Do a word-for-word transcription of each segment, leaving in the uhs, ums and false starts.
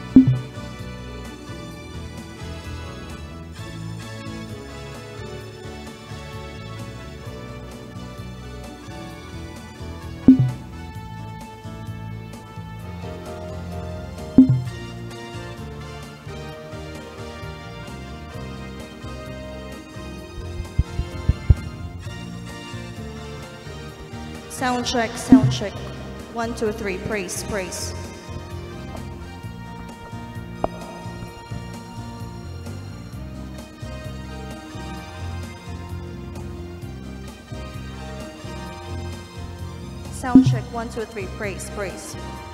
Sound check, sound check. One, two, three, praise, praise. Sound check, one, two, three, praise, praise.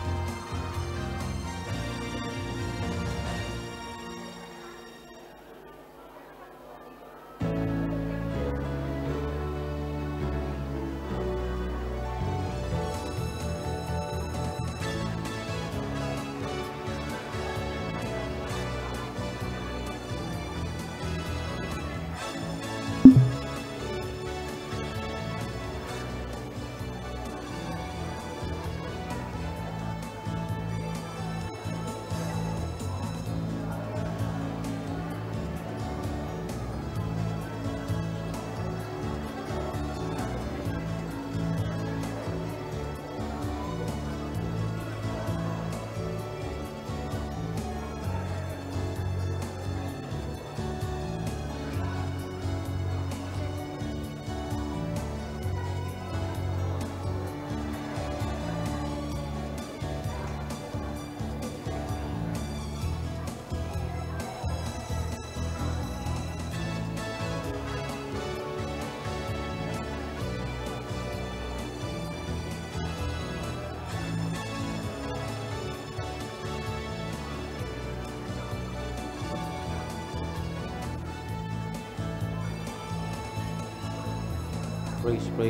Praise, praise.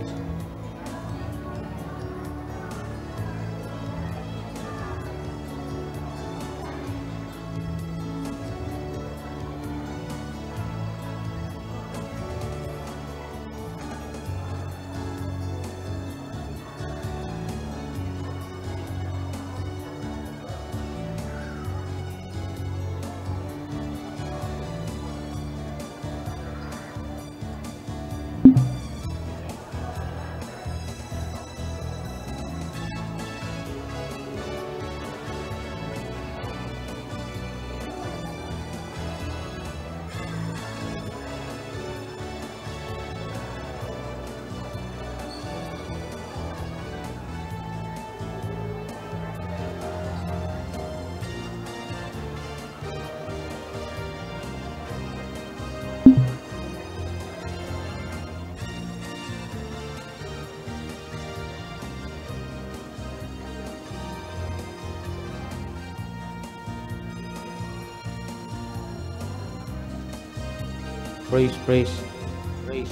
Praise, praise, praise.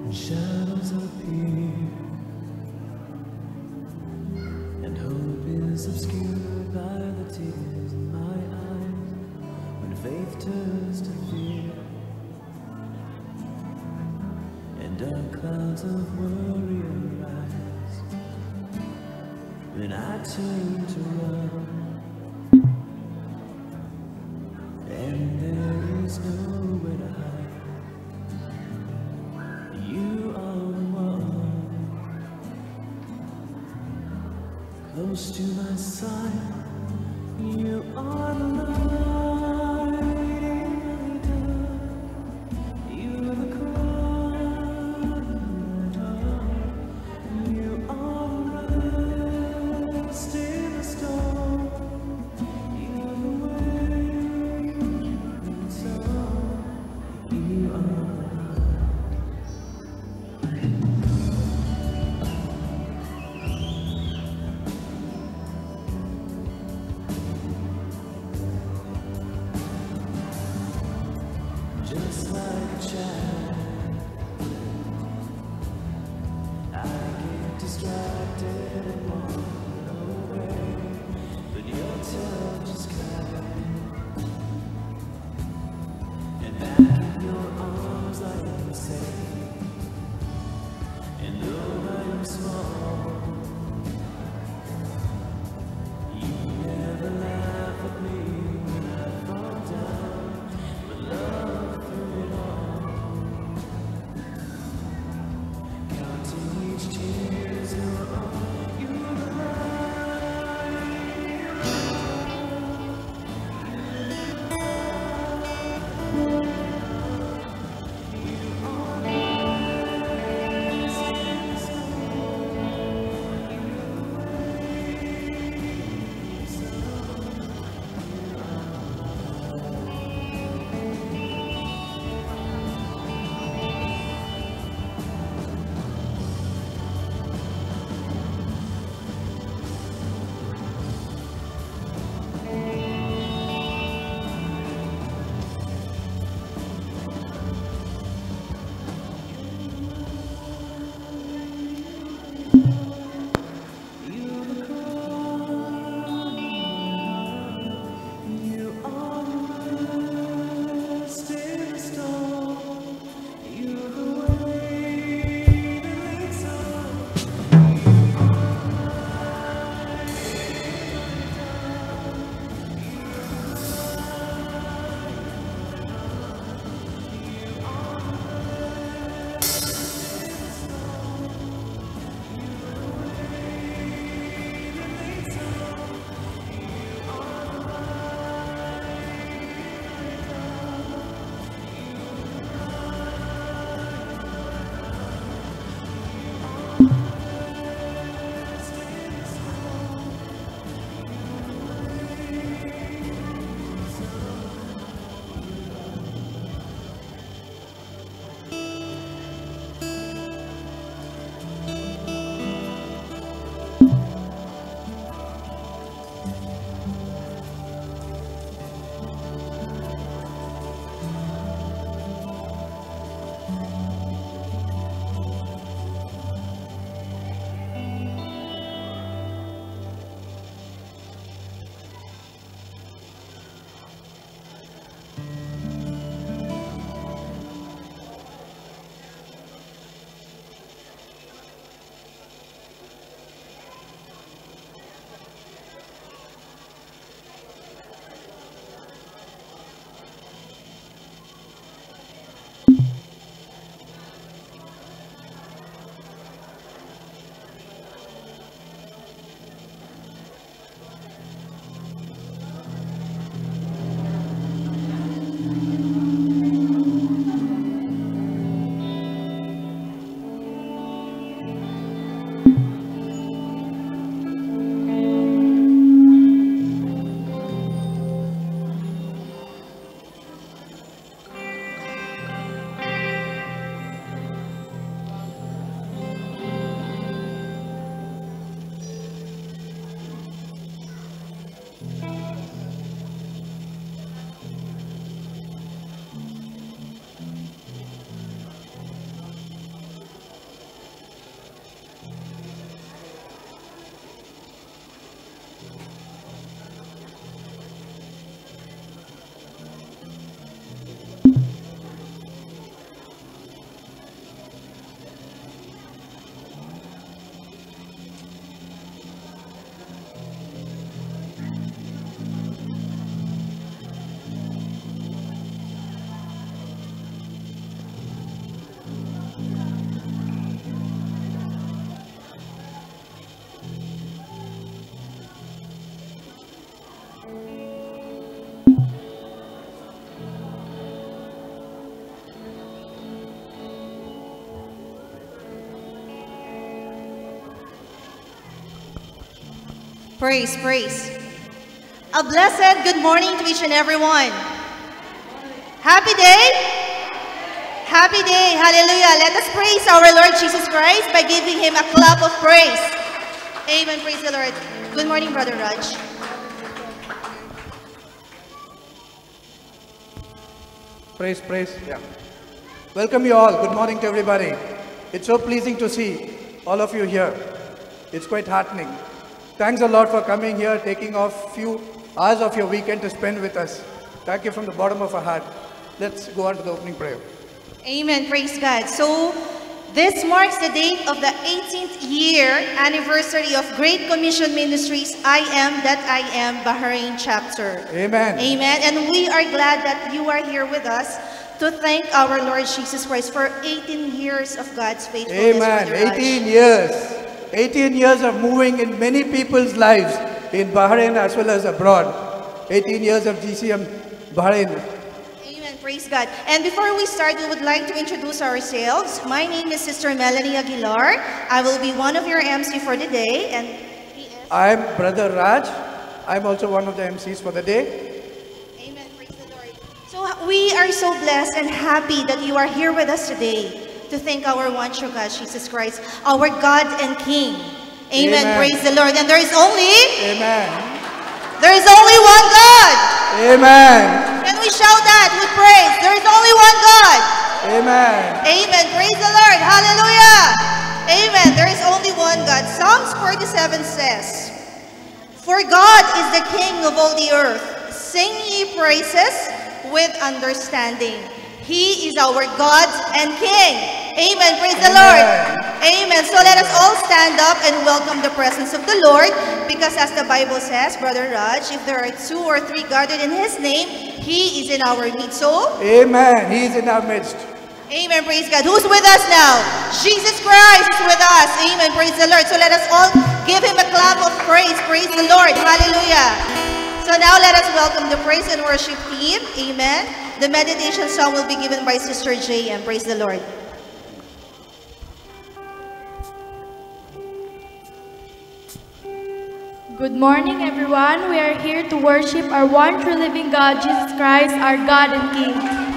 Shadows appear, and hope is obscured by the tears in my eyes. When faith turns to fear, and dark clouds of worry arise, when I turn to run, and there is nowhere to hide. You are the one, close to my side. You are the light in the dark. You are the crown in the dark. You are the rest in the storm. You are the way and song. You are. Praise, praise. A blessed good morning to each and everyone. Happy day. Happy day. Hallelujah. Let us praise our Lord Jesus Christ by giving him a clap of praise. Amen. Praise the Lord. Good morning, Brother Raj. Praise, praise. Yeah. Welcome you all. Good morning to everybody. It's so pleasing to see all of you here. It's quite heartening. Thanks a lot for coming here, taking off few hours of your weekend to spend with us. Thank you from the bottom of our heart. Let's go on to the opening prayer. Amen. Praise God. So, this marks the date of the eighteenth year anniversary of Great Commission Ministries I Am That I Am Bahrain chapter. Amen. Amen. And we are glad that you are here with us to thank our Lord Jesus Christ for eighteen years of God's faithfulness. Amen. Brother Raj. eighteen years. eighteen years of moving in many people's lives in Bahrain as well as abroad. eighteen years of G C M Bahrain. Amen. Praise God. And before we start, we would like to introduce ourselves. My name is Sister Melanie Aguilar. I will be one of your M C for the day. And he is... I'm Brother Raj. I'm also one of the M Cs for the day. Amen. Praise the Lord. So we are so blessed and happy that you are here with us today to thank our one true God, Jesus Christ, our God and King. Amen. Amen. Praise the Lord. And there is only... Amen. There is only one God. Amen. Can we shout that with praise? There is only one God. Amen. Amen. Praise the Lord. Hallelujah. Amen. There is only one God. Psalms forty-seven says, "For God is the King of all the earth. Sing ye praises with understanding. He is our God and King." Amen. Praise the Lord. Amen. So let us all stand up and welcome the presence of the Lord, because as the Bible says, Brother Raj, if there are two or three gathered in his name, he is in our midst. So, Amen. He is in our midst. amen. Praise God. Who's with us now? Jesus Christ is with us. Amen. Praise the Lord. So let us all give him a clap of praise. Praise the Lord. Hallelujah. So now let us welcome the praise and worship team. Amen. The meditation song will be given by Sister J M. Praise the Lord. Good morning, everyone. We are here to worship our one true living God, Jesus Christ, our God and King.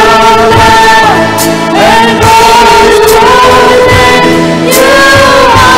You are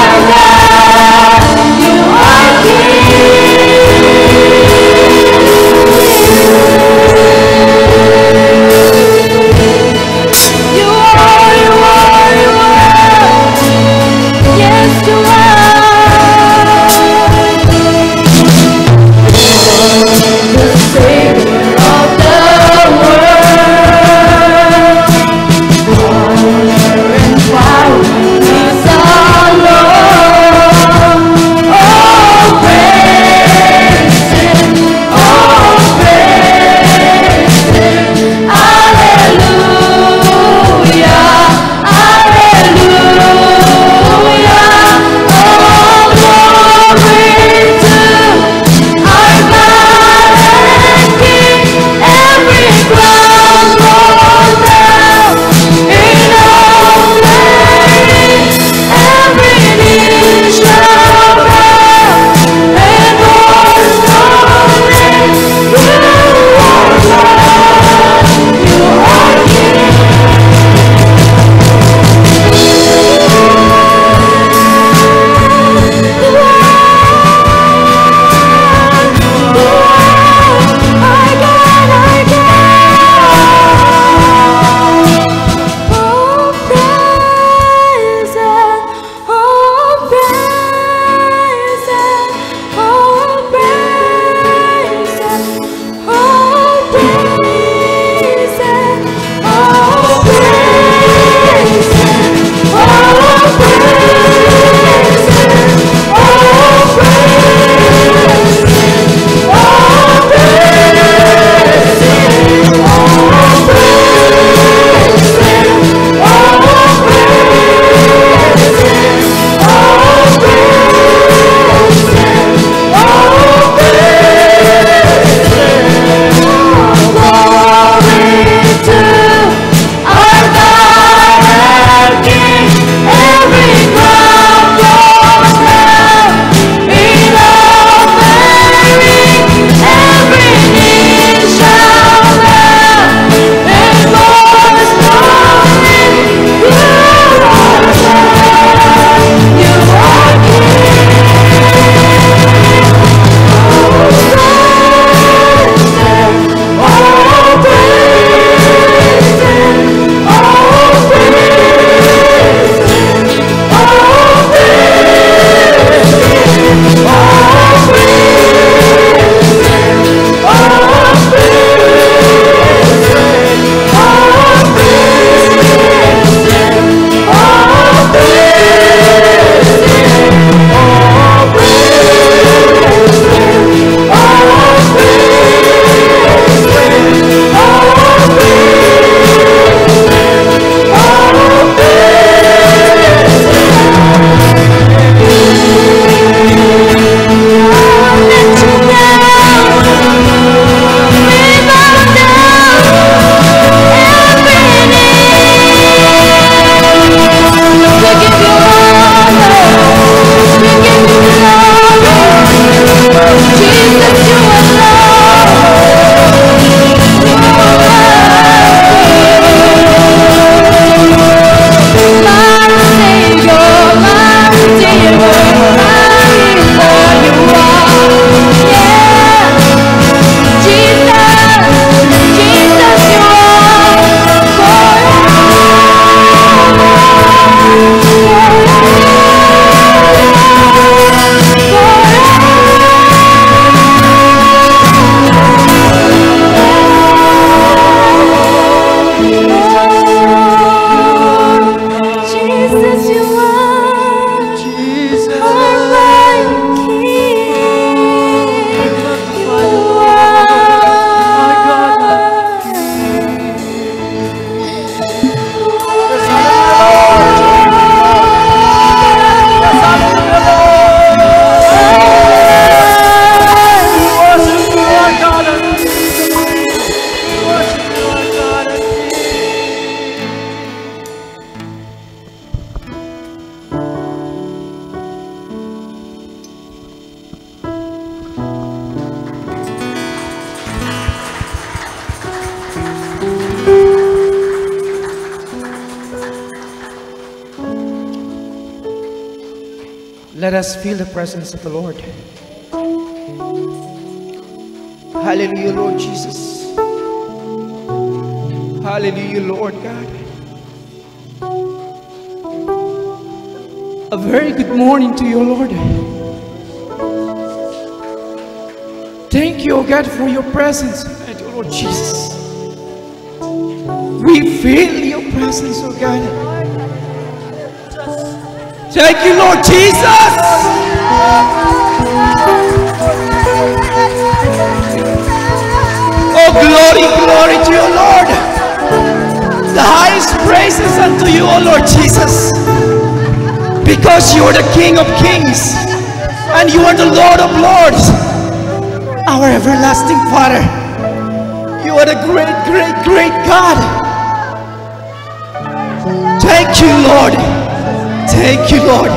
Let us feel the presence of the Lord. Hallelujah, Lord Jesus. Hallelujah, Lord God. A very good morning to you, Lord. Thank you, O God, for your presence, Lord Jesus. We feel your presence, O God. Thank you, Lord Jesus. Oh, glory, glory to you, Lord. The highest praises unto you, O Lord Jesus. Because you are the King of kings and you are the Lord of lords, our everlasting Father. You are the great, great, great God. Thank you, Lord. Thank you, Lord.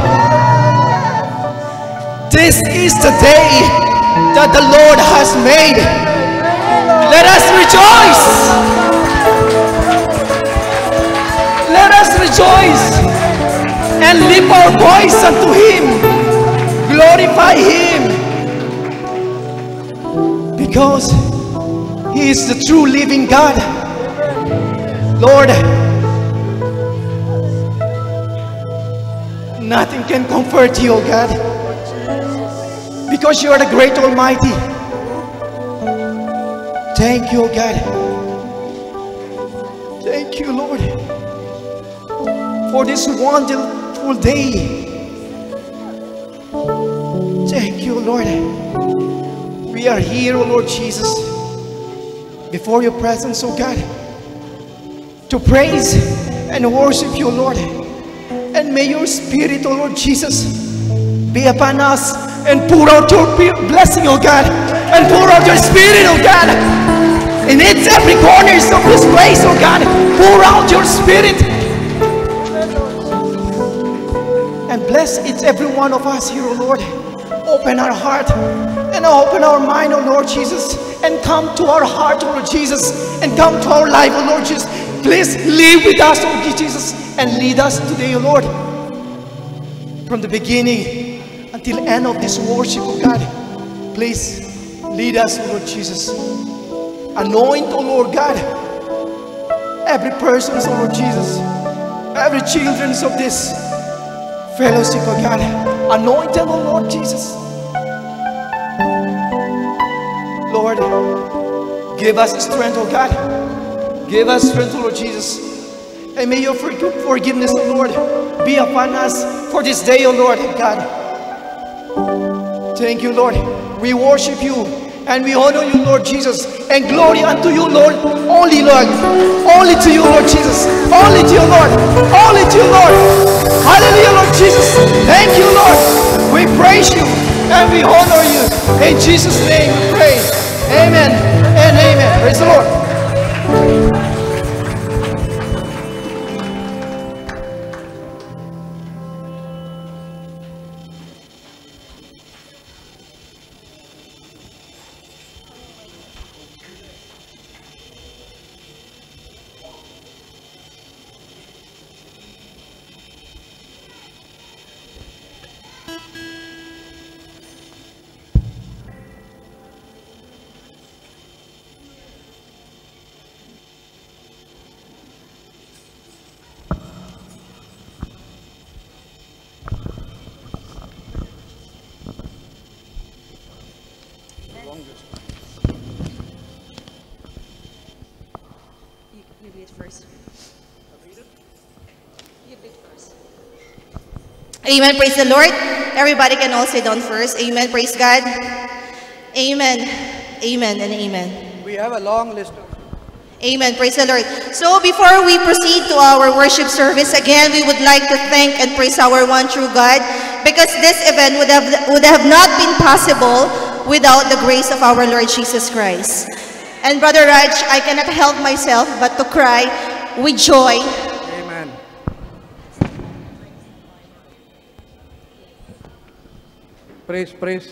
This is the day that the Lord has made. Let us rejoice. Let us rejoice and lift our voice unto Him. Glorify Him. Because He is the true living God. Lord, nothing can comfort you, O God. Because you are the great Almighty. Thank you, O God. Thank you, Lord, for this wonderful day. Thank you, Lord. We are here, O Lord Jesus, before your presence, O God, to praise and worship you, Lord. And may your Spirit, O Lord Jesus, be upon us and pour out your blessing, O God, and pour out your Spirit, O God, in its every corners of this place, O God. Pour out your Spirit and bless each every one of us here, O Lord. Open our heart and open our mind, O Lord Jesus, and come to our heart, O Lord Jesus, and come to our life, O Lord Jesus. Please live with us, O Lord Jesus, and lead us today, O Lord, from the beginning until the end of this worship, O God. Please lead us, O Lord Jesus. Anoint, O Lord God, every person, O Lord Jesus, every children of this fellowship, O God. Anoint them, O Lord Jesus. Lord, give us strength, O God. Give us strength, O Lord Jesus. And may your forgiveness, O Lord, be upon us for this day, O Lord God. Thank you, Lord. We worship you and we honor you, Lord Jesus. And glory unto you, Lord. Only, Lord. Only to you, Lord Jesus. Only to you, Lord. Only to you, Lord. Hallelujah, Lord Jesus. Thank you, Lord. We praise you and we honor you. In Jesus' name we pray. Amen and amen. Praise the Lord. Amen. Praise the Lord. Everybody can all sit down first. Amen. Praise God. Amen. Amen and amen. We have a long list of... Amen. Praise the Lord. So before we proceed to our worship service, again, we would like to thank and praise our one true God, because this event would have, would have not been possible without the grace of our Lord Jesus Christ. And Brother Raj, I cannot help myself but to cry with joy. Amen. Praise, praise.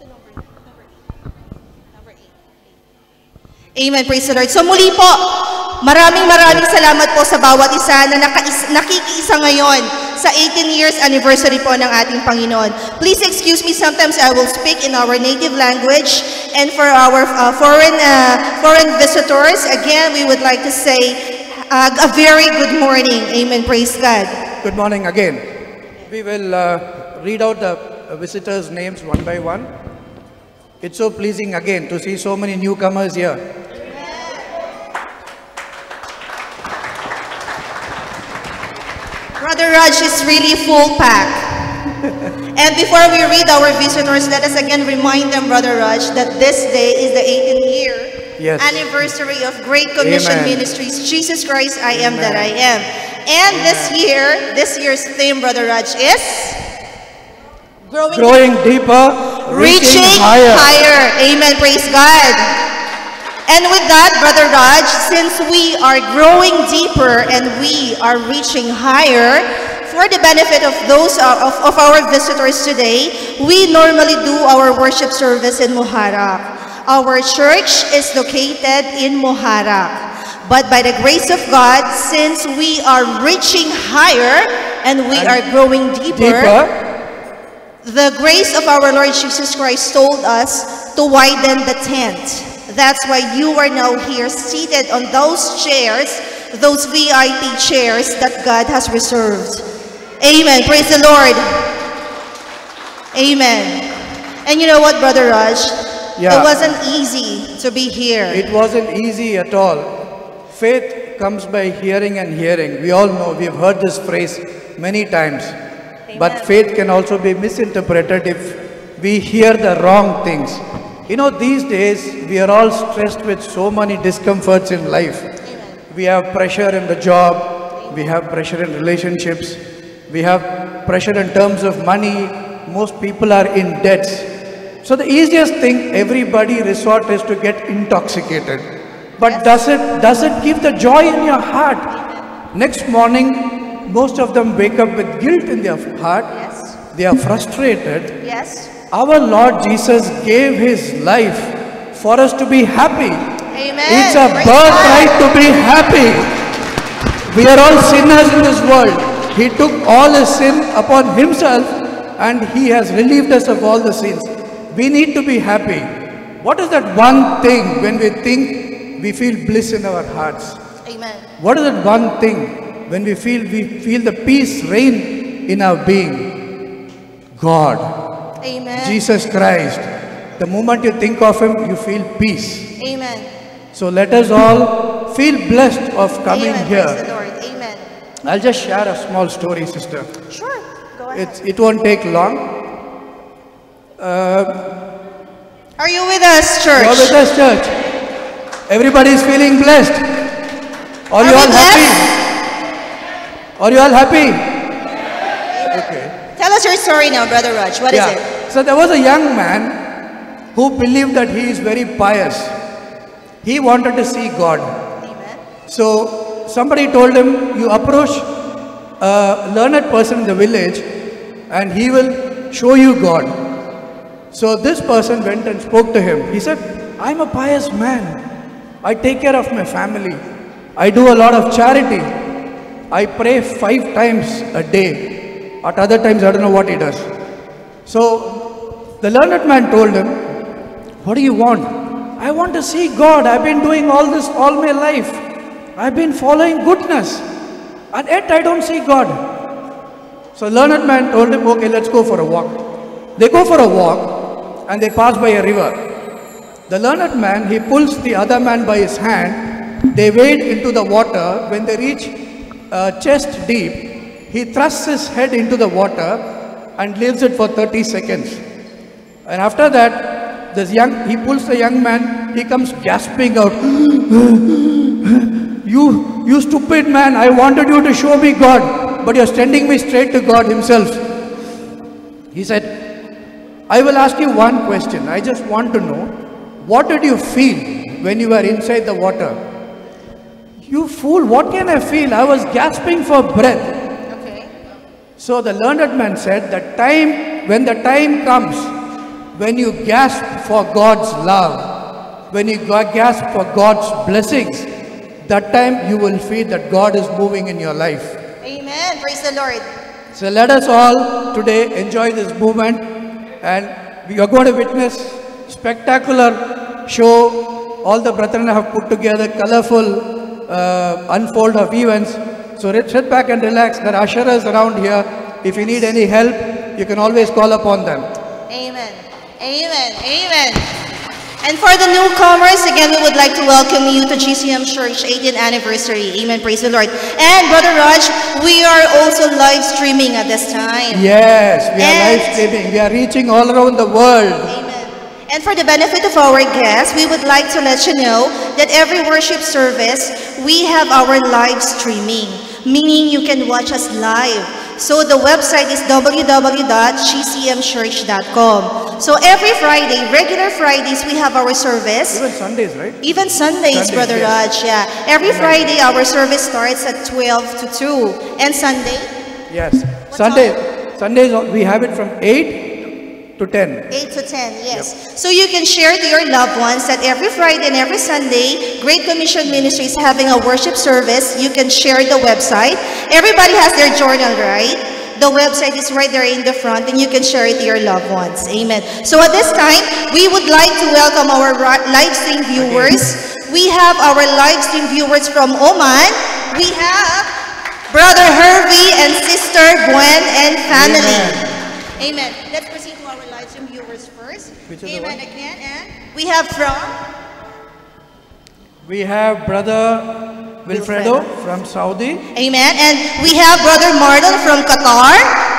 Amen. Praise the Lord. So muli po, maraming maraming salamat po sa bawat isa na nakais, nakikiisa ngayon sa eighteen years anniversary po ng ating Panginoon. Please excuse me, sometimes I will speak in our native language, and for our uh, foreign uh, foreign visitors, again, we would like to say uh, a very good morning. Amen. Praise God. Good morning again. We will uh, read out the visitors' names one by one. It's so pleasing again to see so many newcomers here. Brother Raj is really full pack. And before we read our visitors, let us again remind them, Brother Raj, that this day is the eighteenth year Yes. anniversary of Great Commission Amen. Ministries, Jesus Christ, I am Amen. that I am. And this year, this year's theme, Brother Raj, is growing, Growing deeper, reaching, reaching higher. higher. Amen. Praise God. And with that, Brother Raj, since we are growing deeper and we are reaching higher, for the benefit of those uh, of, of our visitors today, we normally do our worship service in Muharraq. Our church is located in Muharraq. But by the grace of God, since we are reaching higher and we And are growing deeper, Deeper. the grace of our Lord Jesus Christ told us to widen the tent. That's why you are now here seated on those chairs, those V I P chairs that God has reserved. Amen. Praise the Lord. Amen. And you know what, Brother Raj? Yeah. It wasn't easy to be here. It wasn't easy at all. Faith comes by hearing and hearing. We all know, we've heard this phrase many times. But faith can also be misinterpreted if we hear the wrong things. You know, these days, we are all stressed with so many discomforts in life. We have pressure in the job, we have pressure in relationships, we have pressure in terms of money. Most people are in debts. So the easiest thing everybody resort is to get intoxicated. But does it, does it give the joy in your heart? Next morning, most of them wake up with guilt in their heart. Yes. They are frustrated. Yes. Our Lord Jesus gave His life for us to be happy. Amen. It's a Praise birthright God. to be happy. We are all sinners in this world. He took all His sin upon Himself and He has relieved us of all the sins. We need to be happy. What is that one thing when we think we feel bliss in our hearts? Amen. What is that one thing when we feel we feel the peace reign in our being? God. Amen. Jesus Christ. The moment you think of Him, you feel peace. Amen. So let us all feel blessed of coming Amen. here. Praise the Lord. Amen. I'll just share a small story, sister. Sure. Go ahead. It's, it won't take long. Are you with us, church? You're with us, church. Everybody is feeling blessed. Are you Are we all happy? blessed? Are you all happy? Okay. Tell us your story now, Brother Raj. What is Yeah. it? So there was a young man who believed that he is very pious. He wanted to see God. Amen. So somebody told him, you approach a learned person in the village and he will show you God. So this person went and spoke to him. He said, I'm a pious man. I take care of my family. I do a lot of charity. I pray five times a day. At other times, I don't know what he does. So the learned man told him, what do you want? I want to see God. I've been doing all this all my life. I've been following goodness. And yet I don't see God. So learned man told him, okay, let's go for a walk. They go for a walk and they pass by a river. The learned man, he pulls the other man by his hand. They wade into the water. When they reach uh, chest deep, he thrusts his head into the water and leaves it for thirty seconds. And after that, this young, he pulls the young man, he comes gasping out. you, you stupid man, I wanted you to show me God, but you're sending me straight to God Himself. He said, I will ask you one question. I just want to know, what did you feel when you were inside the water? You fool, what can I feel? I was gasping for breath. So the learned man said, the time, when the time comes, when you gasp for God's love, when you gasp for God's blessings, that time you will feel that God is moving in your life. Amen. Praise the Lord. So let us all today enjoy this movement, and we are going to witness spectacular show. All the brethren have put together colorful uh, unfold of events. So let's sit back and relax. There are usherers around here. If you need any help, you can always call upon them. Amen. Amen. Amen. And for the newcomers, again, we would like to welcome you to G C M Church eighteenth anniversary. Amen. Praise the Lord. And Brother Raj, we are also live streaming at this time. Yes, we are And- live streaming. We are reaching all around the world. Amen. And for the benefit of our guests, we would like to let you know that every worship service, we have our live streaming, meaning you can watch us live. So the website is w w w dot g c m church dot com. So every Friday, regular Fridays, we have our service. Even Sundays, right? Even Sundays, Sundays, Brother yes. Raj, yeah. Every Friday, our service starts at twelve to two. And Sunday, Yes. Sunday, Sundays we have it from eight to ten. eight to ten, yes. So you can share to your loved ones that every Friday and every Sunday, Great Commission Ministry is having a worship service. You can share the website. Everybody has their journal, right? The website is right there in the front, and you can share it to your loved ones. Amen. So at this time, we would like to welcome our ri- live stream viewers. We have our live stream viewers from Oman. We have Brother Hervey and Sister Gwen and family. Amen. Let's proceed to our live stream viewers first. Which is the Amen one? again. And we have from We have Brother Wilfredo from Saudi. Amen. And we have Brother Marlon from Qatar.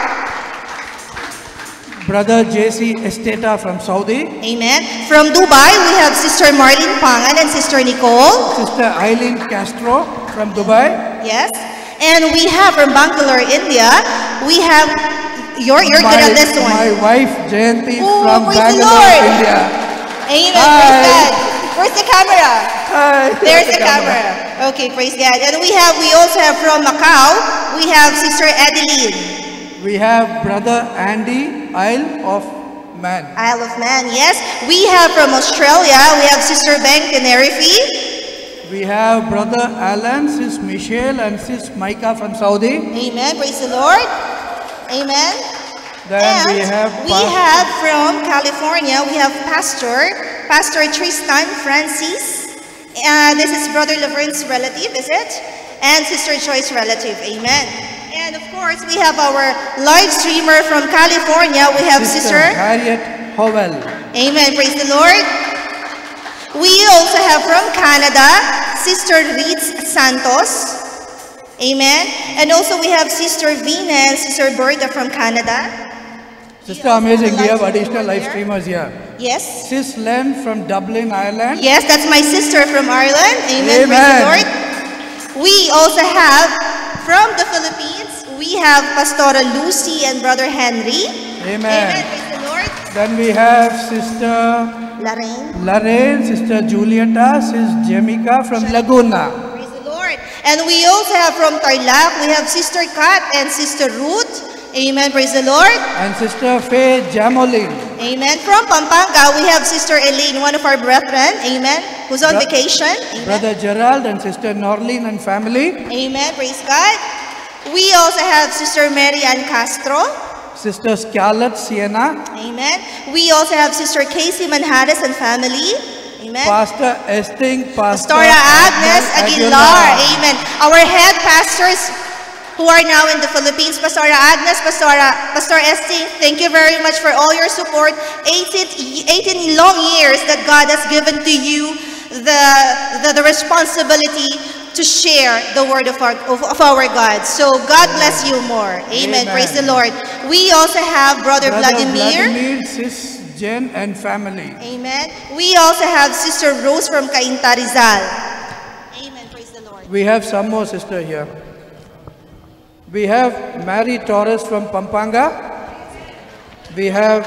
Brother J C Esteta from Saudi. Amen. From Dubai, we have Sister Marlene Pangan and Sister Nicole. Sister Eileen Castro from Dubai. Yes. And we have from Bangalore, India, we have, you're, you're my, good at this one. My wife Jayanti Oh, from praise the Bangalore, Lord. India. Amen. Hi. Praise God. Where's the camera? Hi. There's the camera. Okay, praise God. And we have, we also have from Macau, we have Sister Adeline. We have Brother Andy, Isle of Man. Isle of Man, yes. We have from Australia, we have Sister Beng Tenerife. We have Brother Alan, Sis Michelle, and Sis Micah from Saudi. Amen. Praise the Lord. Amen. Then and we have we Pastor- have from California, we have Pastor, Pastor Tristan Francis. Uh, this is Brother Laverne's relative, is it? And Sister Joy's relative. Amen. And of course, we have our live streamer from California. We have Sister Sister. Harriet Howell. Amen. Praise the Lord. We also have from Canada, Sister Reeds Santos. Amen. And also we have Sister Vina and Sister Berta from Canada. Sister Amazing, we have live additional streamer live there. streamers here. Yes. Sis Len from Dublin, Ireland. Yes, that's my sister from Ireland. Amen. Praise Amen. the Lord. We also have from the Philippines, we have Pastora Lucy and Brother Henry. Amen. Amen. Praise the Lord. Then we have Sister Lorraine. Lorraine, Sister Julieta, Sis Jemica from Laguna. Praise the Lord. And we also have from Tarlac, we have Sister Kat and Sister Ruth. Amen. Praise the Lord. And Sister Faye Jamolin. Amen. From Pampanga, we have Sister Elaine, one of our brethren. Amen. Who's on Bro- vacation. Amen. Brother Gerald and Sister Norlene and family. Amen. Praise God. We also have Sister Mary Ann Castro. Sister Scarlett Sienna. Amen. We also have Sister Casey Manhares and family. Amen. Pastor Esting, Pastor Pastora Agnes Aguilar. Amen. Our head pastors who are now in the Philippines, Pastora Agnes, Pastora, Pastor Esting, thank you very much for all your support. eighteen, eighteen long years that God has given to you the, the, the responsibility to share the word of our, of, of our God. So God bless you more. Amen. Amen. Praise the Lord. We also have Brother, Brother Vladimir. Vladimir, Sis Jen and family. Amen. We also have Sister Rose from Cainta Rizal. Amen. Praise the Lord. We have some more sister here. We have Mary Torres from Pampanga. We have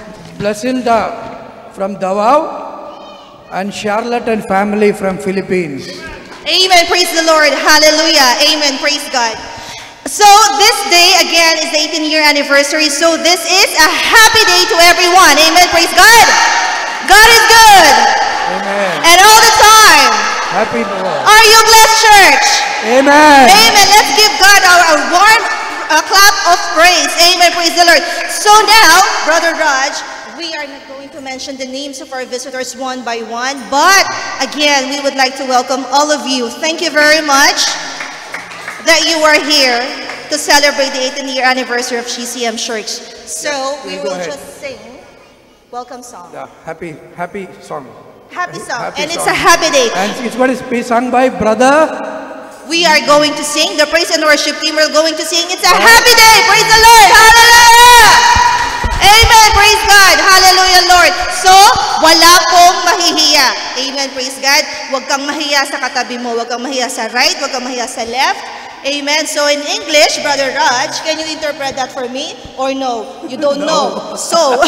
Blasilda from Davao and Charlotte and family from Philippines. Amen. Praise the Lord. Hallelujah. Amen. Praise God. So this day again is the eighteenth year anniversary. So this is a happy day to everyone. Amen. Praise God. God is good. Amen. And all the time. Happy New Year. Are you blessed, church? Amen. Amen. Let's give God our, a warm uh, clap of praise. Amen. Praise the Lord. So now, Brother Raj, we are not going to mention the names of our visitors one by one, but again, we would like to welcome all of you. Thank you very much that you are here to celebrate the eighteenth year anniversary of G C M Church. So we Go will ahead. just sing welcome song. Yeah, happy, happy song. Happy song. Happy And it's song. a happy day. And it's going to be sung by Brother. We are going to sing. The praise and worship team are going to sing. It's a happy day. Praise the Lord. Hallelujah. Amen. Praise God. Hallelujah, Lord. So, wala pong mahihiya. Amen. Praise God. Huwag kang mahiya sa katabi mo. Huwag kang mahiya sa right. Huwag kang mahiya sa left. Amen. So, in English, Brother Raj, can you interpret that for me? Or no? You don't know. So,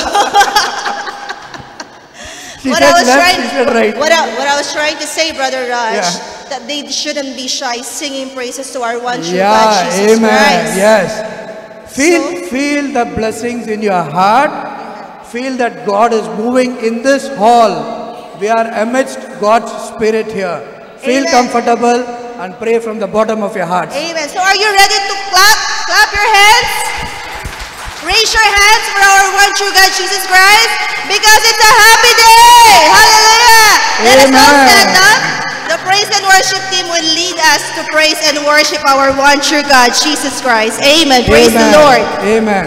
She what said I was left, trying, she said right. what, I, what I was trying to say, Brother Raj, Yeah. that they shouldn't be shy singing praises to our one true Yeah, God, Jesus amen. Christ. Yes. Feel, So- feel the blessings in your heart. Feel that God is moving in this hall. We are amidst God's Spirit here. Feel Amen. comfortable and pray from the bottom of your hearts. Amen. So are you ready to clap? Clap your hands. Raise your hands for our one true God, Jesus Christ, because it's a happy day. Hallelujah. Let us all Amen. stand up. The praise and worship team will lead us to praise and worship our one true God, Jesus Christ. Amen. Praise Amen. the Lord. Amen.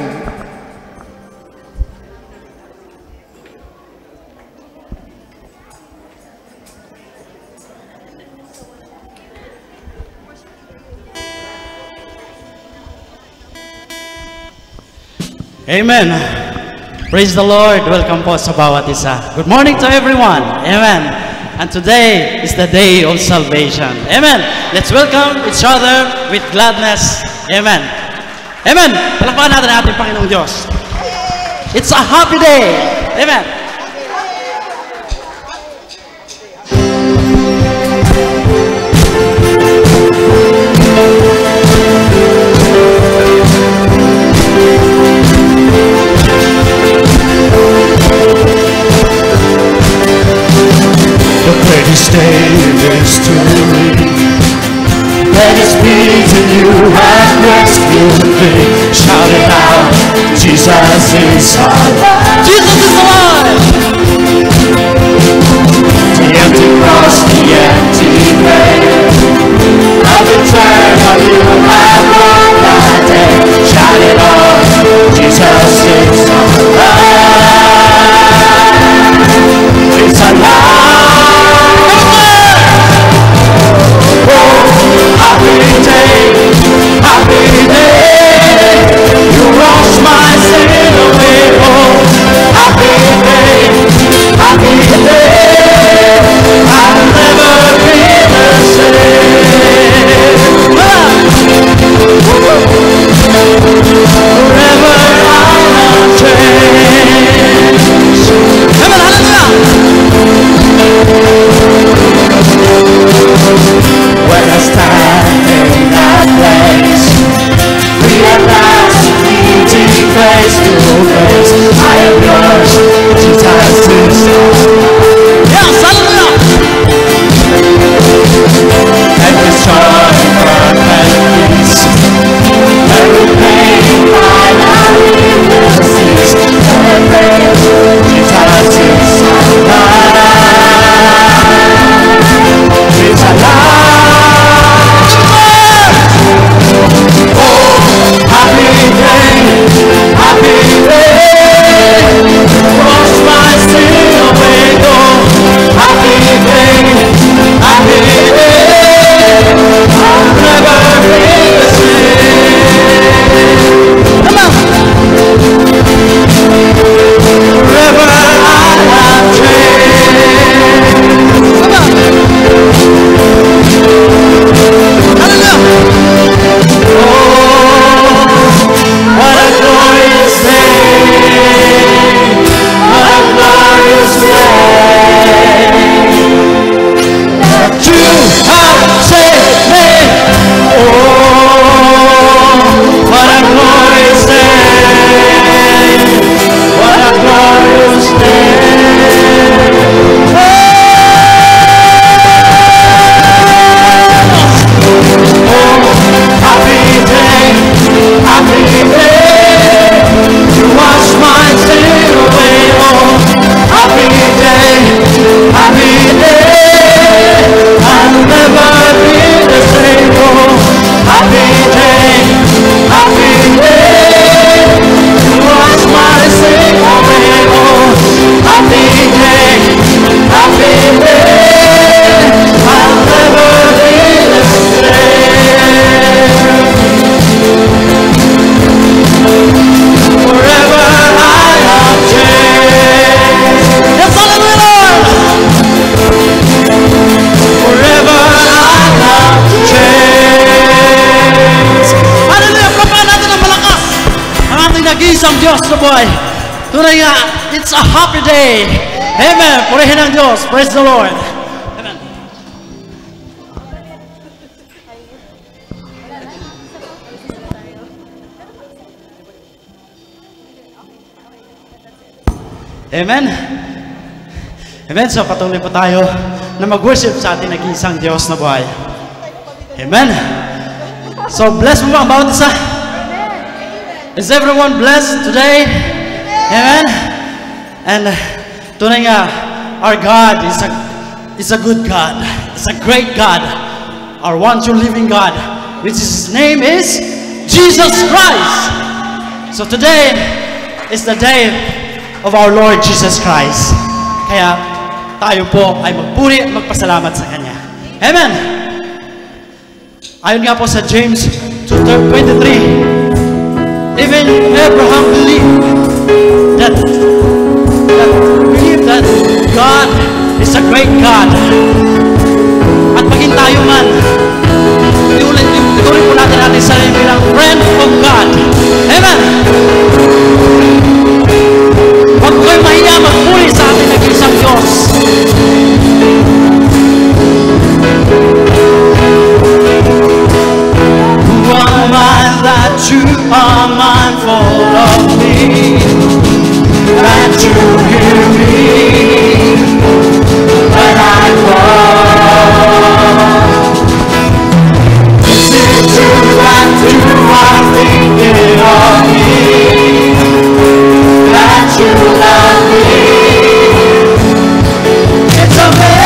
Amen. Praise the Lord. Welcome po sa bawat isa. Good morning to everyone. Amen. And today is the day of salvation. Amen. Let's welcome each other with gladness. Amen. Amen. Palakpakan natin ang ating Panginoong Diyos. It's a happy day. Amen. Greatest day in history. Let us be to you and rescue me. Shout it out, Jesus is alive. Jesus is alive. The empty cross, the empty grave. Of eternal you have won that day. Shout it out, Jesus is alive. It's alive. Happy day, happy day. You wash my sin away. Oh, nag-iisang Diyos na buhay. Tunay nga, it's a happy day. Amen. Purihin ang Diyos. Praise the Lord. Amen. Amen. Amen. So patuloy po tayo na mag-worship sa ating nag-iisang Diyos na buhay. Amen. So bless mo ba ang bawat isa? Is everyone blessed today? Amen. And uh, tunay nga, our God is a, is a good God. It's a great God. Our one true living God, which is, His name is Jesus Christ. So today is the day of our Lord Jesus Christ. Kaya tayo po ay magpuri at magpasalamat sa Kanya. Amen. Ayon nga po sa James two twenty-three, even Abraham believed that, that believed that God is a great God. At maging tayo man, ituloy po natin natin sarili bilang friend of God. Amen. Huwag po kayo mahiya magpuri sa ating nag-isang Diyos. Who am I that you are mindful of me, that you hear me when I call? Is it true that you are thinking of me, that you love me? It's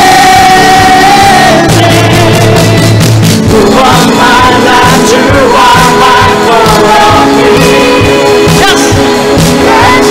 amazing. Who am I that you are mindful of me? Yes! That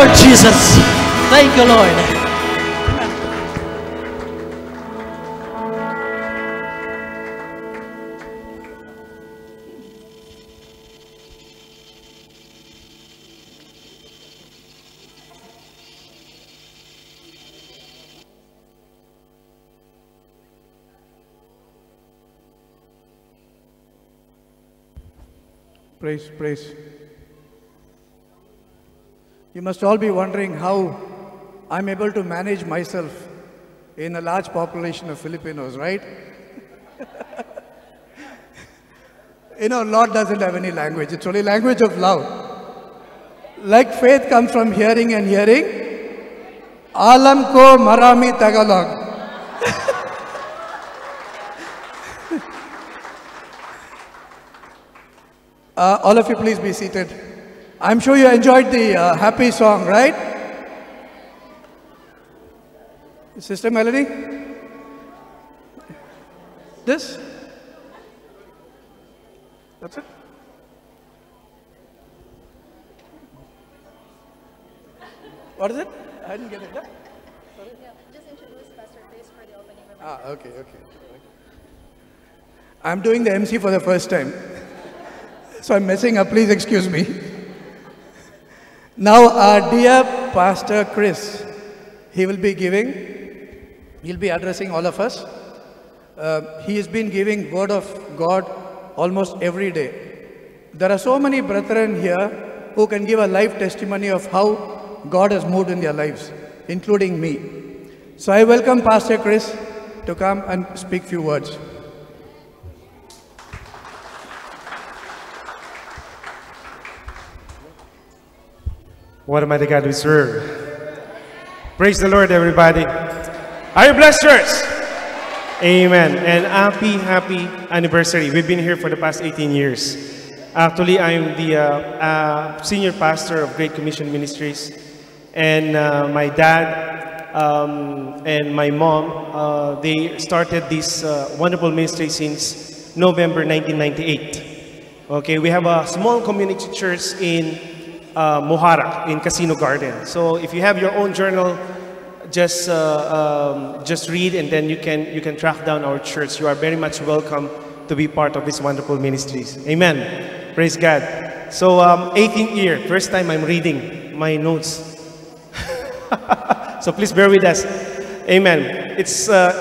Lord Jesus. Thank you, Lord. Praise, praise. You must all be wondering how I'm able to manage myself in a large population of Filipinos, right? You know, Lord doesn't have any language. It's only language of love. Like faith comes from hearing and hearing. Alam ko marami Tagalog. Uh, all of you please be seated. I'm sure you enjoyed the uh, happy song, right? Sister Melody? This? That's it? What is it? I didn't get it. Yeah? Yeah, just introduce Pastor Chris for the opening remarks. Ah, okay, okay. I'm doing the M C for the first time. So I'm messing up, please excuse me. Now our dear Pastor Chris, he will be giving, he'll be addressing all of us. Uh, he has been giving word of God almost every day. There are so many brethren here who can give a life testimony of how God has moved in their lives, including me. So I welcome Pastor Chris to come and speak few words. What a mighty God we serve. Praise the Lord, everybody. Are you blessed, church? Amen. And happy, happy anniversary. We've been here for the past eighteen years. Actually, I'm the uh, uh, senior pastor of Great Commission Ministries. And uh, my dad um, and my mom, uh, they started this uh, wonderful ministry since November nineteen ninety-eight. Okay, we have a small community church in Uh, Moharak in Casino Garden. So if you have your own journal, just uh, um, just read, and then you can you can track down our church. You are very much welcome to be part of this wonderful ministries. Amen. Praise God. So um, eighteenth year, first time I'm reading my notes. So please bear with us. Amen. It's uh,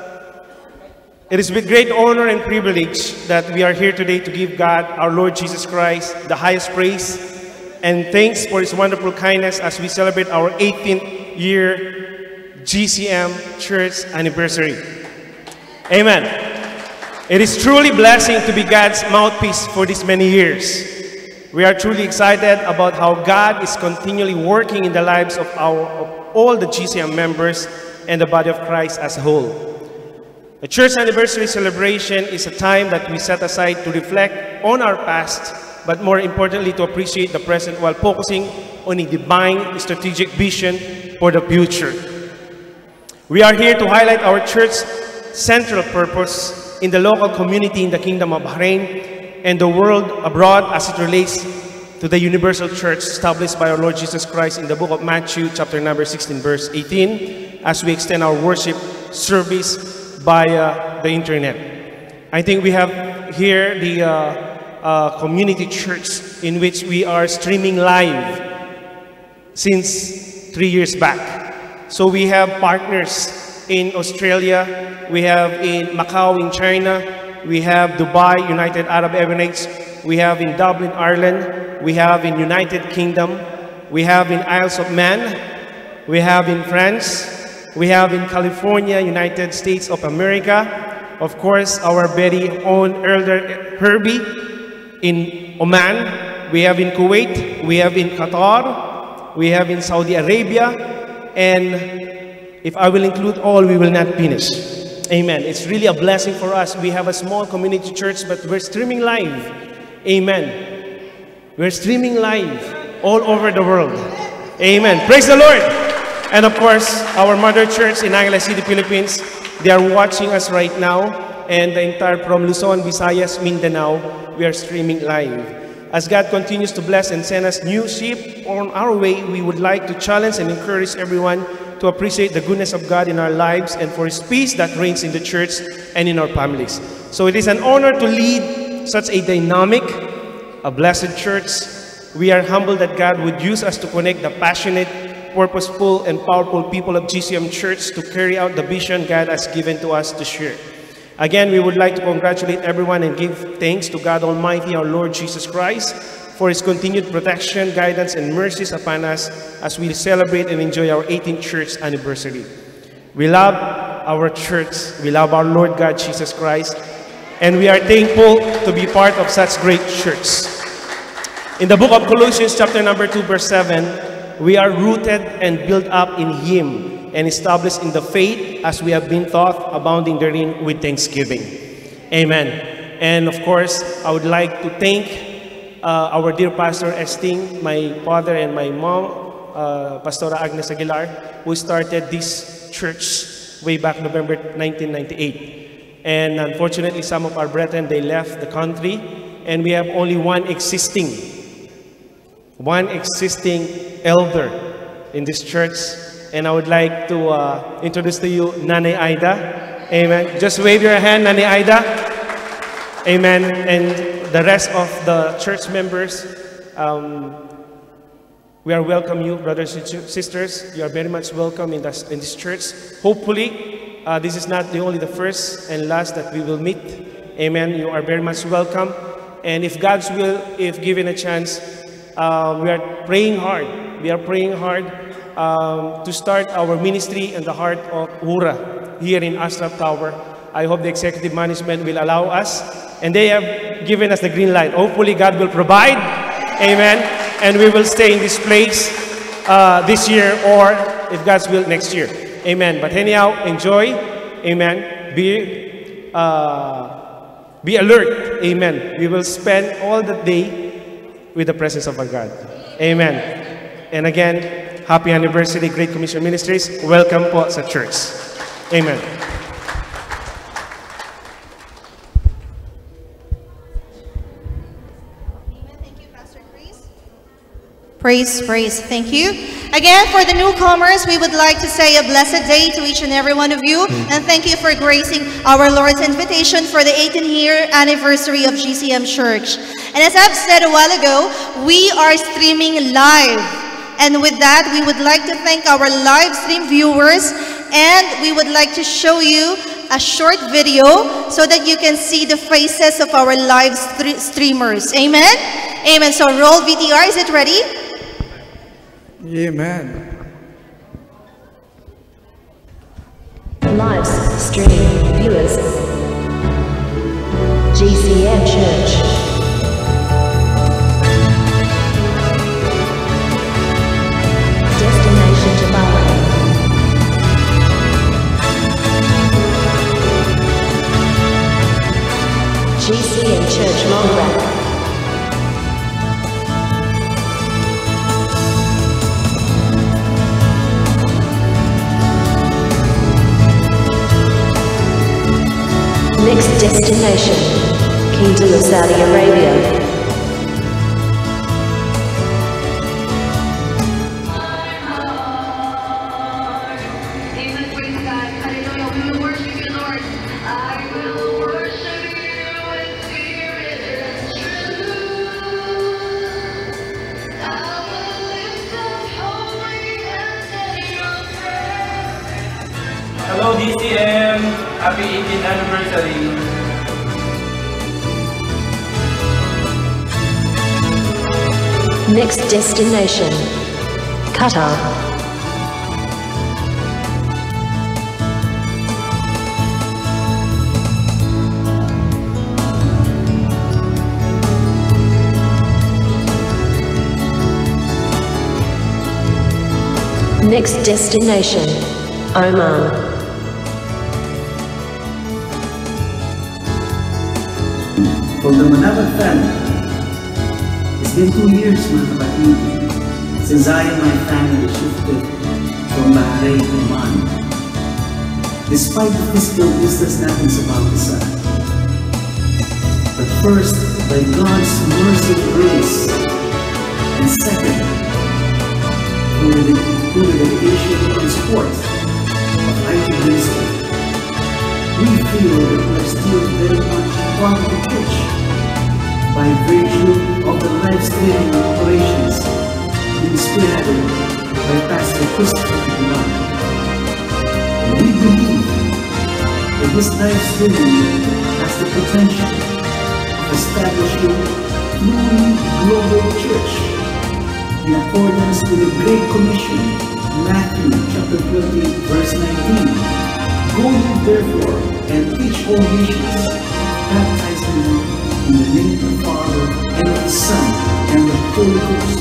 it is with great honor and privilege that we are here today to give God, our Lord Jesus Christ, the highest praise and thanks for His wonderful kindness as we celebrate our eighteenth year G C M church anniversary. Amen. It is truly a blessing to be God's mouthpiece for these many years. We are truly excited about how God is continually working in the lives of, our, of all the G C M members and the body of Christ as a whole. The church anniversary celebration is a time that we set aside to reflect on our past, but more importantly to appreciate the present while focusing on a divine strategic vision for the future. We are here to highlight our church's central purpose in the local community in the Kingdom of Bahrain and the world abroad as it relates to the universal church established by our Lord Jesus Christ in the book of Matthew chapter number sixteen verse eighteen as we extend our worship service via the internet. I think we have here the uh, Uh, community church in which we are streaming live since three years back. So we have partners in Australia, we have in Macau in China, we have Dubai, United Arab Emirates, we have in Dublin, Ireland, we have in United Kingdom, we have in Isles of Man, we have in France, we have in California, United States of America, of course our very own Elder Herbie in Oman, we have in Kuwait, we have in Qatar, we have in Saudi Arabia, and if I will include all, we will not finish. Amen. It's really a blessing for us. We have a small community church, but we're streaming live. Amen. We're streaming live all over the world. Amen. Praise the Lord. And of course, our mother church in Angeles City, Philippines, they are watching us right now, and the entire from Luzon, Visayas, Mindanao, we are streaming live. As God continues to bless and send us new sheep on our way, we would like to challenge and encourage everyone to appreciate the goodness of God in our lives and for His peace that reigns in the church and in our families. So it is an honor to lead such a dynamic, a blessed church. We are humbled that God would use us to connect the passionate, purposeful, and powerful people of G C M Church to carry out the vision God has given to us to share. Again, we would like to congratulate everyone and give thanks to God Almighty, our Lord Jesus Christ, for His continued protection, guidance, and mercies upon us as we celebrate and enjoy our eighteenth church anniversary. We love our church. We love our Lord God Jesus Christ. And we are thankful to be part of such great church. In the book of Colossians, chapter number two, verse seven, we are rooted and built up in Him and established in the faith as we have been taught, abounding therein with thanksgiving. Amen. And of course, I would like to thank uh, our dear Pastor Esting, my father and my mom, uh, Pastora Agnes Aguilar, who started this church way back November nineteen ninety-eight. And unfortunately, some of our brethren, they left the country, and we have only one existing, one existing elder in this church. And I would like to uh, introduce to you Nanay Aida. Amen. Just wave your hand, Nanay Aida. Amen. And the rest of the church members, um, we are welcome you, brothers and sisters. You are very much welcome in this, in this church. Hopefully, uh, this is not the only the first and last that we will meet. Amen. You are very much welcome. And if God's will, if given a chance, uh, we are praying hard. We are praying hard um, to start our ministry in the heart of Hura here in Ashraf Tower. I hope the executive management will allow us. And they have given us the green light. Hopefully, God will provide. Amen. And we will stay in this place uh, this year, or if God's will, next year. Amen. But anyhow, enjoy. Amen. Be, uh, be alert. Amen. We will spend all the day with the presence of our God. Amen. And again, happy anniversary, Great Commission Ministries. Welcome po sa church. Amen. Praise, praise. Thank you. Again, for the newcomers, we would like to say a blessed day to each and every one of you. And thank you for gracing our Lord's invitation for the eighteenth year anniversary of G C M Church. And as I've said a while ago, we are streaming live. And with that, we would like to thank our live stream viewers. And we would like to show you a short video so that you can see the faces of our live st streamers. Amen? Amen. So roll V T R. Is it ready? Amen. Live stream viewers, G C M Church. Destination to Bahrain. G C M Church Long Next destination, Kingdom of Saudi Arabia. Hello G C M, happy eighteenth anniversary. Next destination, Qatar. Next destination, Oman. From the Manabat family, it's been two years, mga kapatid, since I and my family shifted from Bahrain to Oman. Despite the physical distance natin sa bawat isa, but first by God's mercy and grace, and second, through the, through the dedication and support of I T Ministry. We feel that we are still very much part of the church by virtue of the live streaming operations being spearheaded by Pastor Christopher Ilan. And we believe that this live streaming has the potential of establishing a truly global church in accordance with the Great Commission, Matthew chapter twenty, verse nineteen. Go ye therefore and teach all nations, baptizing them in the name of the Father and of the Son and the Holy Ghost.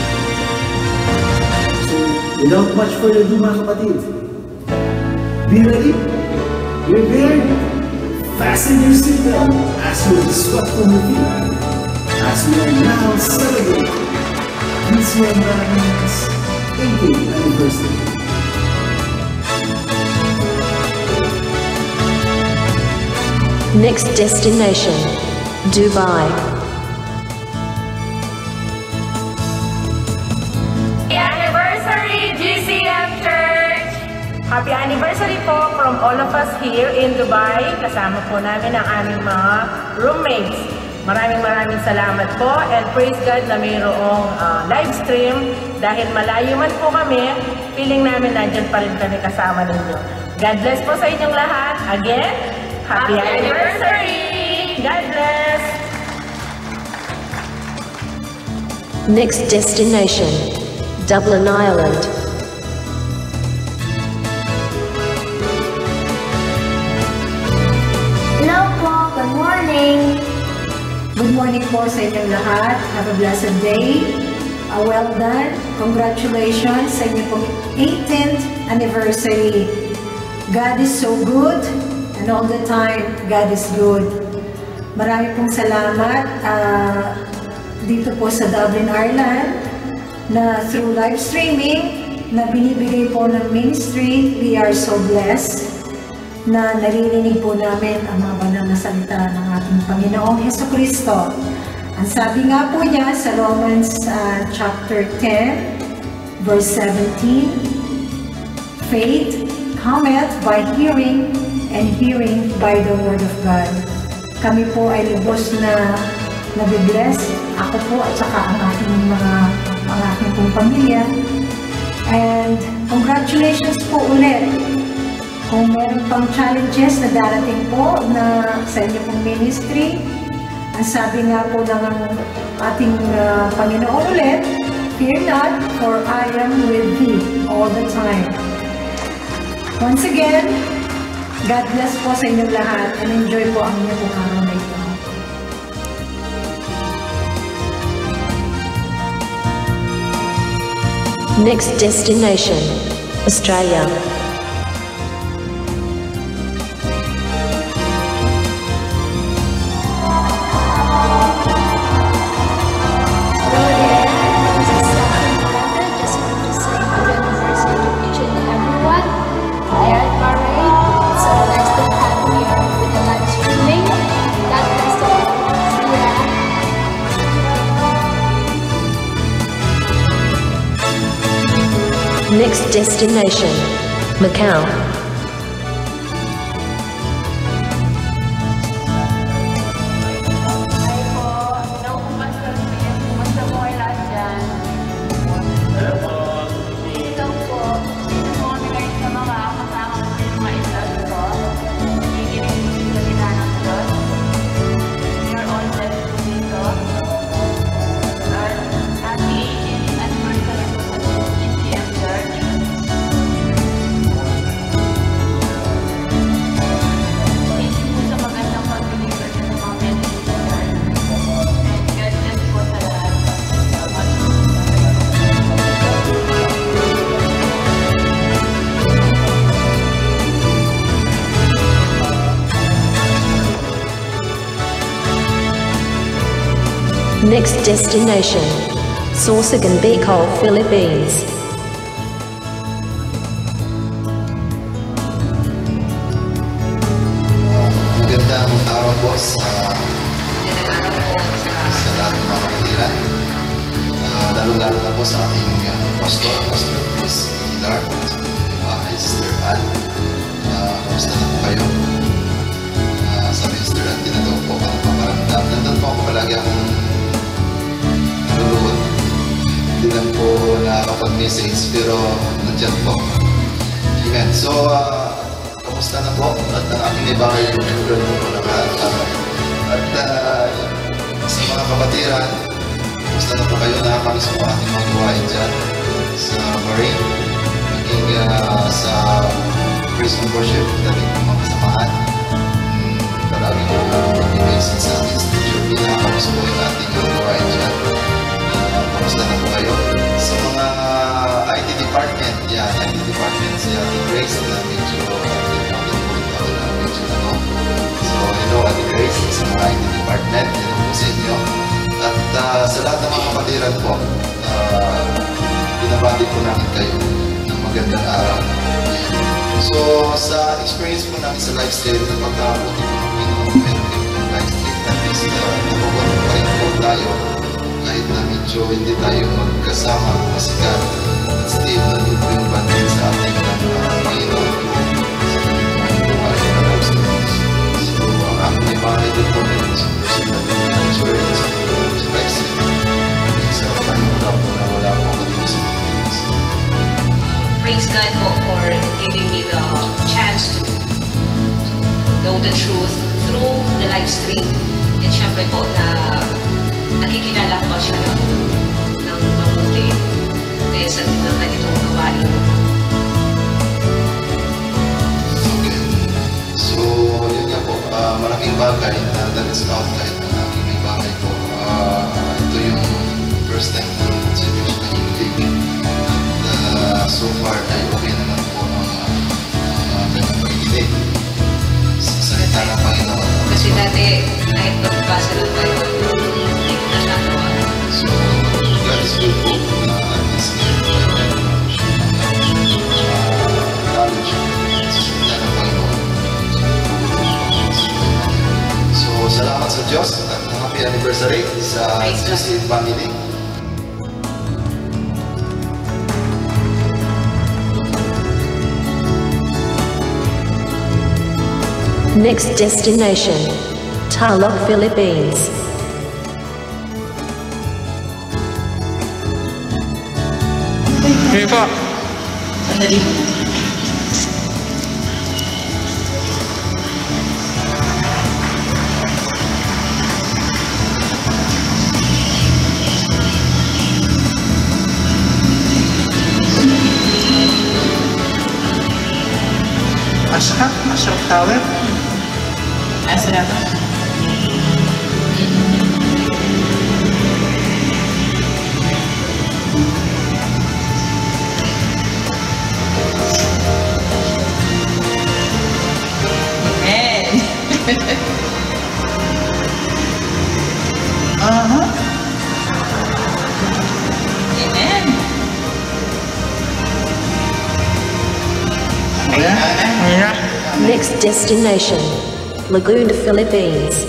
So, without much further ado, mga kapatid, be ready, prepare, fasten your seatbelt as you disrupt from the field, as we are now celebrating G C M Bahrain's eightieth anniversary. Next destination, Dubai. Happy anniversary, G C M Church! Happy anniversary po from all of us here in Dubai. Kasama po namin ang aming mga roommates. Maraming maraming salamat po and praise God na mayroong uh, live stream. Dahil malayo man po kami, feeling namin nandyan pa rin kami kasama ninyo. God bless po sa inyong lahat. Again, Happy, Happy anniversary! God bless! Next destination, Dublin, Ireland. Hello po, good morning! Good morning po sa inyong lahat. Have a blessed day. Uh, well done. Congratulations sa inyong pong eighteenth anniversary. God is so good. And all the time, God is good. Marami pong salamat uh, dito po sa Dublin, Ireland na through live streaming na binibigay po ng ministry. We are so blessed na naririnig po namin ang mga banal na salita ng ating Panginoong Hesukristo. Ang sabi nga po niya sa Romans uh, chapter ten, verse seventeen, faith cometh by hearing, and hearing by the Word of God. Kami po ay lubos na nabibless. Ako po at saka ang aking mga, ang aking pong pamilya. And congratulations po ulit. Kung meron pang challenges na darating po na sa inyo pong ministry, ang sabi nga po ng ating uh, Panginoon ulit, fear not, for I am with thee all the time. Once again, God bless po sa inyong lahat and enjoy po ang inyong pong araw na ito. Next destination, Australia. Next destination, Macau. Next destination, Sorsogon Bicol, Philippines. Magandang araw po sa po ang Pastor Chris Pilar, uh, hi Sister Ann. Uh, kamusta na po kayo? Uh, sa Mister Ann, tinatawag po ako ng paparamdam. Nandun po ako palagi akong naluluhod. Hindi lang po nakakapag-message, pero nandiyan po. Amen. So, uh, kamusta na po? At ang aking may bagay yung children po lahat. At uh, sa mga kapatiran, kamusta na po kayo? Nakakamiss po ating mga gawain dyan sa Bahrain. Maging uh, sa praise and worship, dami po mga kasamahan. Hmm, palagi po mag-message sa ating teacher. Nakakamiss po yung ating mga gawain dyan. Uh, kamusta na po kayo? Sa mga I T department, yan, I T department si Ate Grace na medyo So, hello Ate Grace, sa mga I T department, hello po sa inyo. At uh, sa lahat ng mga kapatiran po, uh, binabati po namin kayo ng magandang araw. So, sa experience po namin sa live stream, napagkabuti po ng Pinoon meron kayo ng live stream. At least, uh, napabuti pa rin po tayo kahit na medyo hindi tayo magkasama masikat. At still, nandun po yung bandit sa ating ng uh, Panginoon. So, ang aking may bahay doon po meron sa personal na experience sa live stream. Sa panimula po na wala po ako dito sa Pilipinas. Praise God po for giving me the chance to know the truth through the live stream. And syempre po na nakikilala ko siya ng, ng mabuti dahil sa ng ganitong gawain. Okay. So, yun nga po. Uh, malaking bagay na na-discount kahit na aking may bagay po. Uh, ito yung first time na consideration na hilig. At uh, so far ay okay naman po ang uh, kanyang pakikinig sa salita ng Panginoon. Kasi dati kahit magbasa ng Bible, hindi ko na nagawa. So, God is good po na at least meron knowledge sa salita ng Panginoon. So, salamat sa Diyos at happy anniversary sa G C M family. Next destination, Tarlac, Philippines. Okay po. Sandali. Ashraf, Ashraf Tower. Ashraf. Uh-huh. Amen. Next destination, Laguna, Philippines.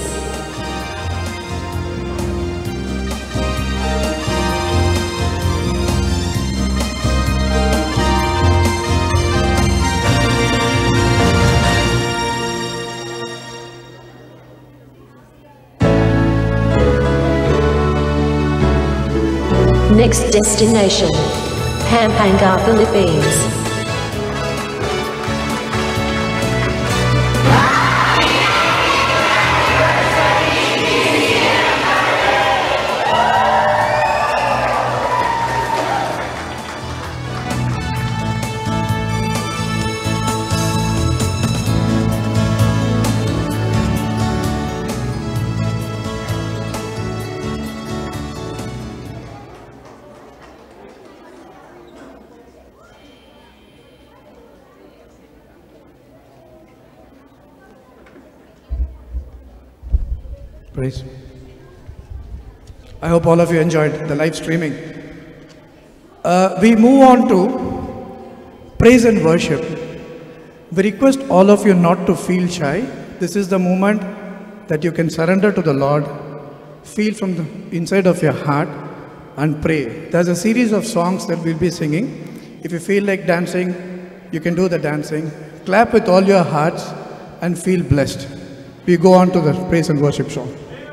Next destination, Pampanga, Philippines. Praise. I hope all of you enjoyed the live streaming. Uh, we move on to praise and worship. We request all of you not to feel shy. This is the moment that you can surrender to the Lord, feel from the inside of your heart and pray. There's a series of songs that we'll be singing. If you feel like dancing, you can do the dancing. Clap with all your hearts and feel blessed. We go on to the praise and worship song.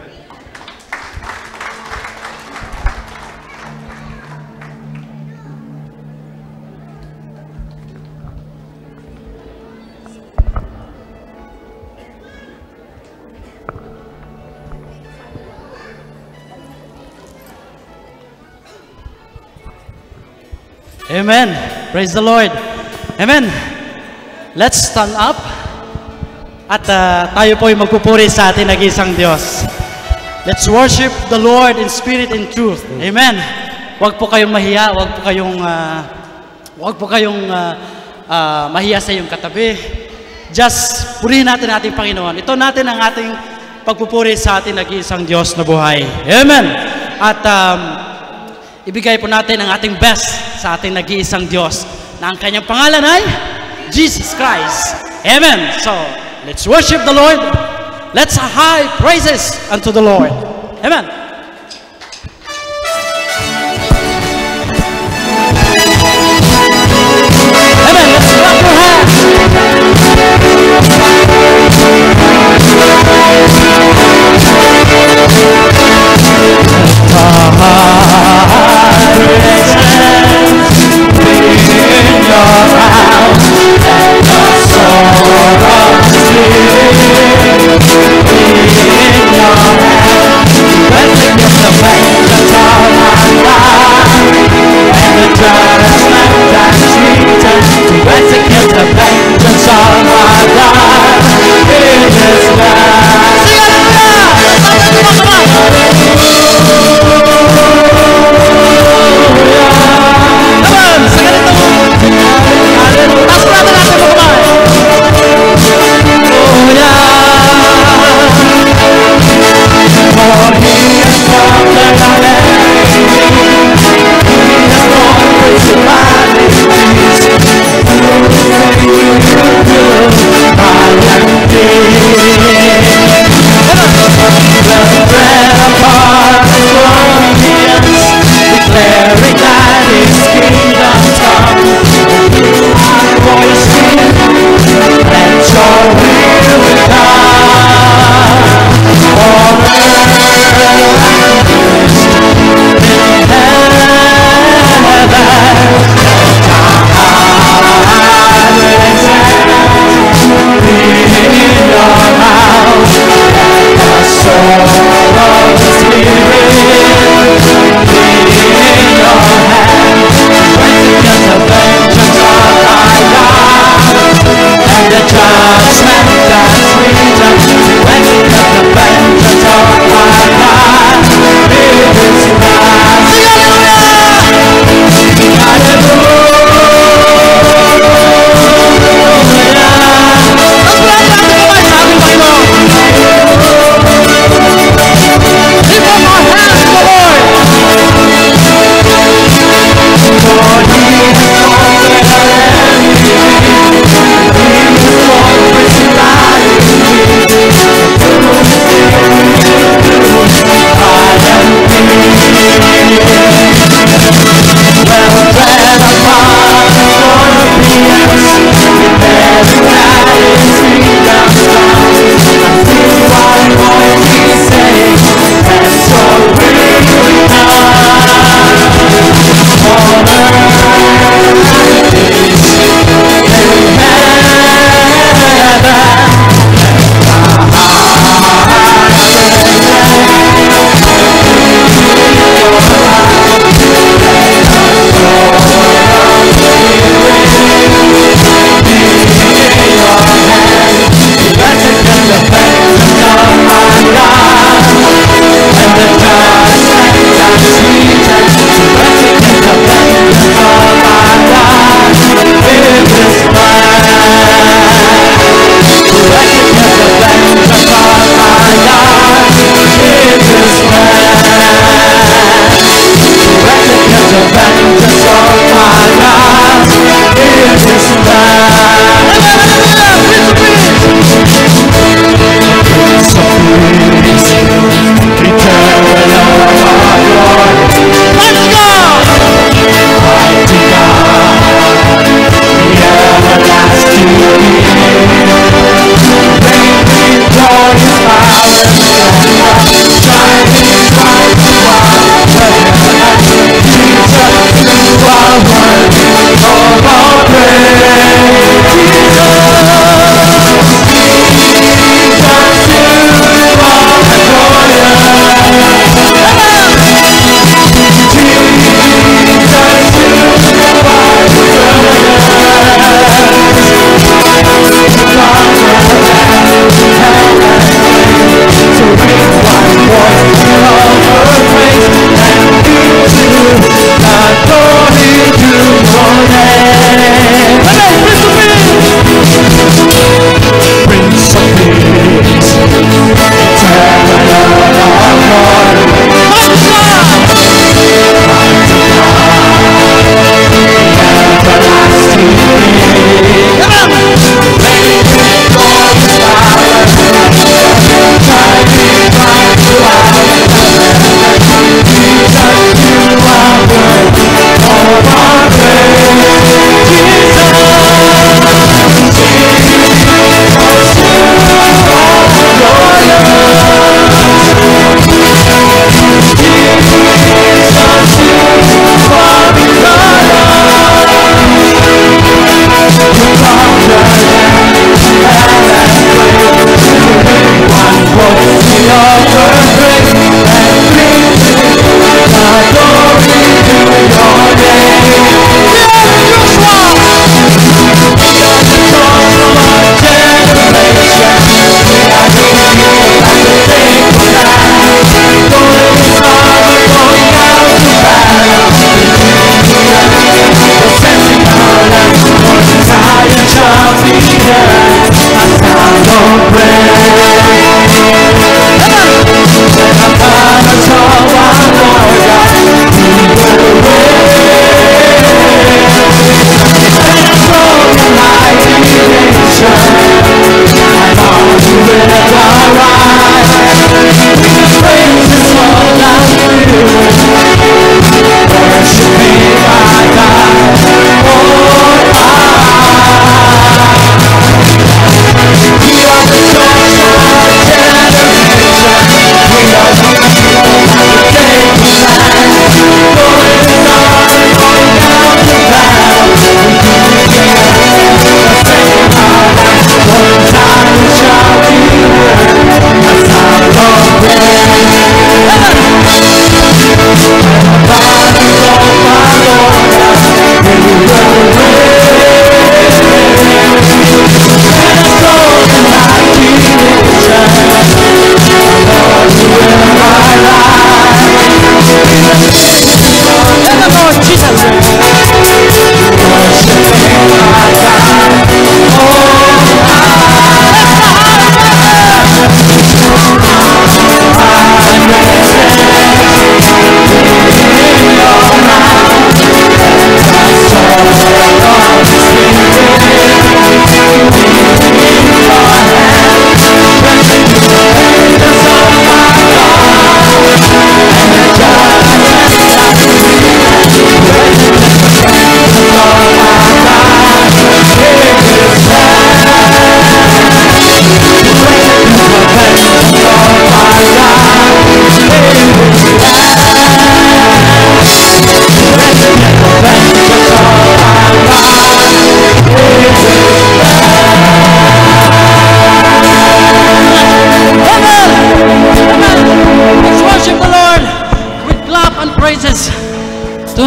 Amen. Praise the Lord. Amen. Let's stand up. At uh, tayo po ay magpupuri sa ating nag-iisang Diyos. Let's worship the Lord in spirit and truth. Amen. Huwag po kayong mahiya. Huwag po kayong, uh, huwag po kayong uh, uh, mahiya sa iyong katabi. Just purihin natin ang ating Panginoon. Ito natin ang ating pagpupuri sa ating nag-iisang Diyos na buhay. Amen. At um, ibigay po natin ang ating best sa ating nag-iisang Diyos na ang kanyang pangalan ay Jesus Christ. Amen. So, let's worship the Lord. Let's high praises unto the Lord. Amen. Amen. Let's clap your hands. Let's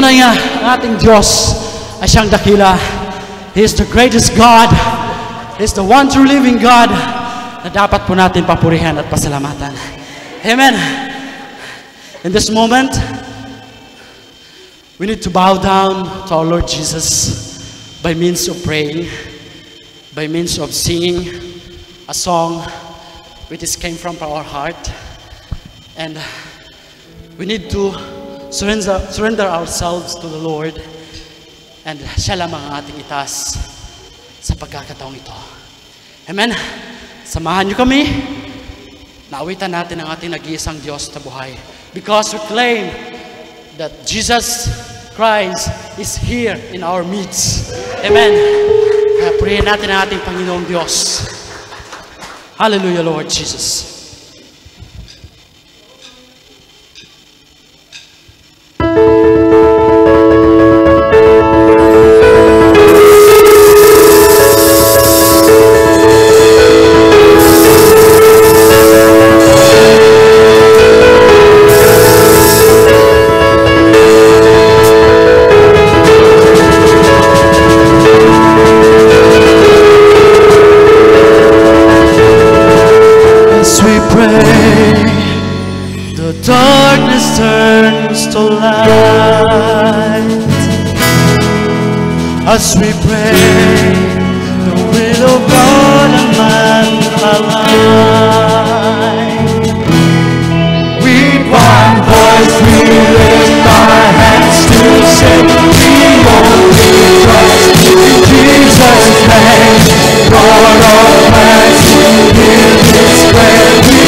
Tunay nga, ang ating Diyos ay siyang dakila. He is the greatest God. He is the one true living God na dapat po natin papurihan at pasalamatan. Amen. In this moment, we need to bow down to our Lord Jesus by means of praying, by means of singing a song which is came from our heart. And we need to surrender, surrender ourselves to the Lord. And siya lamang ang ating itaas sa pagkakataong ito. Amen. Samahan niyo kami. Naawitan natin ang ating nag-iisang Diyos na buhay. Because we claim that Jesus Christ is here in our midst. Amen. Kaya purihin natin ang ating Panginoong Diyos. Hallelujah, Lord Jesus. As we pray, the will of God and man align. With one voice we lift our hands to say, we only trust in Jesus' name. Lord of mercy, hear this prayer we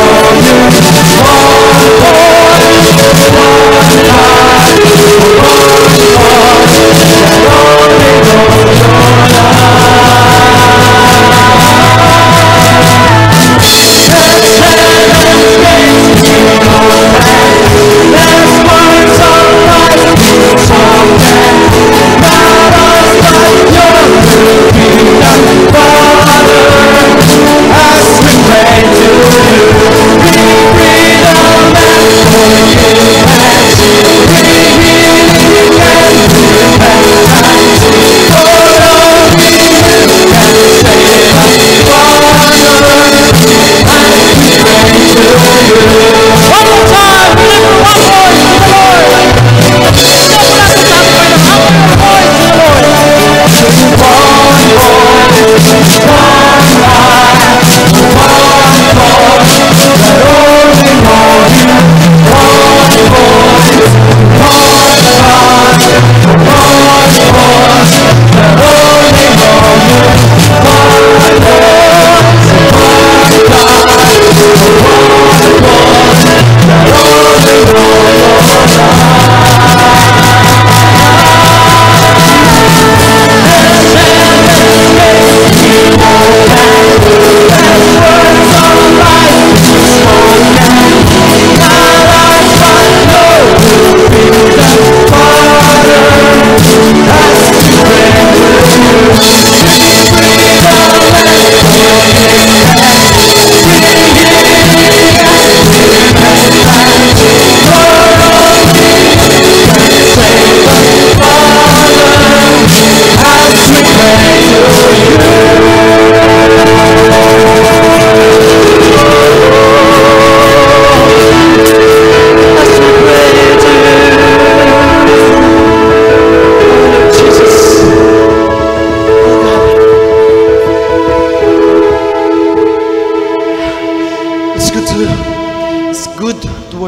Oh,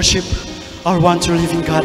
worship our one true living God.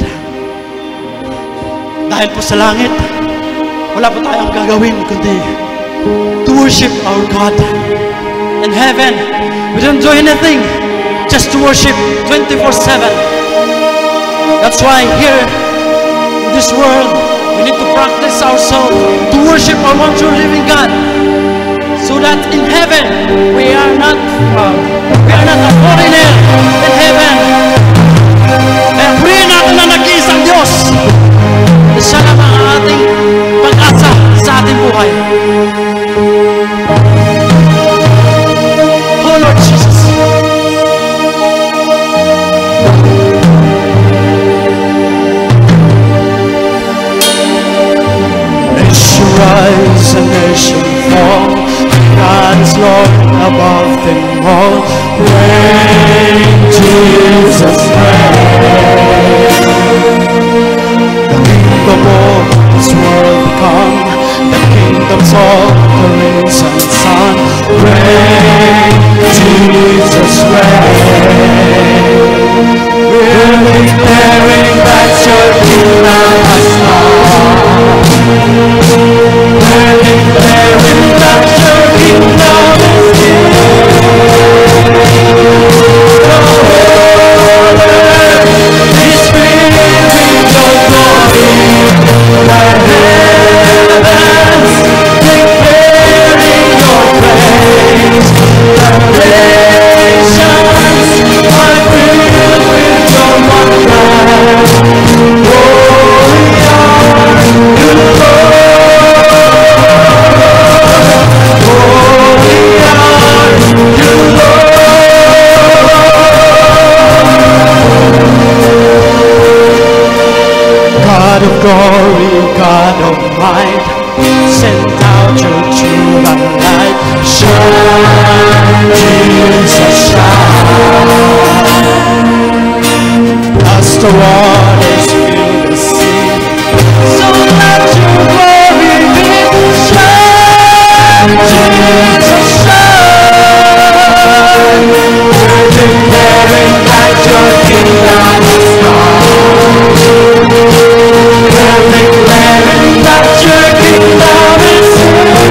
Dahil po sa langit, wala po tayong gagawin kundi to worship our God. In heaven, we don't do anything, just to worship twenty-four seven. That's why here in this world, we need to practice ourselves to worship our one true living God. So that in heaven, we are not uh, we are not a foreigner in heaven. Kaya purihin natin ang nag-iisang Diyos. Siya lang ang ating pag-asa sa ating buhay. Oh Lord Jesus. Nation rise and nation fall, God is Lord above them all. Reign, Jesus, reign. The kingdom of this world become the kingdoms of the risen sun. Reign, Jesus, reign. We're declaring that your kingdom has come. We're declaring that your kingdom is here. The whole earth is filled with your glory. The heavens declaring your praise. The nations are filled with your wonder. Holy are you, God of glory, God of might, send out your true light. Shine, Jesus, shine. As the waters fill the sea, so let your glory be. Shine, Jesus, shine. We're declaring that your kingdom is come. We're declaring that your kingdom is here.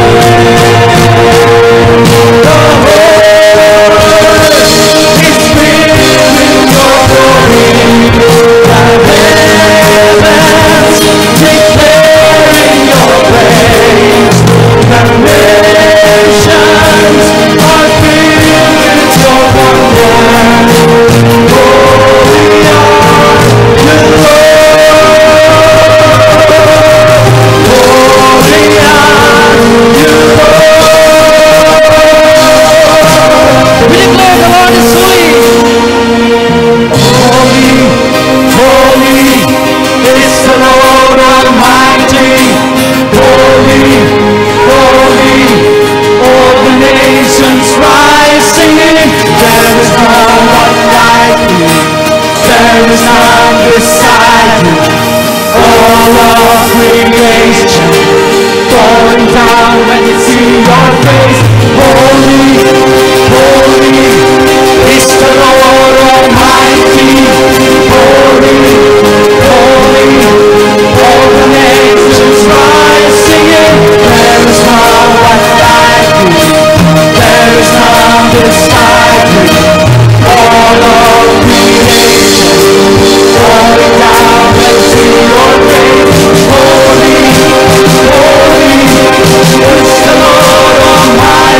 The whole earth is filled with your glory. The heavens declaring your praise. The nations are filled with your wonder. Holy are you, beside you, all of creation falling down when you see your face. Holy, holy is the Lord Almighty. Holy, holy, all the nations rise singing. There is none like you. There is none beside you. All of creation falling down and see your face. Holy, holy is the Lord Almighty.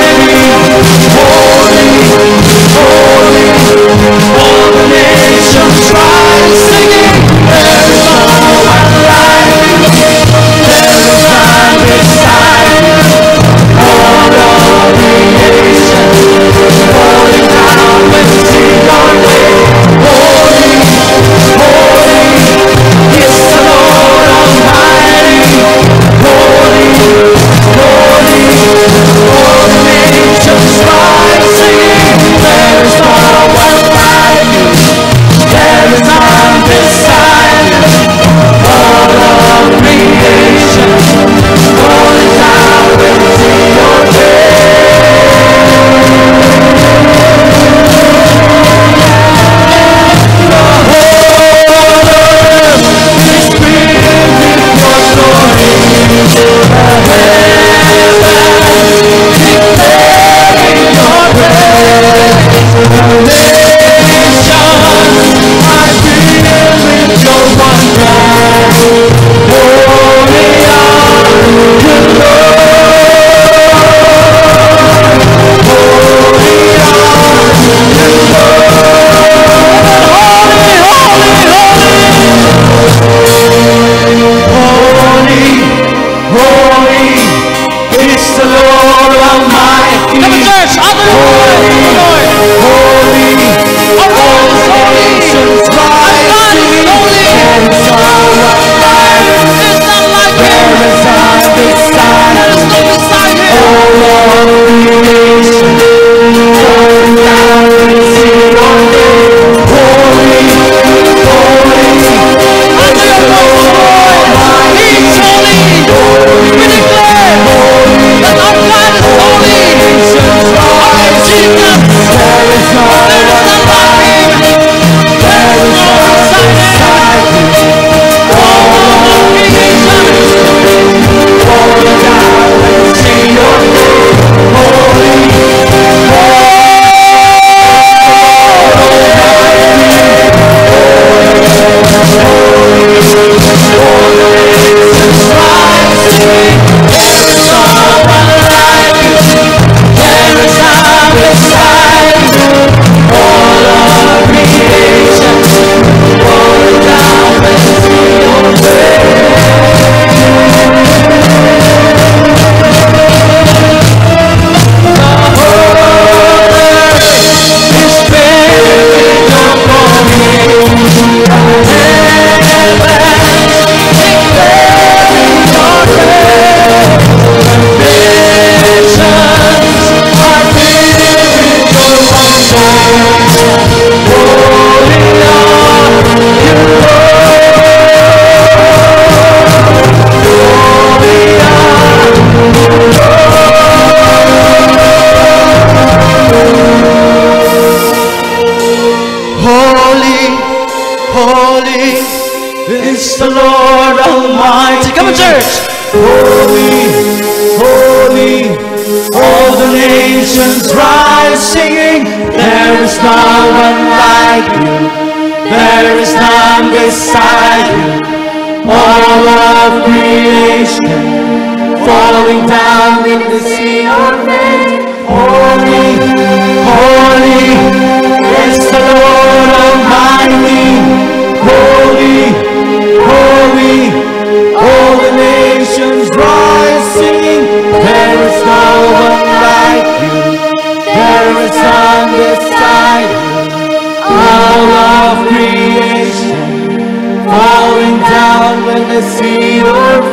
Lord Almighty. Come on, church. Holy, holy, all the nations rise singing, there is no one like you, there is none beside you. All of creation falling down in the sea of faith. Holy, holy is the Lord Almighty. Holy, holy, all the nations rise singing, there is no one like you, there is none beside you. All of creation falling down when the sea of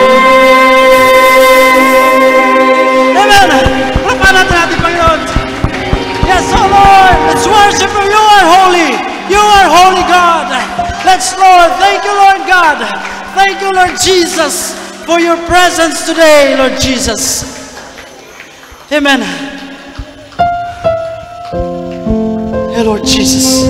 Amen. Lapan natin ating Panginoon. Yes, oh Lord, let's worship you. You are holy. You are holy God. Let's, Lord, thank you, Lord God. Thank you, Lord Jesus, for your presence today, Lord Jesus. Amen. Hey, Lord Jesus,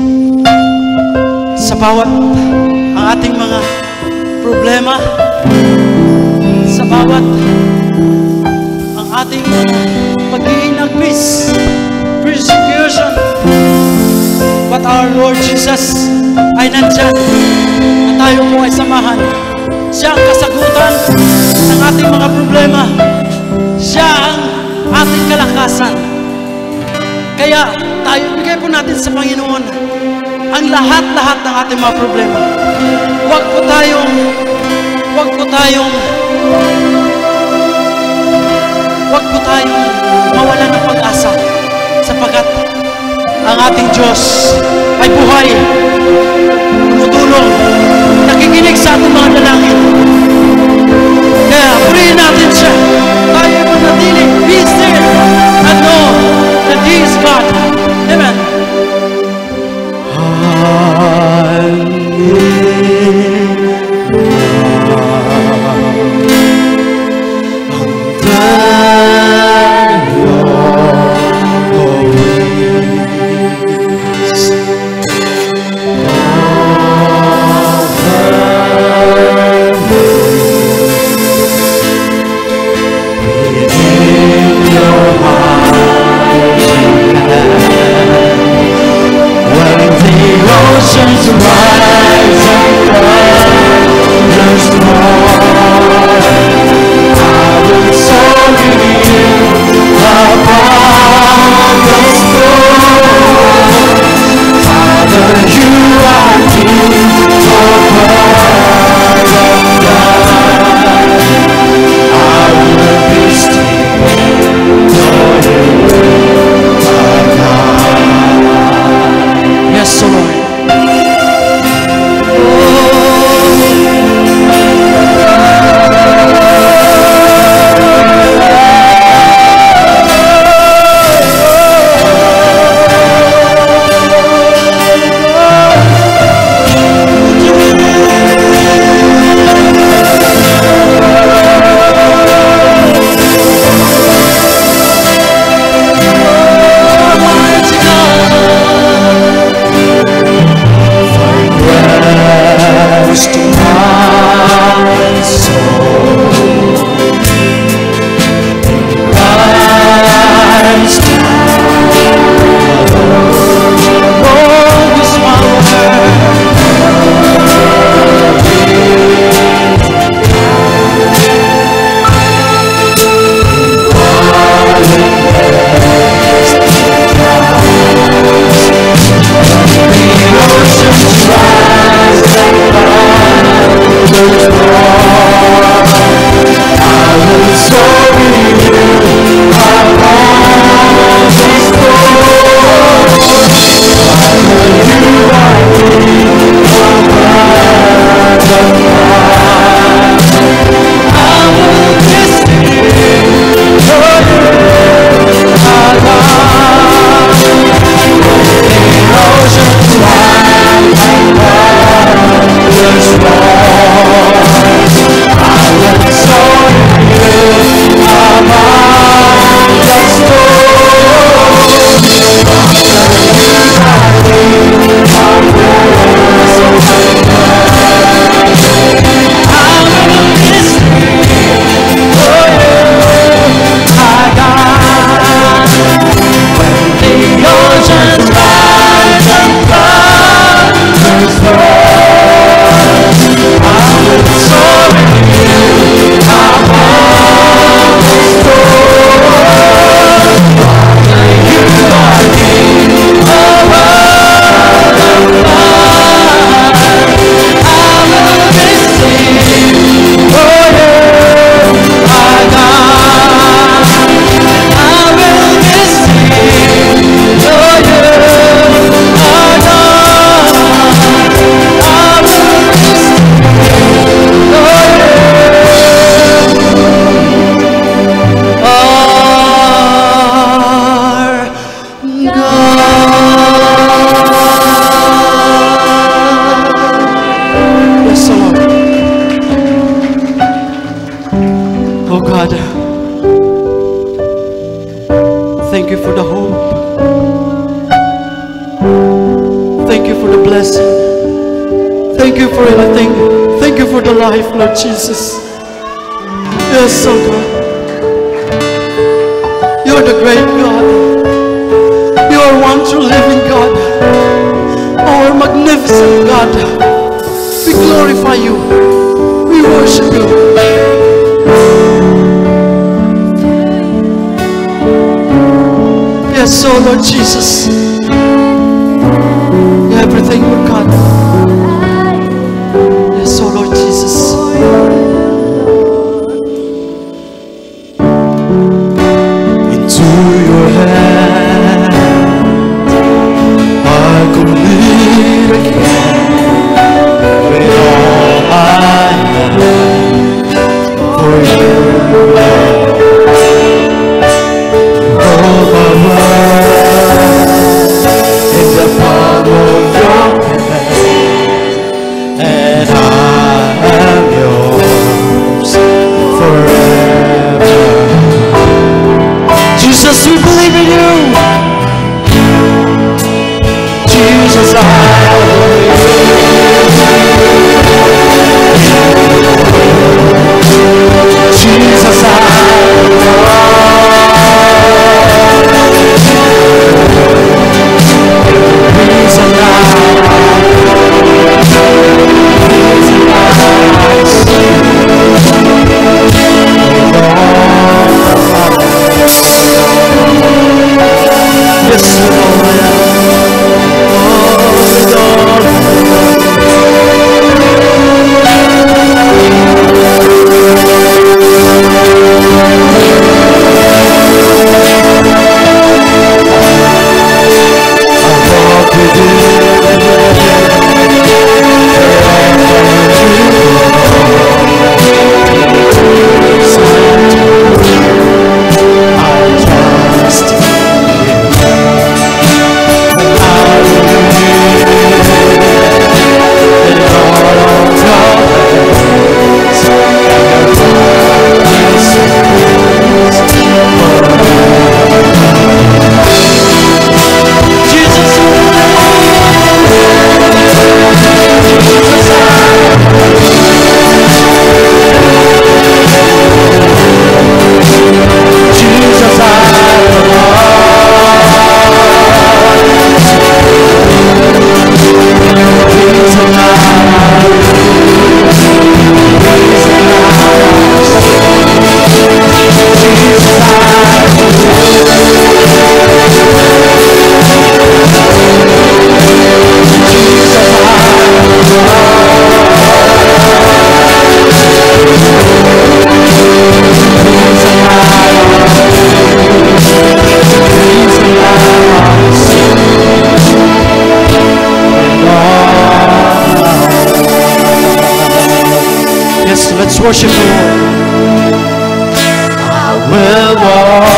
sa bawat ang ating mga problema, sa bawat ang ating mga pag-iinagpis, persecution, but our Lord Jesus ay nandyan na tayo po ay samahan. Siya ang kasagutan ng ating mga problema. Siya ang ating kalakasan. Kaya tayo, bigay po natin sa Panginoon ang lahat-lahat ng ating mga problema. Huwag po tayong, huwag po tayong, huwag po tayong mawalan ng pag-asa sapagkat ang ating Diyos ay buhay, tumutulong, nakikinig sa ating mga dalangin. Kaya purihin natin siya. Tayo ay manatili, be still, and know that He is God. Amen. Hallelujah. for the hope. Thank you for the blessing. Thank you for everything. Thank you for the life, Lord Jesus. Yes, oh God. You're the great God. You are one true living God. Our magnificent God. We glorify you. We worship you. Yes, oh Lord Jesus. Everything, Lord God. Yes, oh Lord Jesus. Into your hand I commit again with all I am for you. Hold my life in the palm of your hand, and I am yours forever. Jesus, we believe in you. Jesus, I believe. Jesus, I reason I yes, Lord. Let's worship the Lord. I will walk.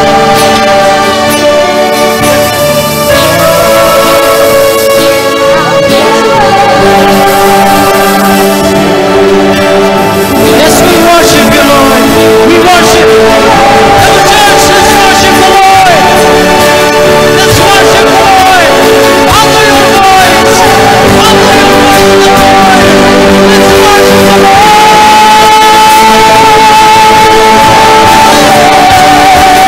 Yes, we worship you, Lord. We worship. As a church, let's worship the Lord. Let's worship the Lord. Honor your voice. Honor your voice to the Lord. Let's worship the Lord.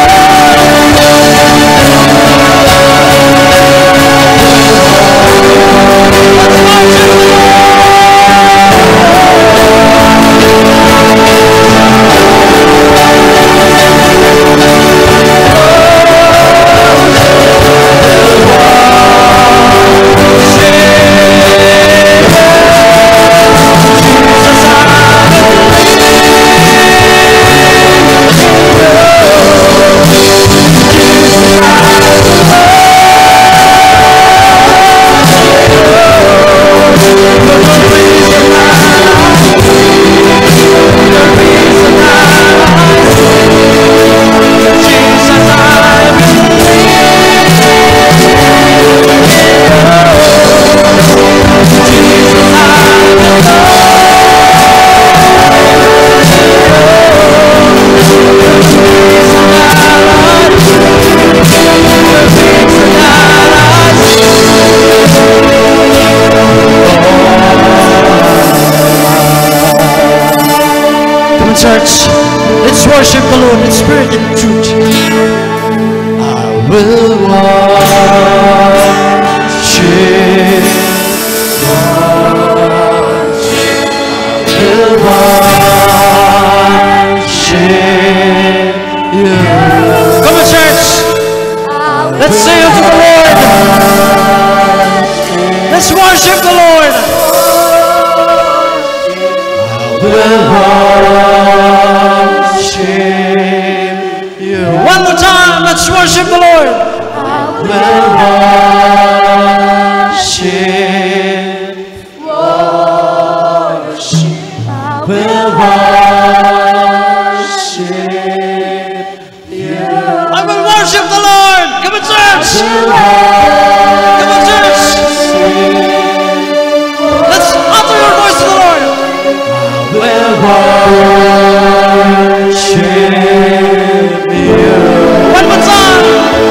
Let's worship the Lord in spirit and in truth. I will worship, worship, I will worship you. Come on, church. Let's sing unto the Lord. Let's worship the Lord. I will worship you. One more time, let's worship the Lord. I will worship, worship, I will worship you. I will worship the Lord. Come on, church. Come on, church. Let's utter your voice to the Lord. I will worship you. One more time.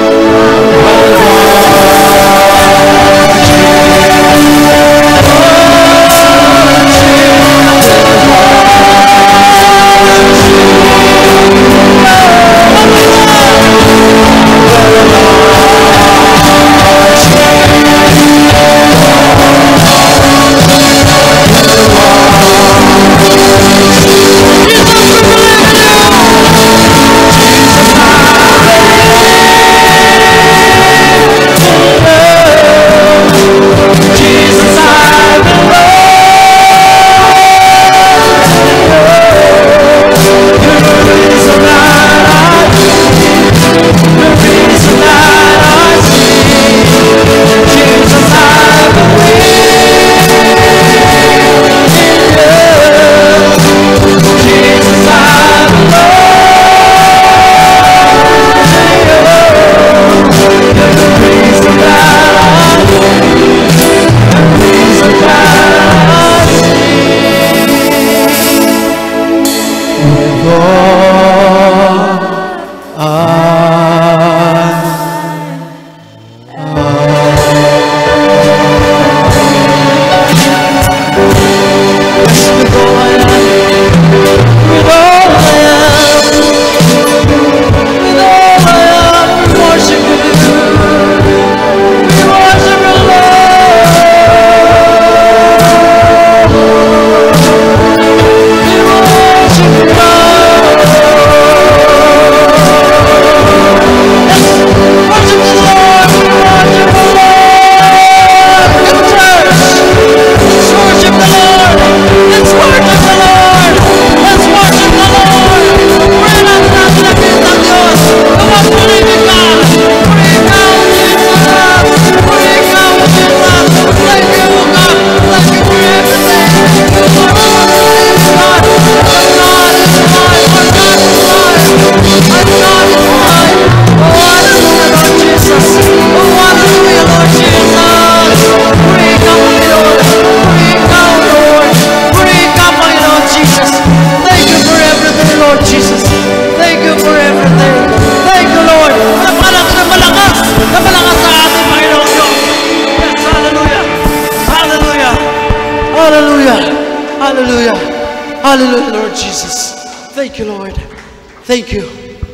Hallelujah. Hallelujah, Lord Jesus. Thank you, Lord. Thank you.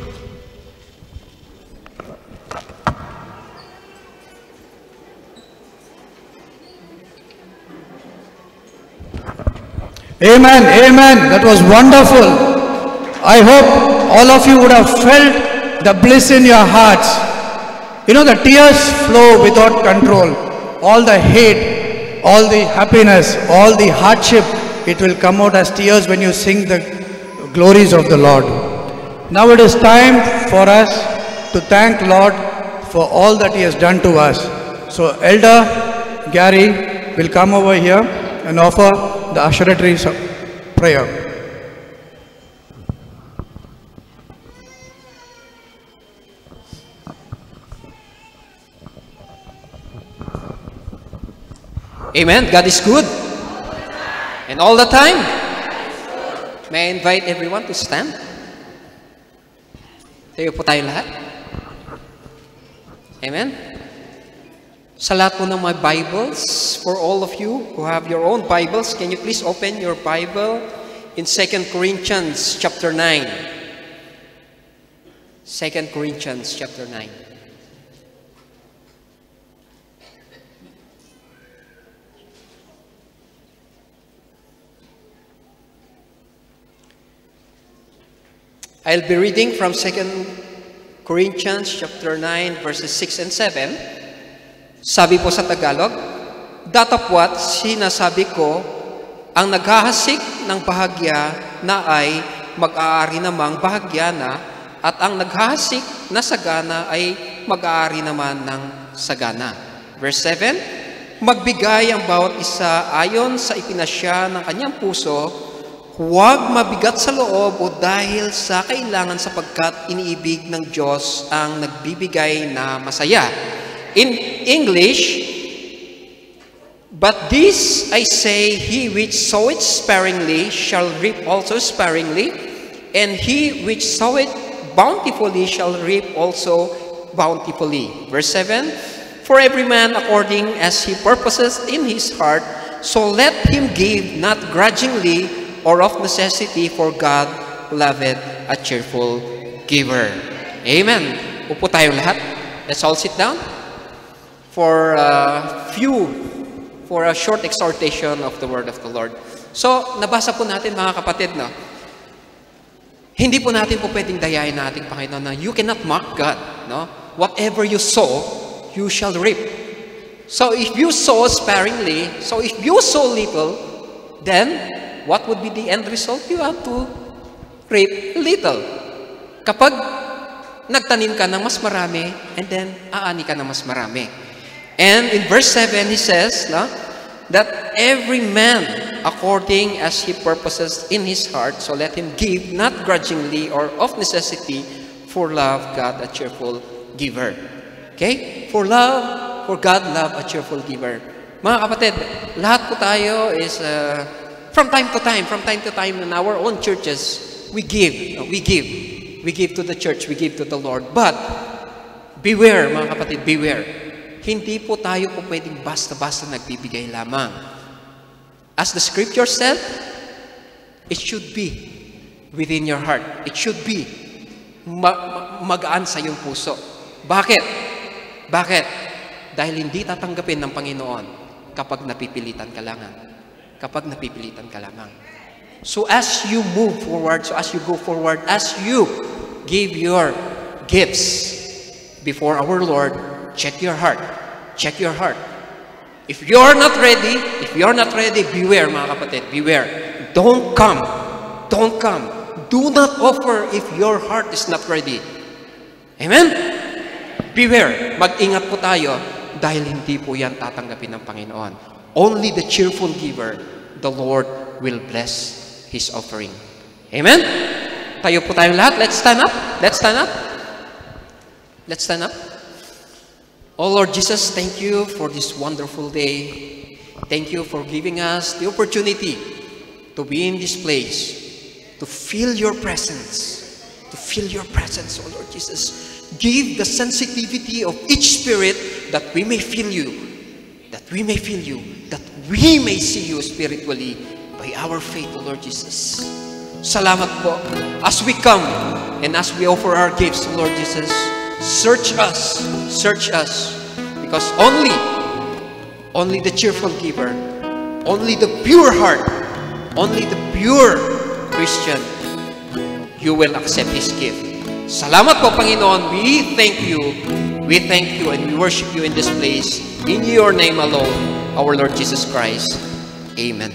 Amen, amen. That was wonderful. I hope all of you would have felt the bliss in your hearts. You know, the tears flow without control. All the hate, all the happiness, all the hardship, it will come out as tears when you sing the glories of the Lord. Now it is time for us to thank Lord for all that He has done to us. So Elder Gary will come over here and offer the usheratory prayer. Amen. God is good. And all the time. May I invite everyone to stand? Tayo po tayo lahat. Amen. Sa lahat po ng mga Bibles, for all of you who have your own Bibles, can you please open your Bible in Second Corinthians chapter nine. Second Corinthians chapter nine. I'll be reading from Second Corinthians chapter nine, verses six and seven. Sabi po sa Tagalog, datapwat sinasabi ko, ang naghahasik ng bahagya na ay mag-aari namang bahagya na, at ang naghahasik na sagana ay mag-aari naman ng sagana. Verse seven, magbigay ang bawat isa ayon sa ipinasya ng kanyang puso, huwag mabigat sa loob o dahil sa kailangan sapagkat iniibig ng Diyos ang nagbibigay na masaya. In English, but this I say, he which soweth sparingly shall reap also sparingly, and he which soweth bountifully shall reap also bountifully. Verse seven, for every man according as he purposes in his heart, so let him give not grudgingly or of necessity, for God loveth a cheerful giver. Amen. Upo tayong lahat. Let's all sit down for a few, for a short exhortation of the word of the Lord. So, nabasa po natin mga kapatid, no? Hindi po natin po pwedeng dayain na ating Panginoon na you cannot mock God, no? Whatever you sow, you shall reap. So, if you sow sparingly, so if you sow little, then what would be the end result? You have to reap little. Kapag nagtanim ka ng mas marami, and then aani ka ng mas marami. And in verse seven, he says no, that every man according as he purposes in his heart, so let him give, not grudgingly or of necessity, for love God a cheerful giver. Okay? For love, for God love a cheerful giver. Mga kapatid, lahat po tayo is uh, From time to time, from time to time in our own churches, we give, we give, we give to the church, we give to the Lord. But, beware mga kapatid, beware. Hindi po tayo po pwedeng basta-basta nagbibigay lamang. As the scripture said, it should be within your heart. It should be ma magaan sa iyong puso. Bakit? Bakit? Dahil hindi tatanggapin ng Panginoon kapag napipilitan ka lamang. Kapag napipilitan ka lamang. So as you move forward, so as you go forward, as you give your gifts before our Lord, check your heart. Check your heart. If you're not ready, if you're not ready, beware mga kapatid, beware. Don't come. Don't come. Do not offer if your heart is not ready. Amen? Beware. Mag-ingat po tayo dahil hindi po yan tatanggapin ng Panginoon. Only the cheerful giver, the Lord will bless His offering. Amen? Tayo po tayong lahat. Let's stand up. Let's stand up. Let's stand up. Oh Lord Jesus, thank you for this wonderful day. Thank you for giving us the opportunity to be in this place, to feel your presence, to feel your presence, oh Lord Jesus. Give the sensitivity of each spirit that we may feel you, that we may feel you, that we may see you spiritually by our faith, O Lord Jesus. Salamat po. As we come and as we offer our gifts, O Lord Jesus, search us, search us, because only, only the cheerful giver, only the pure heart, only the pure Christian, you will accept His gift. Salamat po, Panginoon. We thank you. We thank you and we worship you in this place. In your name alone, our Lord Jesus Christ. Amen.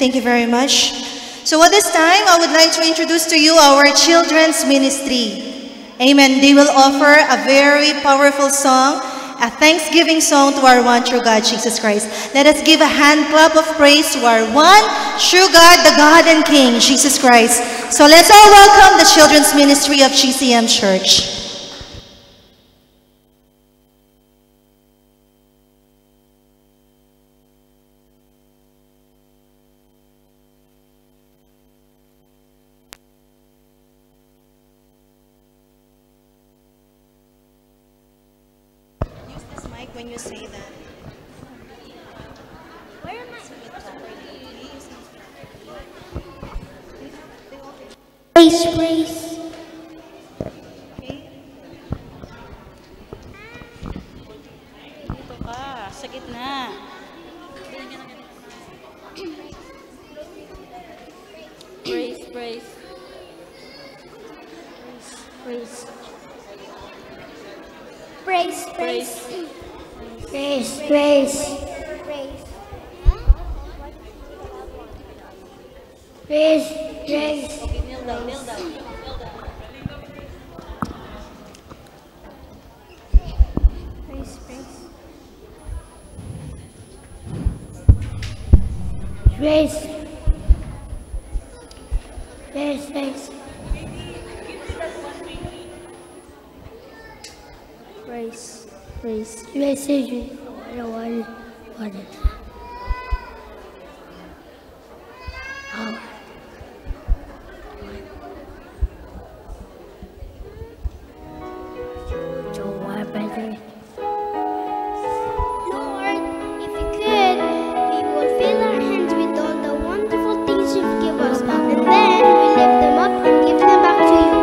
Thank you very much. So at this time, I would like to introduce to you our children's ministry. Amen. They will offer a very powerful song, a thanksgiving song to our one true God, Jesus Christ. Let us give a hand clap of praise to our one true God, the God and King, Jesus Christ. So let's all welcome the children's ministry of G C M Church. When you say that. Where am I? Praise, praise. Okay. Dito ka, sa gitna. Praise, praise. Praise. Praise, praise. Praise, praise. Praise. Praise, praise. Okay, kneel down, kneel down, kneel down. Praise, praise. Praise. Praise, praise. Praise, praise. Message one, one. Oh. So what better? Lord, if you could, we will fill our hands with all the wonderful things you've given us, and then we lift them up and give them back to you.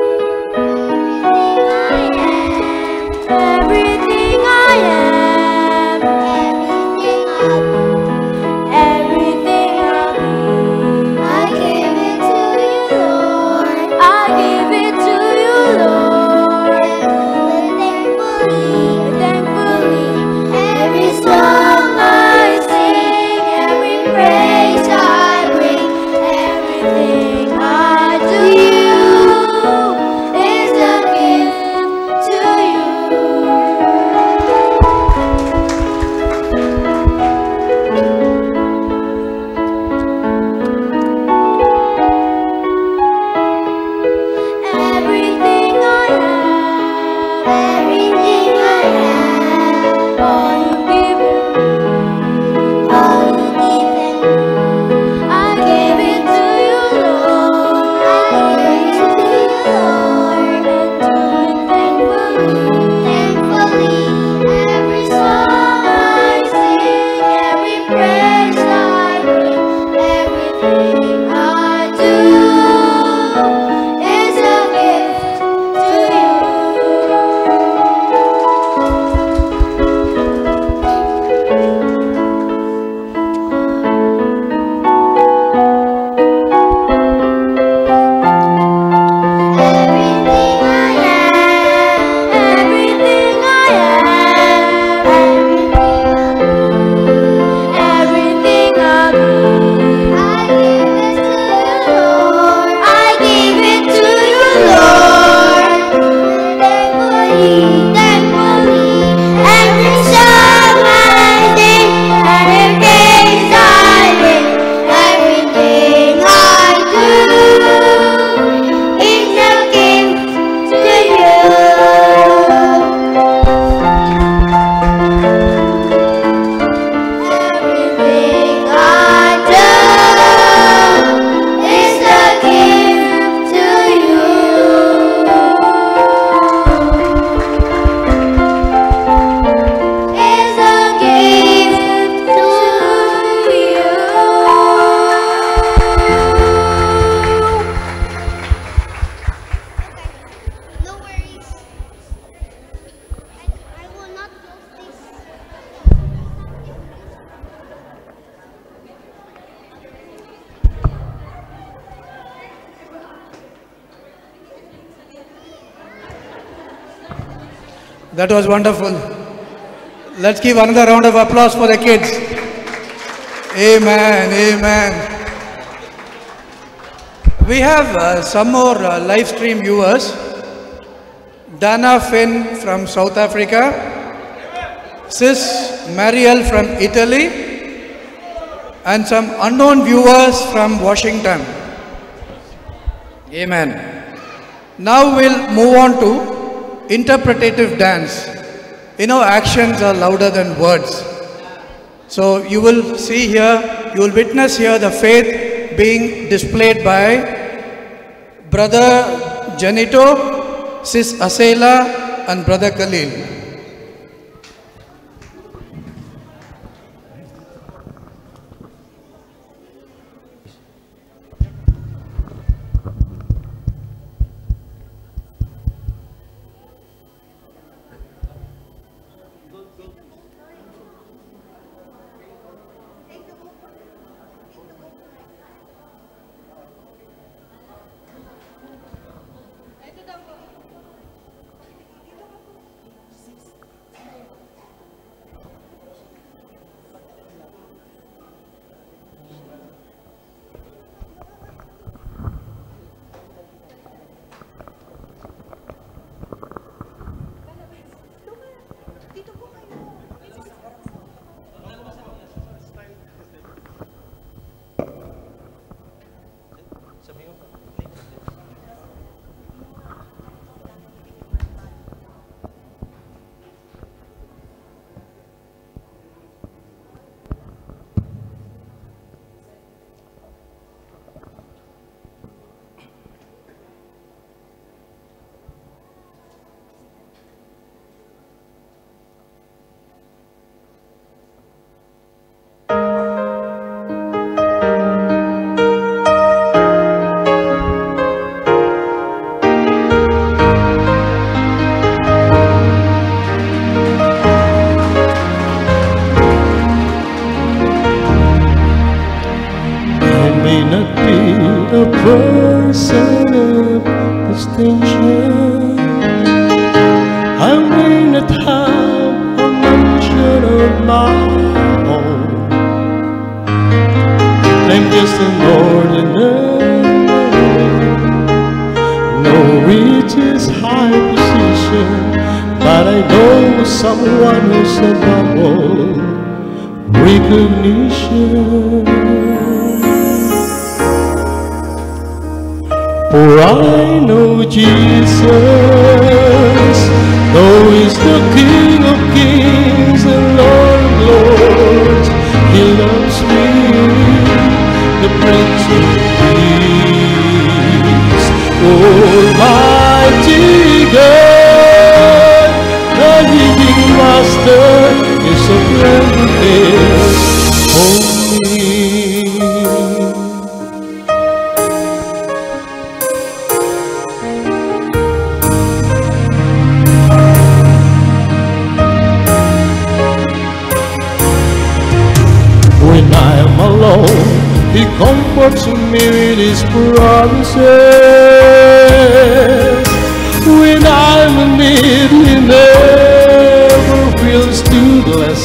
Everything I am, everything I'll be, everything I'll be, I give it to you, Lord. I give it to you, Lord. Thankfully, thankfully, every song I sing, every praise I bring, everything I do is a gift to you. Everything I am, everything I am, all you give me, all you give me, I give it to you, Lord. I give it to you, Lord, and do it thankfully, thankfully. Every song I sing, every praise I bring, everything I do is a gift to you. Everything I am, everything I am, everything I'll be, I give it to you, Lord. I give it to you, Lord. Thankfully, thankfully, every song I sing, every praise I bring, everything I do is a gift to you. Everything I do is a gift to you. Is a gift to you. No worries. I, I will not close this. That was wonderful. Let's give another round of applause for the kids. Amen, amen. We have uh, some more uh, live stream viewers. Dana Finn from South Africa. Sis Mariel from Italy. And some unknown viewers from Washington. Amen. Now we'll move on to interpretative dance. You know, actions are louder than words. So you will see here, you will witness here the faith being displayed by Brother Janito, Sis Asela, and Brother Khalil. person of distinction. I may not have a mansion of my own. I'm just an ordinary, no riches, high position, but I know someone who's above all recognition. For I know Jesus, though He's the King of kings and Lord of lords, He loves me, the Prince of Peace. Almighty God, the living Master, is a friend who cares for me. He comforts me with His promises. When I'm in need, He never feels toothless.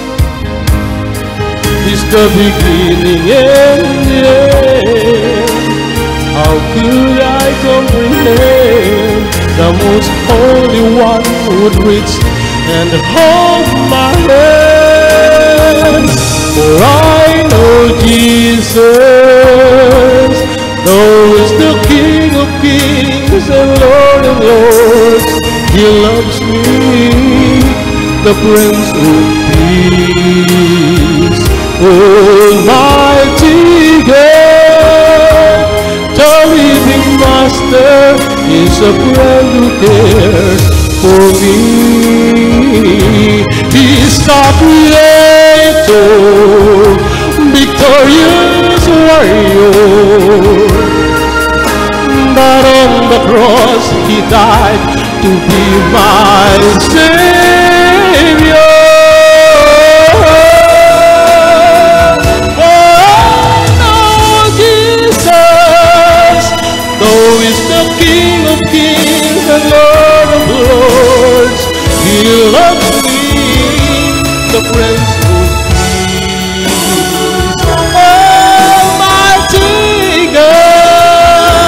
He's the beginning and the end. How could I comprehend the most holy one would reach and hold my hand? For I know Jesus, though He's the King of kings and Lord of lords, He loves me, the Prince of Peace. Almighty God, the living Master, is a friend who cares for me. He's the Creator, victorious warrior, but on the cross He died to be my Savior. Oh, no, Jesus, though He's the King of kings and Lord of lords, He loves me, the Prince of Peace. Almighty God,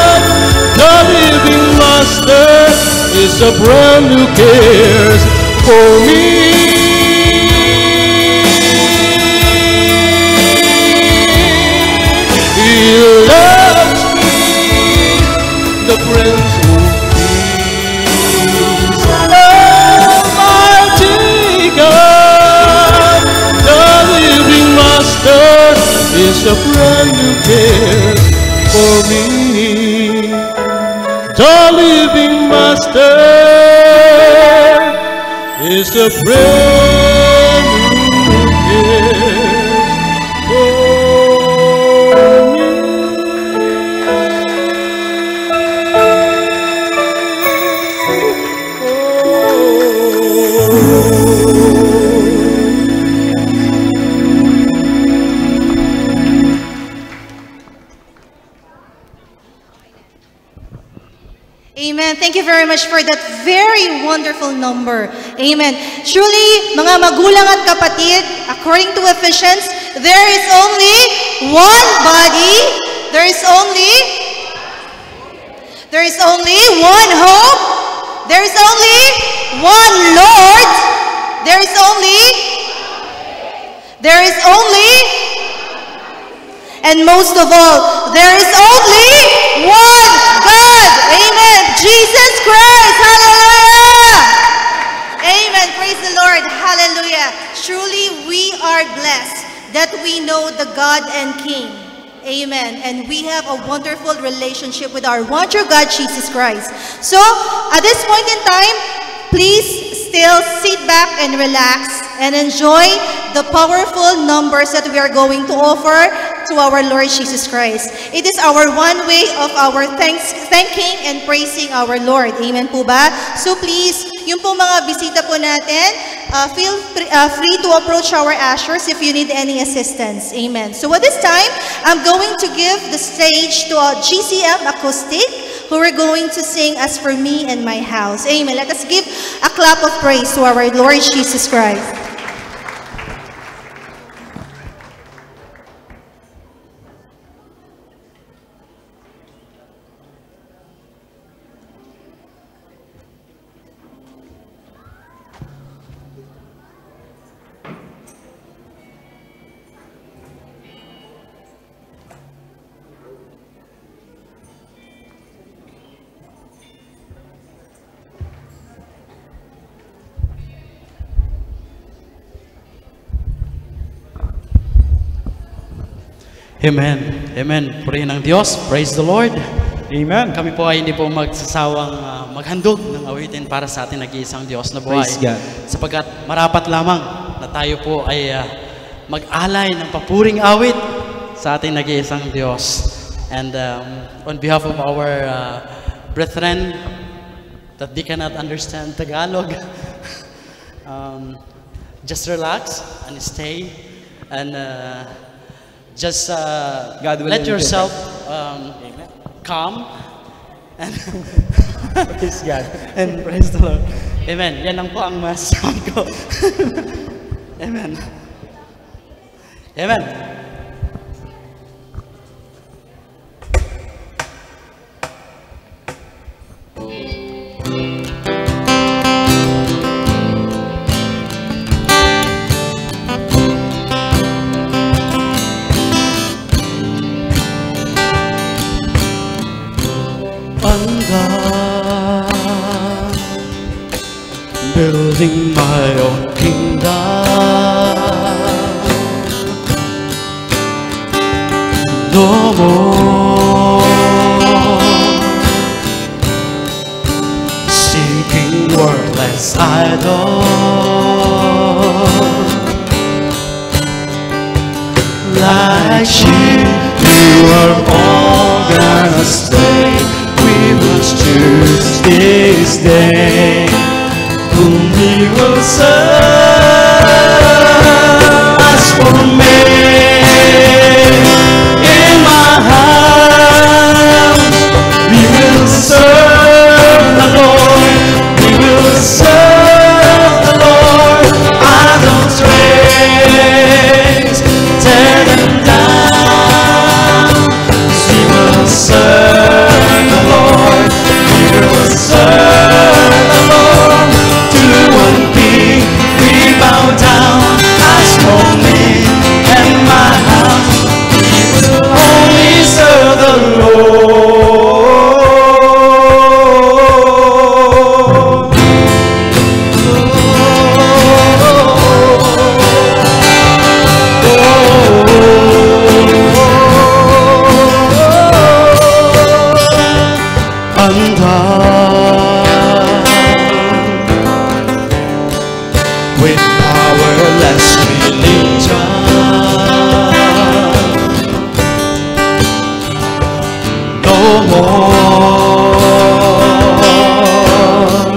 is a friend who cares for me. He loves me, the Prince who peace. Almighty God, the living Master, is a friend who cares for me. The living Master is a friend who cares for me. Amen. Thank you very much for that very wonderful number. Amen. Truly, mga magulang at kapatid, according to Ephesians, there is only one body, there is only, there is only one hope, there is only one Lord, there is only, there is only, and most of all, there is only one God. Amen. Jesus Christ. Hallelujah. Amen. Praise the Lord. Hallelujah. Truly, we are blessed that we know the God and King. Amen. And we have a wonderful relationship with our one true God, Jesus Christ. So, at this point in time, please still sit back and relax and enjoy the powerful numbers that we are going to offer to our Lord Jesus Christ. It is our one way of our thanks, thanking and praising our Lord. Amen po ba? So please, yung po mga bisita po natin, uh, feel free, uh, free to approach our ushers if you need any assistance. Amen. So at this time, I'm going to give the stage to a G C M acoustic who are going to sing As For Me and My House. Amen. Let us give a clap of praise to our Lord Jesus Christ. Amen. Amen. Purihin ng Diyos. Praise the Lord. Amen. Kami po ay hindi po magsasawang uh, maghandog ng awitin para sa ating nag-iisang Diyos na buhay. Praise God. Sapagkat marapat lamang na tayo po ay uh, mag-alay ng papuring awit sa ating nag-iisang Diyos. And um, on behalf of our uh, brethren that they cannot understand Tagalog, um, just relax and stay and uh, just uh, let yourself um, calm and praise God and praise the Lord. Amen. Yan lang po ang masasabi ko. Amen. Amen. Building my own kingdom, no more seeking worthless idols. Like sheep, you are all gonna stay. We must choose this day whom we will serve. As for me, in my house, we will serve the Lord. We will serve more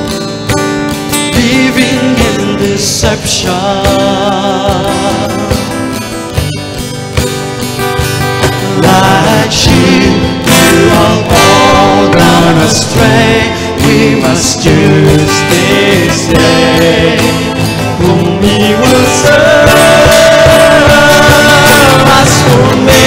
living in deception. Like sheep, we are all gone astray. We must choose this day whom we will serve. As for me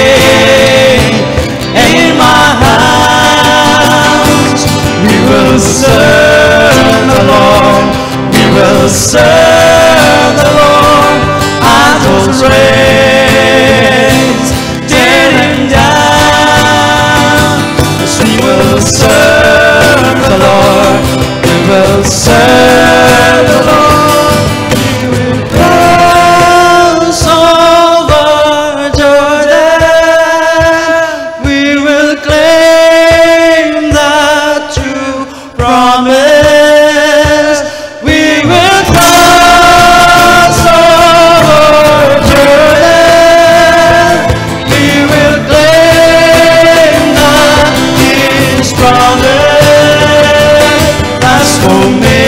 and my house, we will serve the Lord. We will serve the Lord. At those rains, dead and down, yes, we will serve the Lord. We will serve the Lord. We will cross over Jordan. We will claim that true promise. We will cross over Jordan. We will claim that His promise. As for me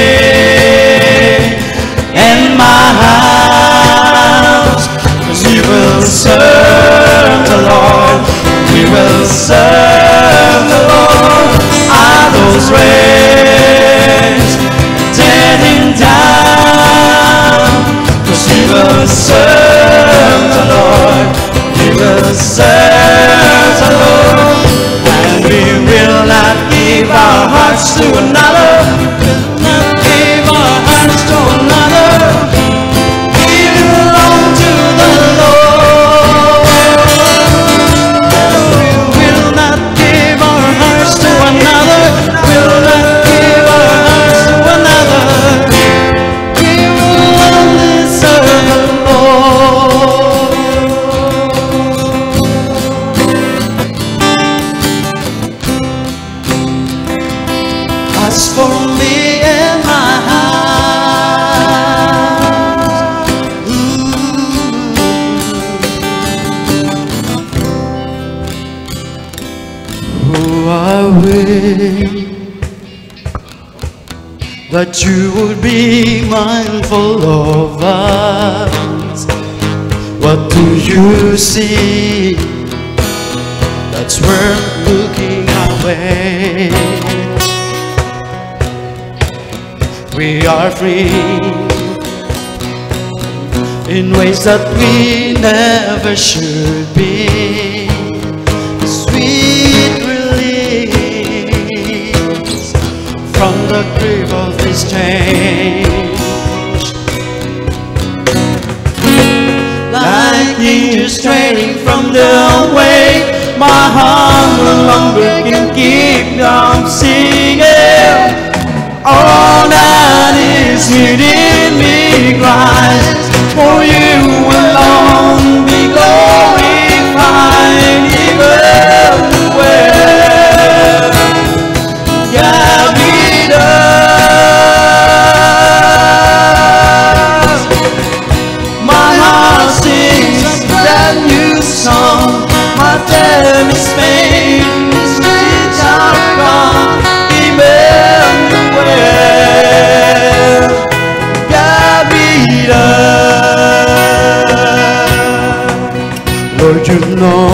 and my house, we will serve the Lord. We will serve the Lord. Are those rains tearing down? 'Cause we will serve the Lord. We will serve the Lord. And we will not give our hearts to another. Will not give our hearts to another. We belong to the Lord. And we will not give our hearts to another. Will not give our hearts to another. We will only serve the Lord. As for me and my house, who are we that you would be mindful of us? What do you see that's worth looking away? We are free in ways that we never should be. Sweet release from the grip of this change. Like angels straying from the way, my heart no longer can keep on singing. All that is within me cries, for you alone be glorified, Emmanuel. God with us. My heart sings a brand new song. My time is made, the streets are gone, Emmanuel. God with us. Lord, you know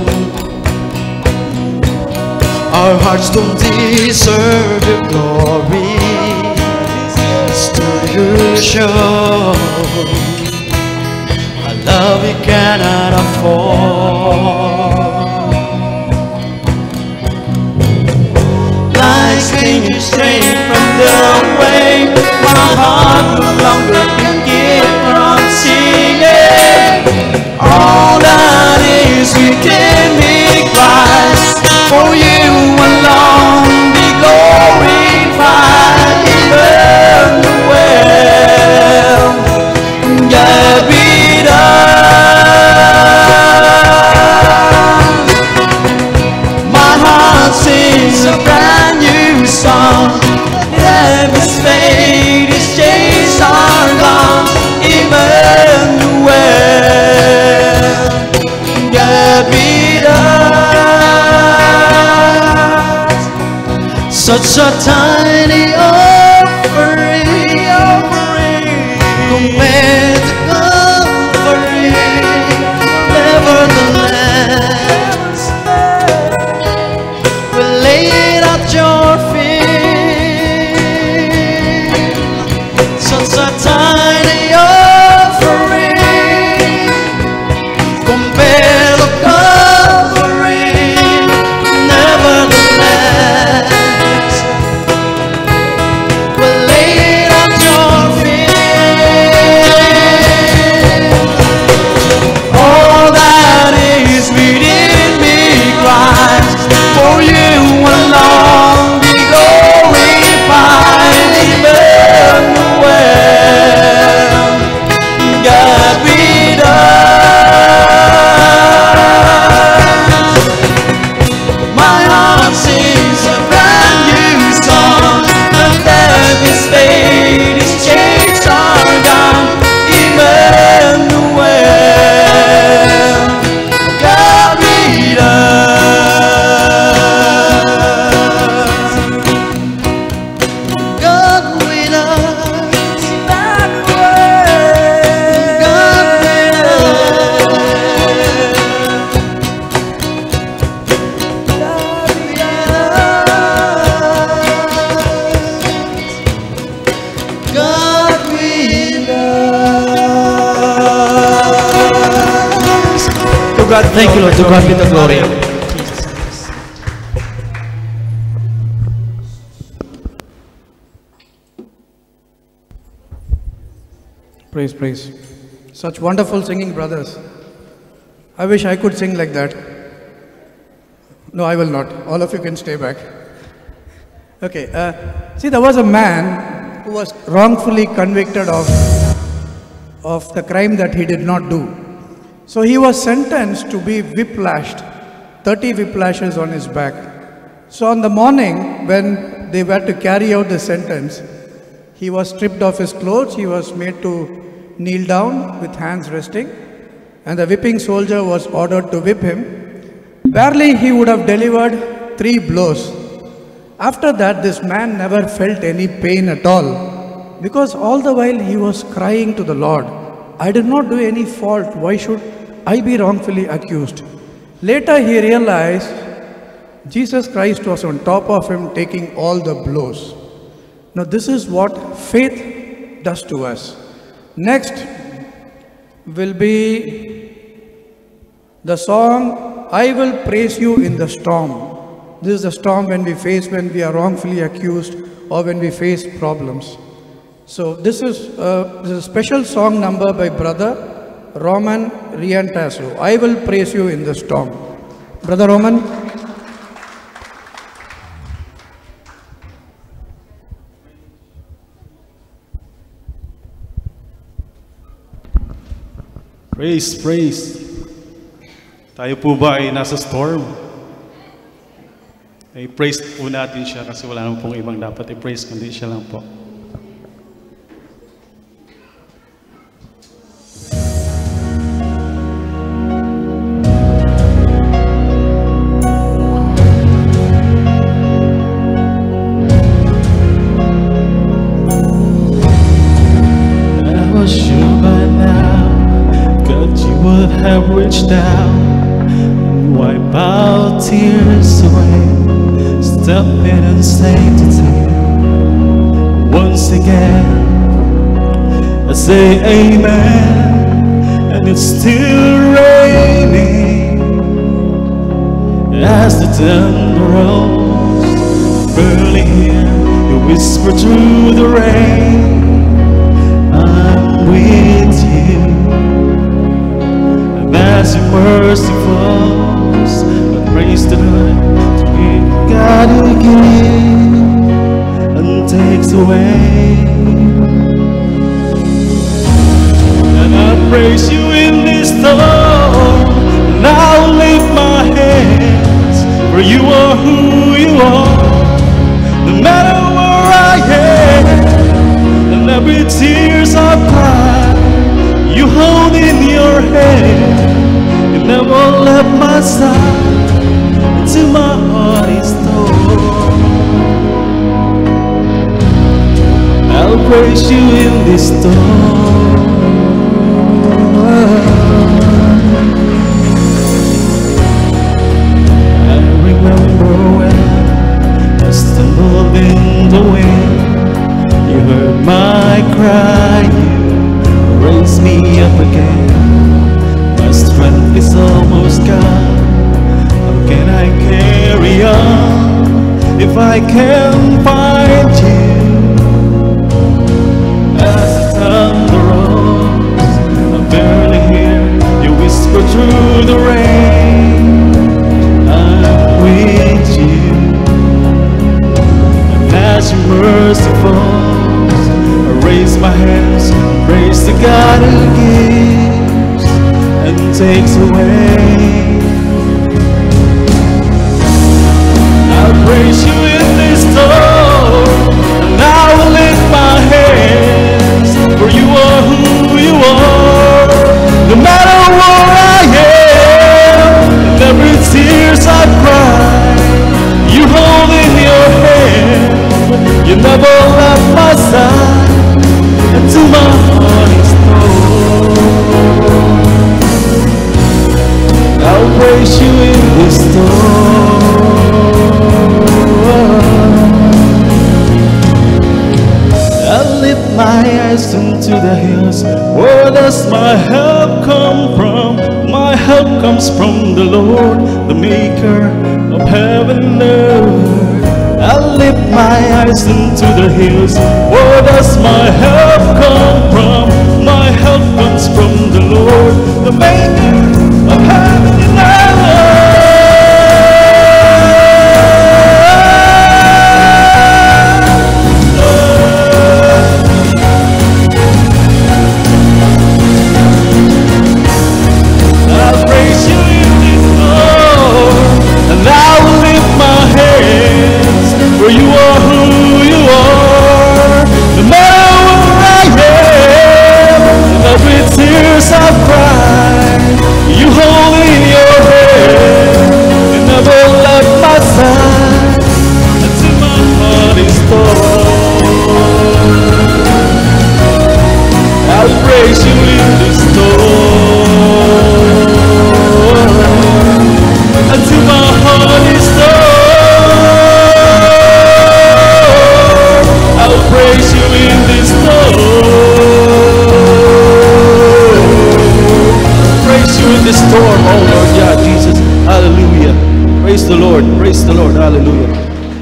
our hearts don't deserve your glory. It's to you show a love we cannot afford. Like strangers straying from the way, my heart no longer can keep from singing. All that is within me cries, for you alone be glorified, Emmanuel. God with us. such a tiny offering, compared to Calvary. Nevertheless, we laid at your feet. Such a tiny offering, compared to Calvary. Nevertheless, we laid at your feet. All that is within me cries, for you alone be glorified. Emmanuel, God with us. My heart sings a brand new song, and death is paid, His chains are gone. Emmanuel, God with us. God with us. Emmanuel, God with us. God with us. To God, thank you, Lord. To God be the glory. Praise, praise. Such wonderful singing, brothers. I wish I could sing like that. No, I will not. All of you can stay back. Okay. Uh, see, there was a man who was wrongfully convicted of, of the crime that he did not do. So he was sentenced to be whiplashed, thirty whiplashes on his back. So on the morning when they were to carry out the sentence, he was stripped of his clothes, he was made to kneel down with hands resting, and the whipping soldier was ordered to whip him. Barely he would have delivered three blows. After that, this man never felt any pain at all, because all the while he was crying to the Lord, I did not do any fault, why should I be wrongfully accused? Later he realized Jesus Christ was on top of him taking all the blows. Now this is what faith does to us. Next will be the song, I will praise you in the storm. This is the storm when we face, when we are wrongfully accused or when we face problems. So this is, uh, this is a special song number by Brother Roman Riantaso. I will praise you in the storm. Brother Roman. Praise, praise. Tayo po ba ay nasa storm? Ay praise po natin siya kasi wala naman pong ibang dapat i-praise kundi siya lang po. Have reached down and wipe out tears away, step in and sanctity. Once again, I say amen, and it's still raining as the thunder rolls. Barely hear you whisper through the rain, I'm with you. As your mercy falls, but praise the Lord to be God who gives and takes away. And I praise you in this storm, and I'll lift my hands, for you are who you are, no matter where I am, and every tears I've cried, you hold in your hand. You never left my side until my heart is torn. storm. I remember when I stumbled in the wind. You heard my cry, you raised me up again. My strength is almost gone. How can I carry on if I can't find you? As the thunder rolls, I barely hear you whisper through the rain. I'm with you, and as your mercy falls, I raise my hands, praise the God who gives and takes away. I'll praise you in this storm, and I will lift my hands, for you are who you are. No matter where I am, and every tears I cry, you hold in your hand. You never left my side, until my heart is torn. I'll praise you in this storm. I lift my eyes into the hills. Where does my help come from? My help comes from the Lord, the maker of heaven and earth. I lift my eyes into the hills. Where does my help come from? My help comes from the Lord, the maker of heaven and earth. I'll praise you in this storm, and I will lift my hands, for you are who you are. No matter where I am, and every tears I cry, you hold in your hand. You never left my side, until my heart is torn. I'll praise you in this storm, until my heart is torn. I'll praise you in this storm. Praise you in this storm, oh Lord, yeah, Jesus. Hallelujah. Praise the Lord. Praise the Lord. Hallelujah.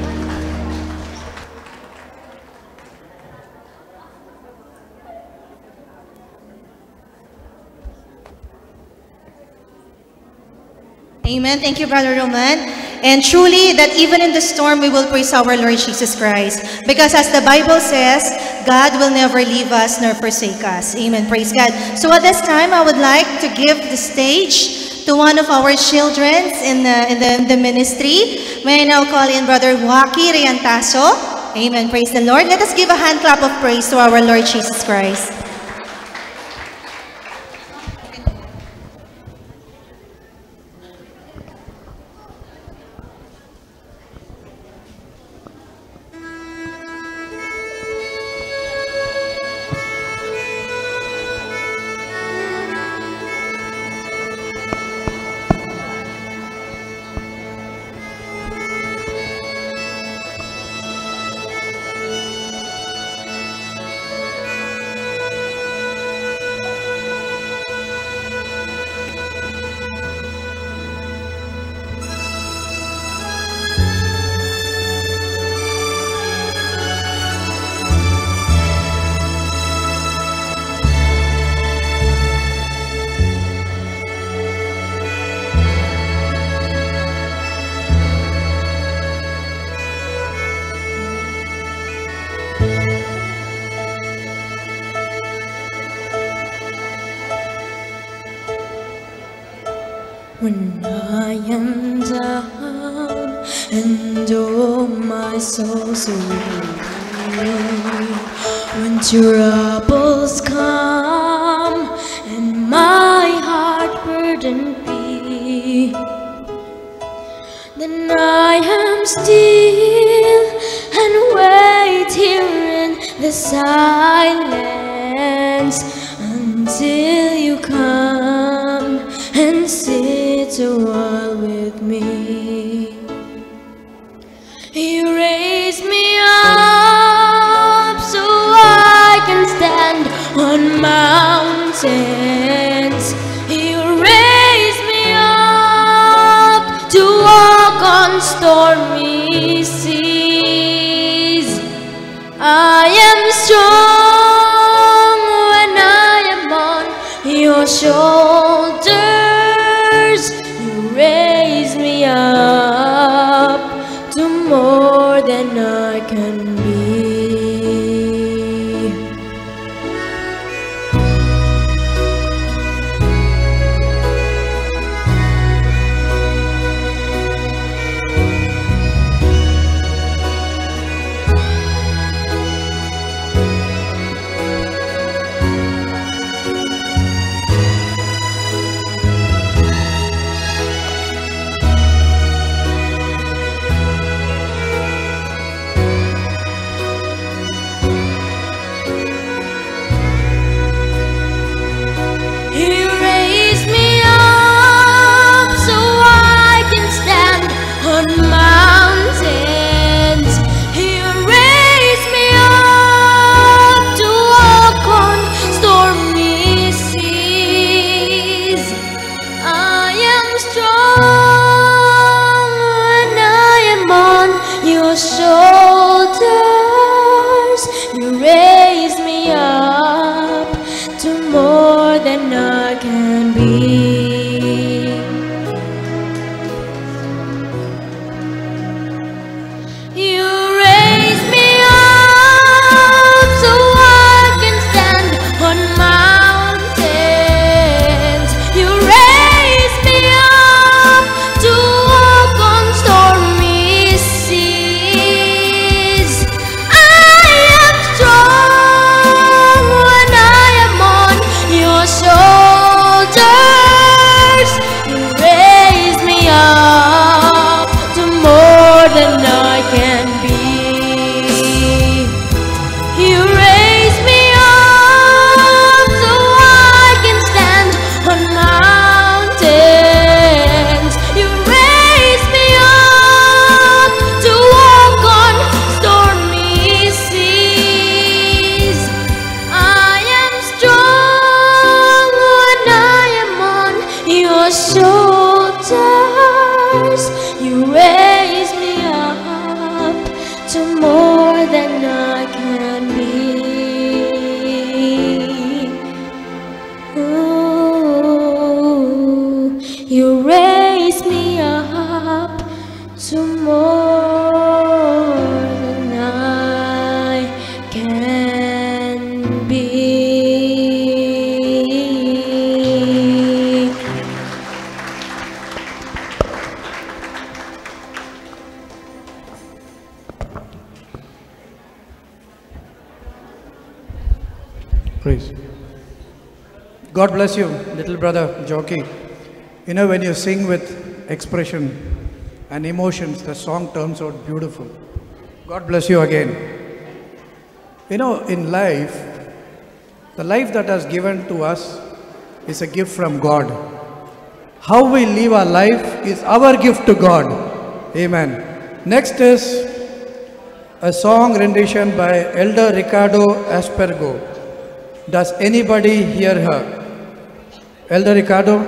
Amen. Thank you, Brother Roman. And truly, that even in the storm, we will praise our Lord Jesus Christ. Because as the Bible says, God will never leave us nor forsake us. Amen. Praise God. So at this time, I would like to give the stage to one of our children in the, in the, in the ministry. May I now call in Brother Joaquin Riantaso. Amen. Praise the Lord. Let us give a hand clap of praise to our Lord Jesus Christ. When I am down and oh my soul's so weary, when troubles come and my heart burdened be, then I am still and wait here in the silence. mountains until you come and sit a while with me. You raise me up so I can stand on mountains. You raise me up to walk on stormy seas. I am strong when I am on your shoulders. You raise me up to more than I can be. You raise me up so I can stand on mountains. You raise me up to walk on stormy seas. I am strong when I am on your shoulders. You raise me up to more than I can be. You raise me up so I can stand on mountains. You raise me up to walk on stormy seas. I am strong when I am on your shoulders. You raise me up to more than I can be. You raise me up so I can stand on mountains. You raise me up to walk on stormy seas. I am strong when I am on your shoulders. You raise me up to more than I can be. Ooh, you raise me up to more than I can be. Praise. God bless you, little brother Jockey. You know, when you sing with expression and emotions, the song turns out beautiful. God bless you again. You know, in life, the life that has given to us is a gift from God. How we live our life is our gift to God. Amen. Next is a song rendition by Elder Ricardo Aspergo. Does anybody hear her? Elder Ricardo?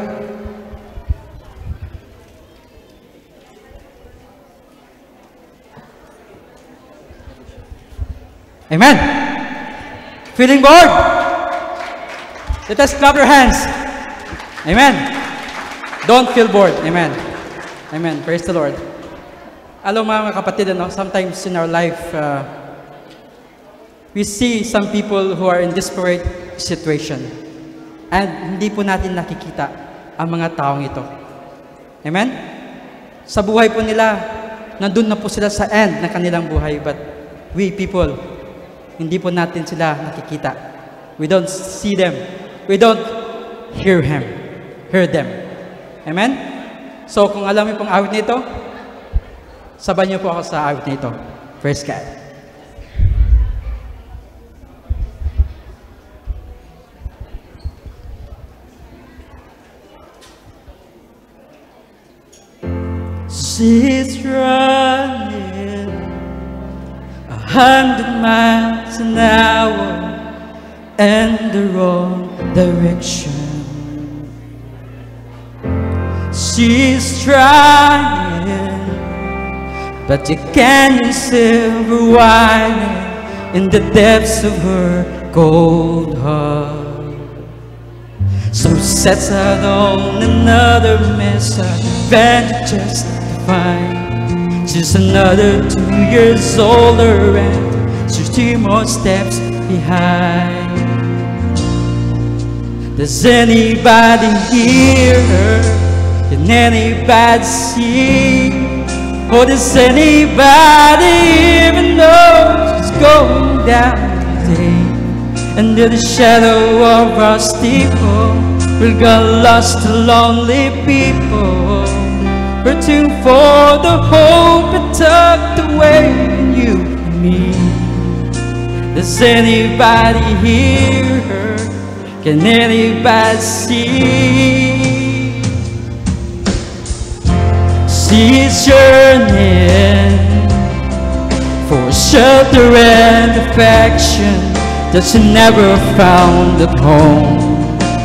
Amen. Feeling bored? Let us clap your hands. Amen. Don't feel bored. Amen. Amen. Praise the Lord. Alam mo mga kapatid, ano, sometimes in our life, uh, we see some people who are in desperate situation. And hindi po natin nakikita ang mga taong ito. Amen? Sa buhay po nila, nandun na po sila sa end ng kanilang buhay. But we people, hindi po natin sila nakikita. We don't see them. We don't hear him. Hear them. Amen? So kung alam niyo pong awit nito, sabay niyo po ako sa awit nito. Praise God. She's running a hundred miles an hour in the wrong direction. She's trying, but you can't see her whining in the depths of her cold heart. So sets out on another misadventure just to find she's another two years older and she's two more steps behind. Does anybody hear her? Can anybody see? Or does anybody even know she's going down today? Under the shadow of our steeple, we'll go lost to lonely people, searching for the hope that tucked away in you and me. Does anybody hear her? Can anybody see? She's yearning for shelter and affection that she never found at home.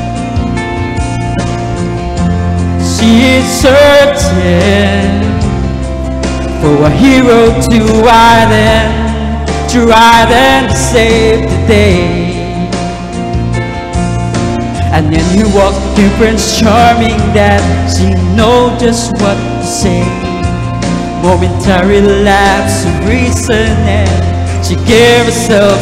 She is searching for a hero to ride in, to ride and to save the day. And then you walk in Prince Charming that she know just what to say. Momentary lapse of reason and she gave herself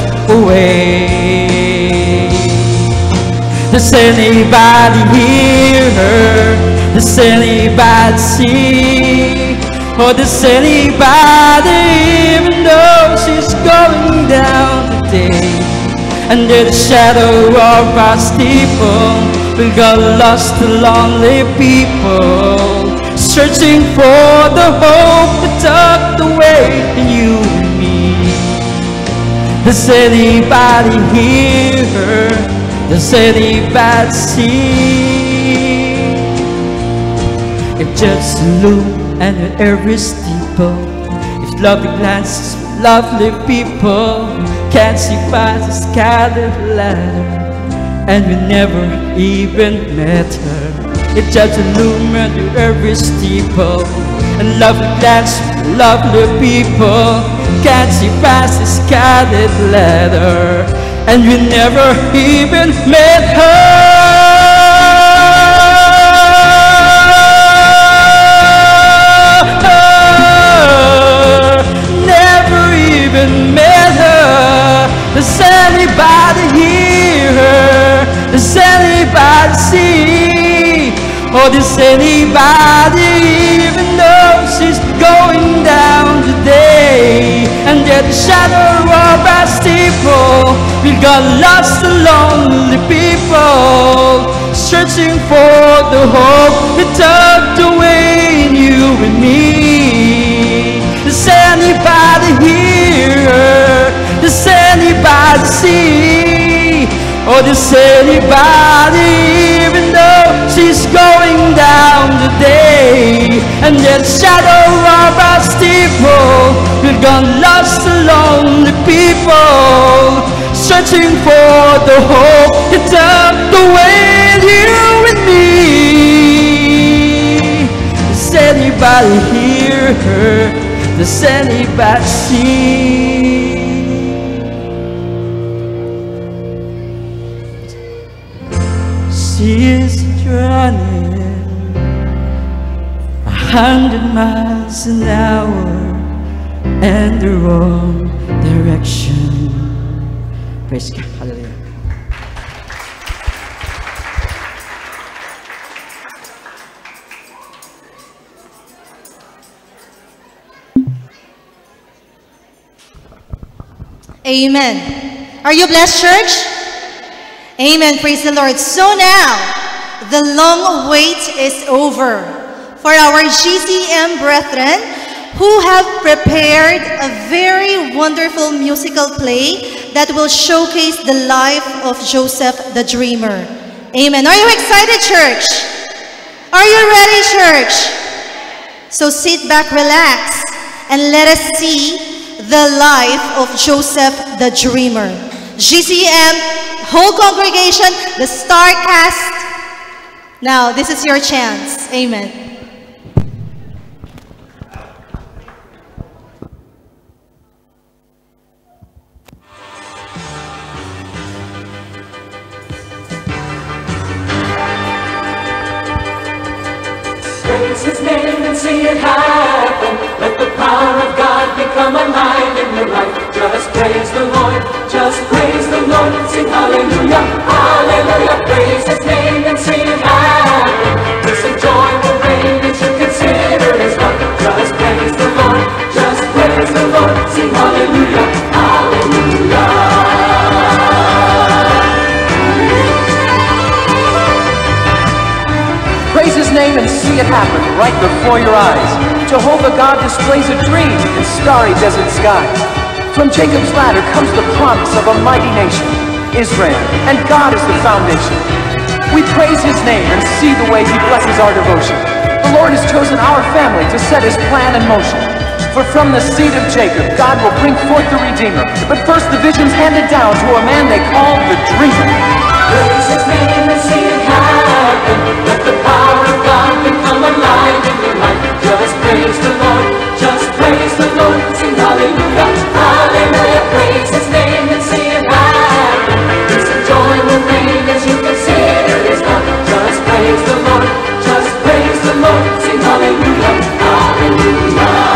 away. Does anybody hear her? Does anybody see? Or does anybody even know she's going down today? Under the shadow of our steeple, we'll go lost to lonely people, searching for the hope that tucked away in you and me. Does anybody hear her? Does anybody see? If just a loom and at every steeple, if lovely glances, lovely people can't see past the scarlet ladder, and we never even met her. It's just a loom under every steeple, and lovely glances, lovely people can't see past the scarlet ladder, and we never even met her. Never even met her. Does anybody hear her? Does anybody see? Or does anybody even know she's going down today? And at the shadow of our steeple, we got lost and lonely people, searching for the hope that tucked away in you and me. Does anybody hear her? Does anybody see? Or does anybody even know she's going down today? And that shadow of our steeple, we've gone lost and lonely people, searching for the hope that tucked away in you and me. Does anybody hear her? Does anybody see? She is running a hundred miles an hour in the wrong direction. Praise God. Hallelujah. Amen. Are you blessed, church? Amen. Praise the Lord. So now, the long wait is over for our G C M brethren who have prepared a very wonderful musical play that will showcase the life of Joseph the Dreamer. Amen. Are you excited, church? Are you ready, church? So sit back, relax, and let us see the life of Joseph the dreamer. G C M, whole congregation, the star cast. Now, this is your chance. Amen. Praise His name and see it happen. Let the power of God become alive in your life. Just praise the Lord, just praise the Lord. Sing hallelujah, hallelujah. Praise His name and see it happen. Listen, joy will reign as you consider His love. Just praise the Lord, just praise the Lord. Sing hallelujah, hallelujah. Praise His name and see it happen right before your eyes. Jehovah God displays a dream in starry desert sky. From Jacob's ladder comes the promise of a mighty nation, Israel, and God is the foundation. We praise His name and see the way He blesses our devotion. The Lord has chosen our family to set His plan in motion. For from the seed of Jacob, God will bring forth the Redeemer. But first the vision's handed down to a man they call the Dreamer. Praise His name and see it happen. Let the power of God become alive in your life. Just praise the Lord, just praise the Lord. Sing hallelujah, hallelujah. Praise His name and see it happen. Peace and joy will reign as you consider His love. Just praise the Lord, just praise the Lord. Sing hallelujah, hallelujah.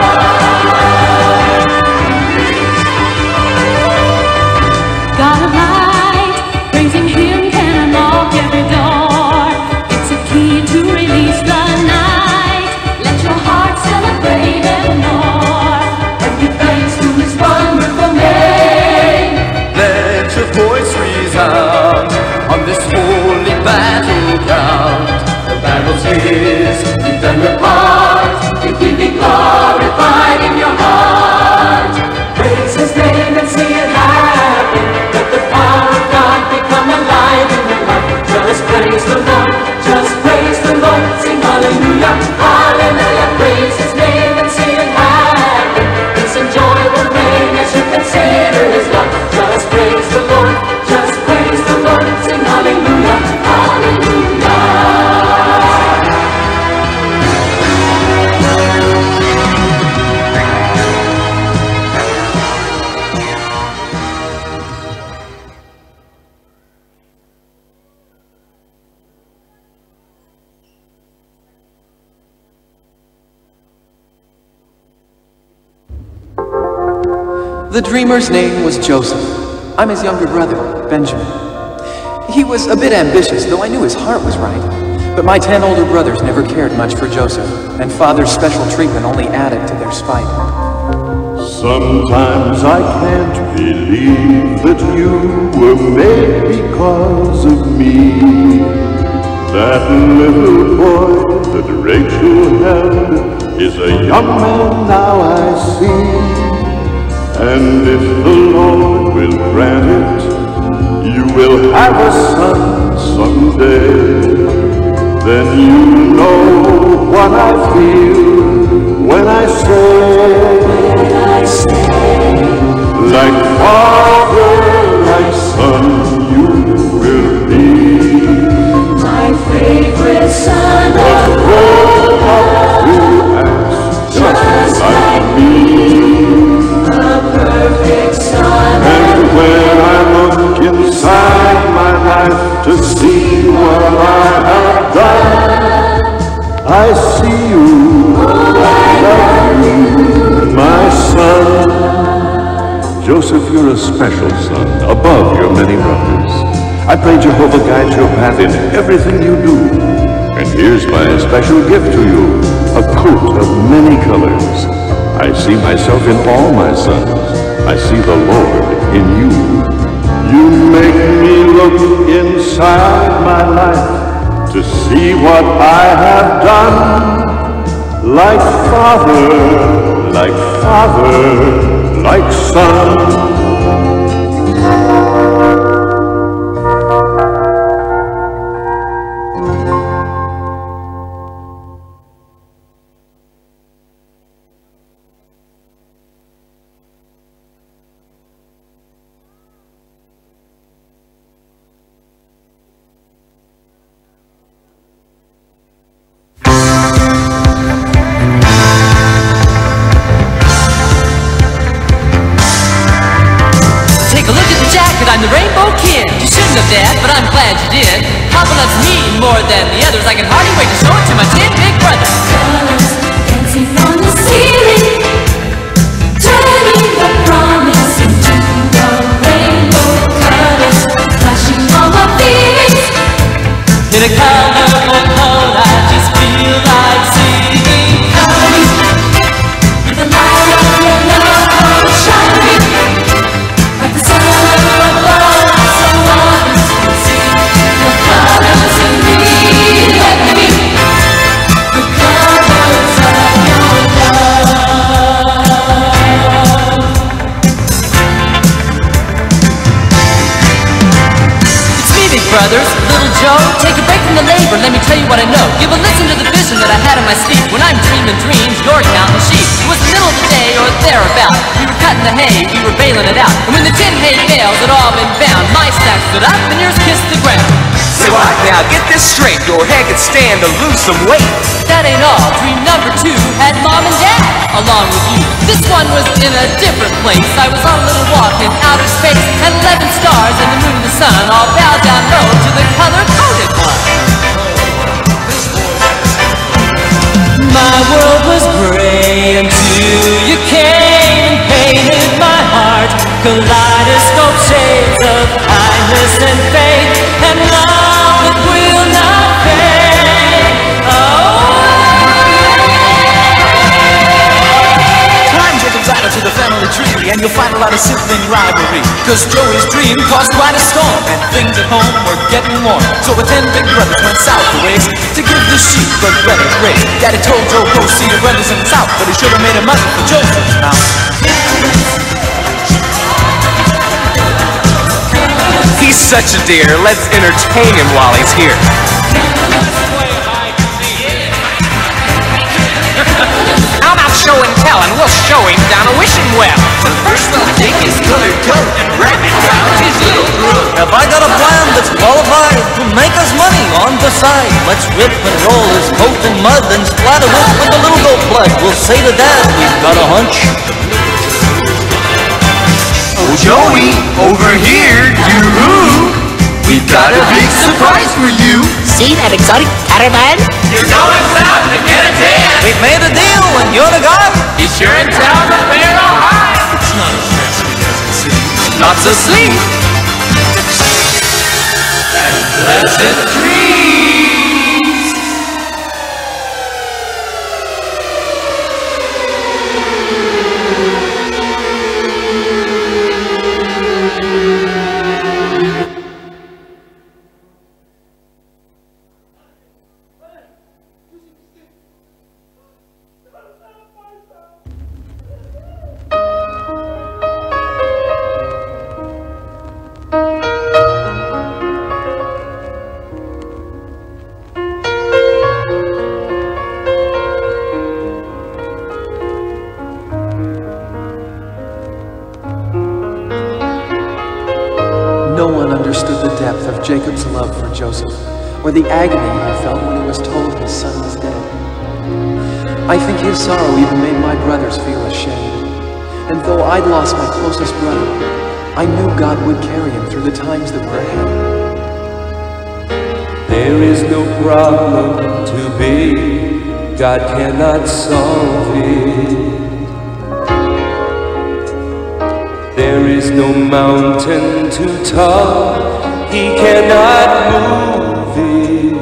God of light, praising Him can unlock every door. It's a key to release the night. Let your heart celebrate evermore. And give thanks to His wonderful name. Let your voice resound on this holy battleground. The battle's His, you've done your part. If He be glorified in your heart. Praise His name and see it happen. Let the power of God become alive in your life. Just praise the Lord, just praise the Lord. Sing hallelujah, hallelujah. Praise His name and see it happen. Peace and joy will reign as you consider His love. Just praise the Lord, just praise the Lord. Sing hallelujah, hallelujah. The dreamer's name was Joseph. I'm his younger brother, Benjamin. He was a bit ambitious, though I knew his heart was right. But my ten older brothers never cared much for Joseph, and Father's special treatment only added to their spite. Sometimes I can't believe that you were made because of me. That little boy that Rachel held is a young man now I see. And if the Lord will grant it, you will have a son someday. Then you know what I feel when I say, when I say, like father, like son, you will be my favorite son of grown up who acts just like me. Perfect son. And when I look inside my life to see what I have done, I see you, oh, I love you, my son. Joseph, you're a special son, above your many brothers. I pray Jehovah guides your path in everything you do. And here's my special gift to you, a coat of many colors. I see myself in all my sons. I see the Lord in you. You make me look inside my life to see what I have done. Like father, like father, like son. did. Papa loves me more than the others. I can hardly wait to show it to my ten big brothers. Colors dancing on the ceiling, turning the promise into a rainbow. Colors flashing on my feelings. In a colorful coat, I just feel like singing. Colors, with the light of your love shining, like the sun above, so others can see the colors in me. Let me, the colors of your love. It's me, big brothers, little Joe. Take a break from the labor, let me tell you what I know. Give a listen to the vision that I had in my sleep. When I'm dreaming dreams, you're counting sheep. It was the middle of the day or thereabout. We were cutting the hay, we were baling it out. And when the tin hay bales had all been bound, my stack stood up and yours kissed the ground. Say what now, get this straight. Your head could stand to lose some weight. That ain't all. Dream number two had mom and dad along with you. This one was in a different place. I was on a little walk in outer space, and eleven stars and the moon and the sun all bowed down low to the color-coded one. My world was gray until you came and painted my heart. Kaleidoscope shades of kindness and faith, and love that will not fade. Climb Jacob's ladder to the family tree, and you'll find a lot of sibling rivalry. Cause Joey's dream caused quite a storm, and things at home were getting warm. So the ten big brothers went south to race to give the sheep a better race. Daddy told Joe go see the brothers in the south, but he should have made a muzzle for Joseph's mouth. He's such a dear. Let's entertain him while he's here. How about show and tell, and we'll show him down a wishing well. But first they'll take his colored coat and wrap it around his little throat. Have I got a plan that's qualified to make us money on the side? Let's rip and roll his coat in mud and splatter it with a little goat blood. We'll say to Dad, we've got a hunch. Oh, Joey, over here, you-hoo! We've got a big surprise for you. See that exotic caravan? You're going south to get a tan. We've made a deal and you're the guy. He's sure in town to fare all high. It's not as fast as it doesn't seem. Not so sleep. And pleasant dreams. No one understood the depth of Jacob's love for Joseph, or the agony he felt when he was told his son was dead. I think his sorrow even made my brothers feel ashamed. And though I'd lost my closest brother, I knew God would carry him through the times that were ahead. There is no problem too big, God cannot solve it. There is no mountain too tall, He cannot move it.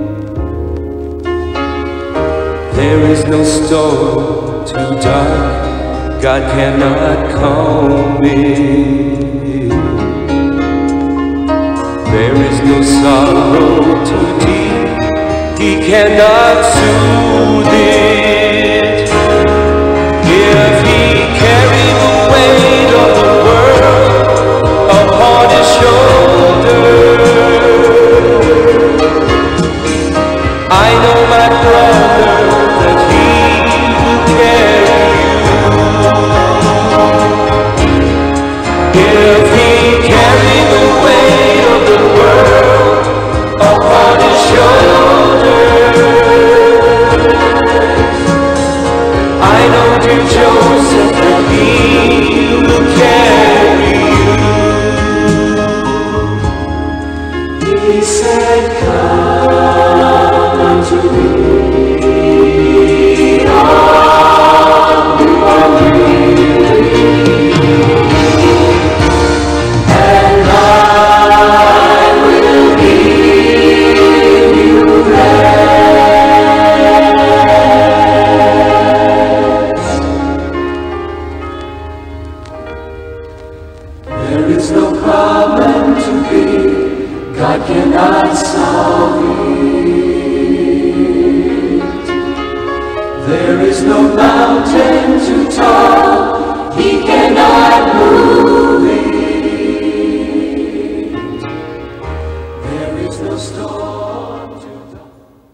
There is no storm too dark, God cannot calm it. There is no sorrow too deep, He cannot soothe it. If He carried the weight of the world upon His shoulders, I know my brother that He will carry you. If He carried the weight of the world upon His shoulders, God cannot solve it. There is no mountain too tall, He cannot move it. There is no storm too tall.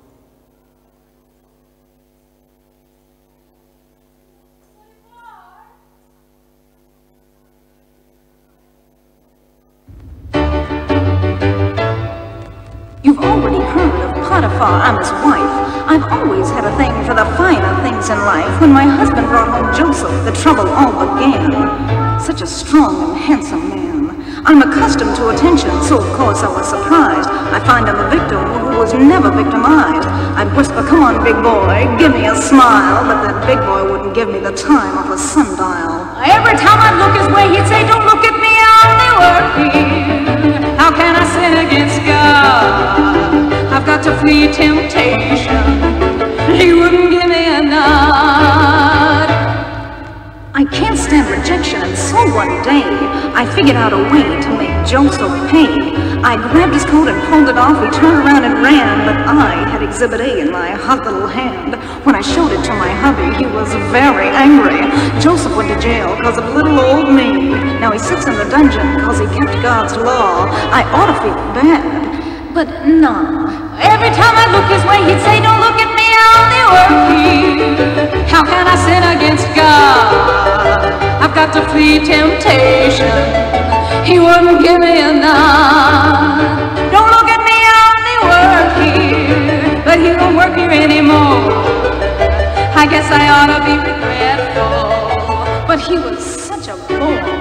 You've already heard of Potiphar, I'm his wife. I've always had a thing for the finer things in life. When my husband brought home Joseph, the trouble all began. Such a strong and handsome man. I'm accustomed to attention, so of course I was surprised. I find him a victim who was never victimized. I'd whisper, come on, big boy, give me a smile. But that big boy wouldn't give me the time of a sundial. Every time I'd look his way, he'd say, don't look at me, I only work here. How can I sin against God? I've got to flee temptation. He wouldn't give me a nod. I can't stand rejection, and so one day I figured out a way to make Joseph pay. I grabbed his coat and pulled it off. He turned around and ran, but I had Exhibit A in my hot little hand. When I showed it to my hubby, he was very angry. Joseph went to jail because of little old me. Now he sits in the dungeon because he kept God's law. I ought to feel bad, but nah. Every time I look his way, he'd say, don't look at me, I only work here. How can I sin against God? I've got to flee temptation. He wouldn't give me a nod. Don't look at me, I only work here. But he don't work here anymore. I guess I ought to be regretful. But he was such a bore.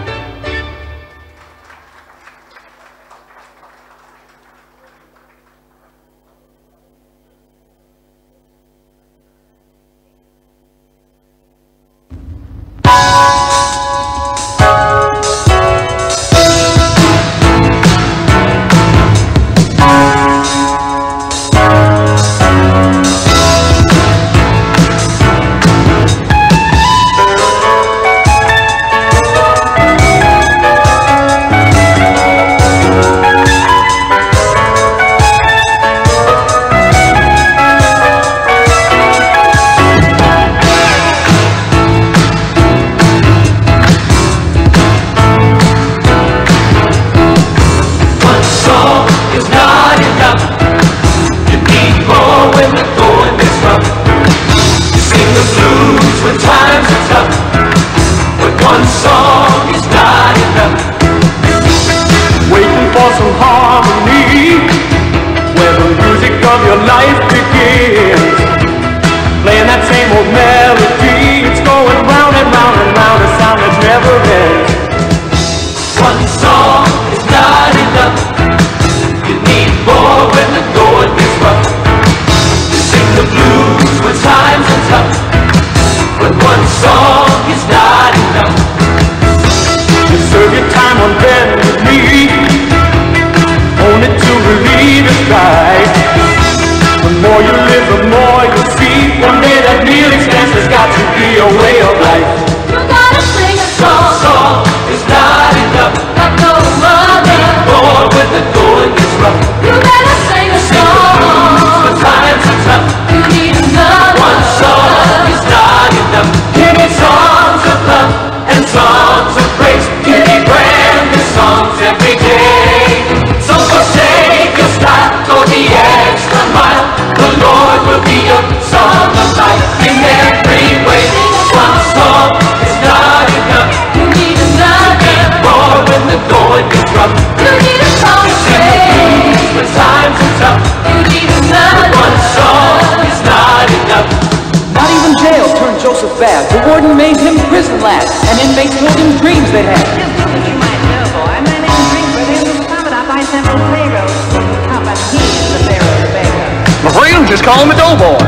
Just call him a doughboy.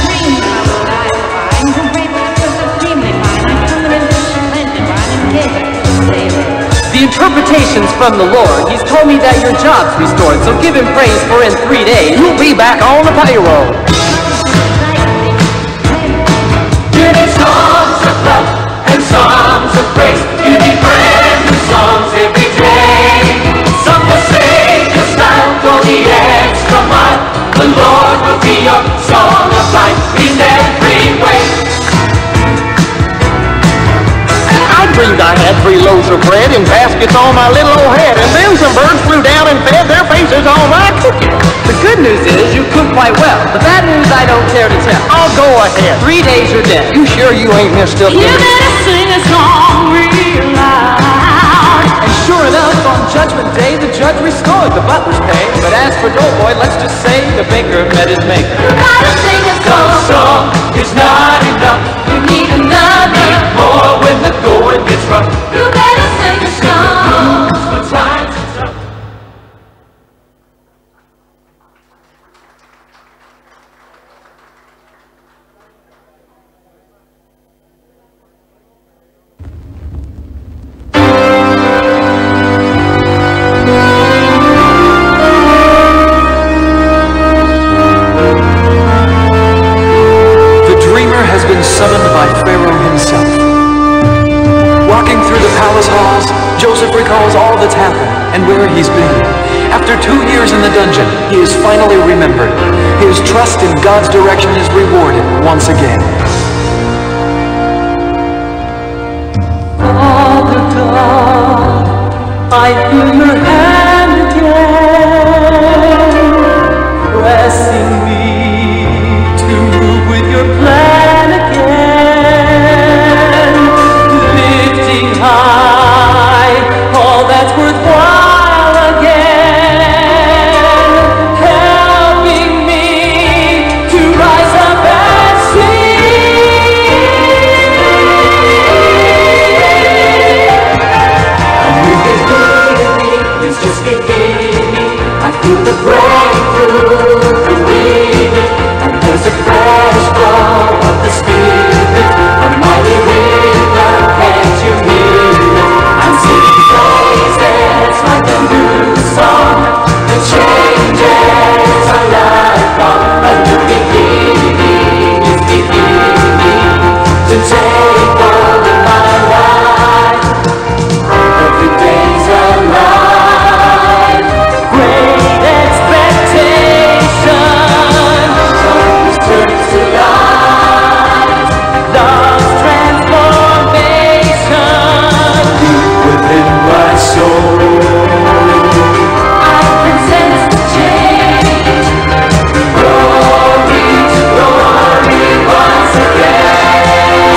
The interpretation's from the Lord. He's told me that your job's restored, so give him praise, for in three days you'll be back on the payroll. You need songs of love and songs of praise. You need brand new songs every day. Some will say just like food I had, three loaves of bread and baskets on my little old head. And then some birds flew down and fed their faces on my cooking. The good news is you cook quite well. The bad news I don't care to tell. I'll go ahead. Three days you're dead. You sure you ain't missed up? You better sing a song real loud. And sure enough, on Judgment Day, the judge restored the butler's pay. But as for Doughboy, let's just say the baker met his maker. You gotta sing a song. One song is not enough. You need another. More when the going gets rough. You better sing a song. When times are tough. Summoned by Pharaoh himself. Walking through the palace halls, Joseph recalls all that's happened and where he's been. After two years in the dungeon, he is finally remembered. His trust in God's direction is rewarded once again. Father God, I feel your hand again, pressing me to move with your plan again, lifting high all that's worthwhile again, helping me to rise up and sing. And with His beginning, it's just beginning. I feel the breakthrough, the weaving, and there's a fresh flow of the Spirit, a mighty river, can't you hear it? I'm singing praises like a new song. The changes are lifelong. A new beginning is beginning to take hold in my life. Every day's alive. Great expectation. Darkness turns to light. Love's transformation. Deep within my soul, I can sense the change. Glory to glory once again.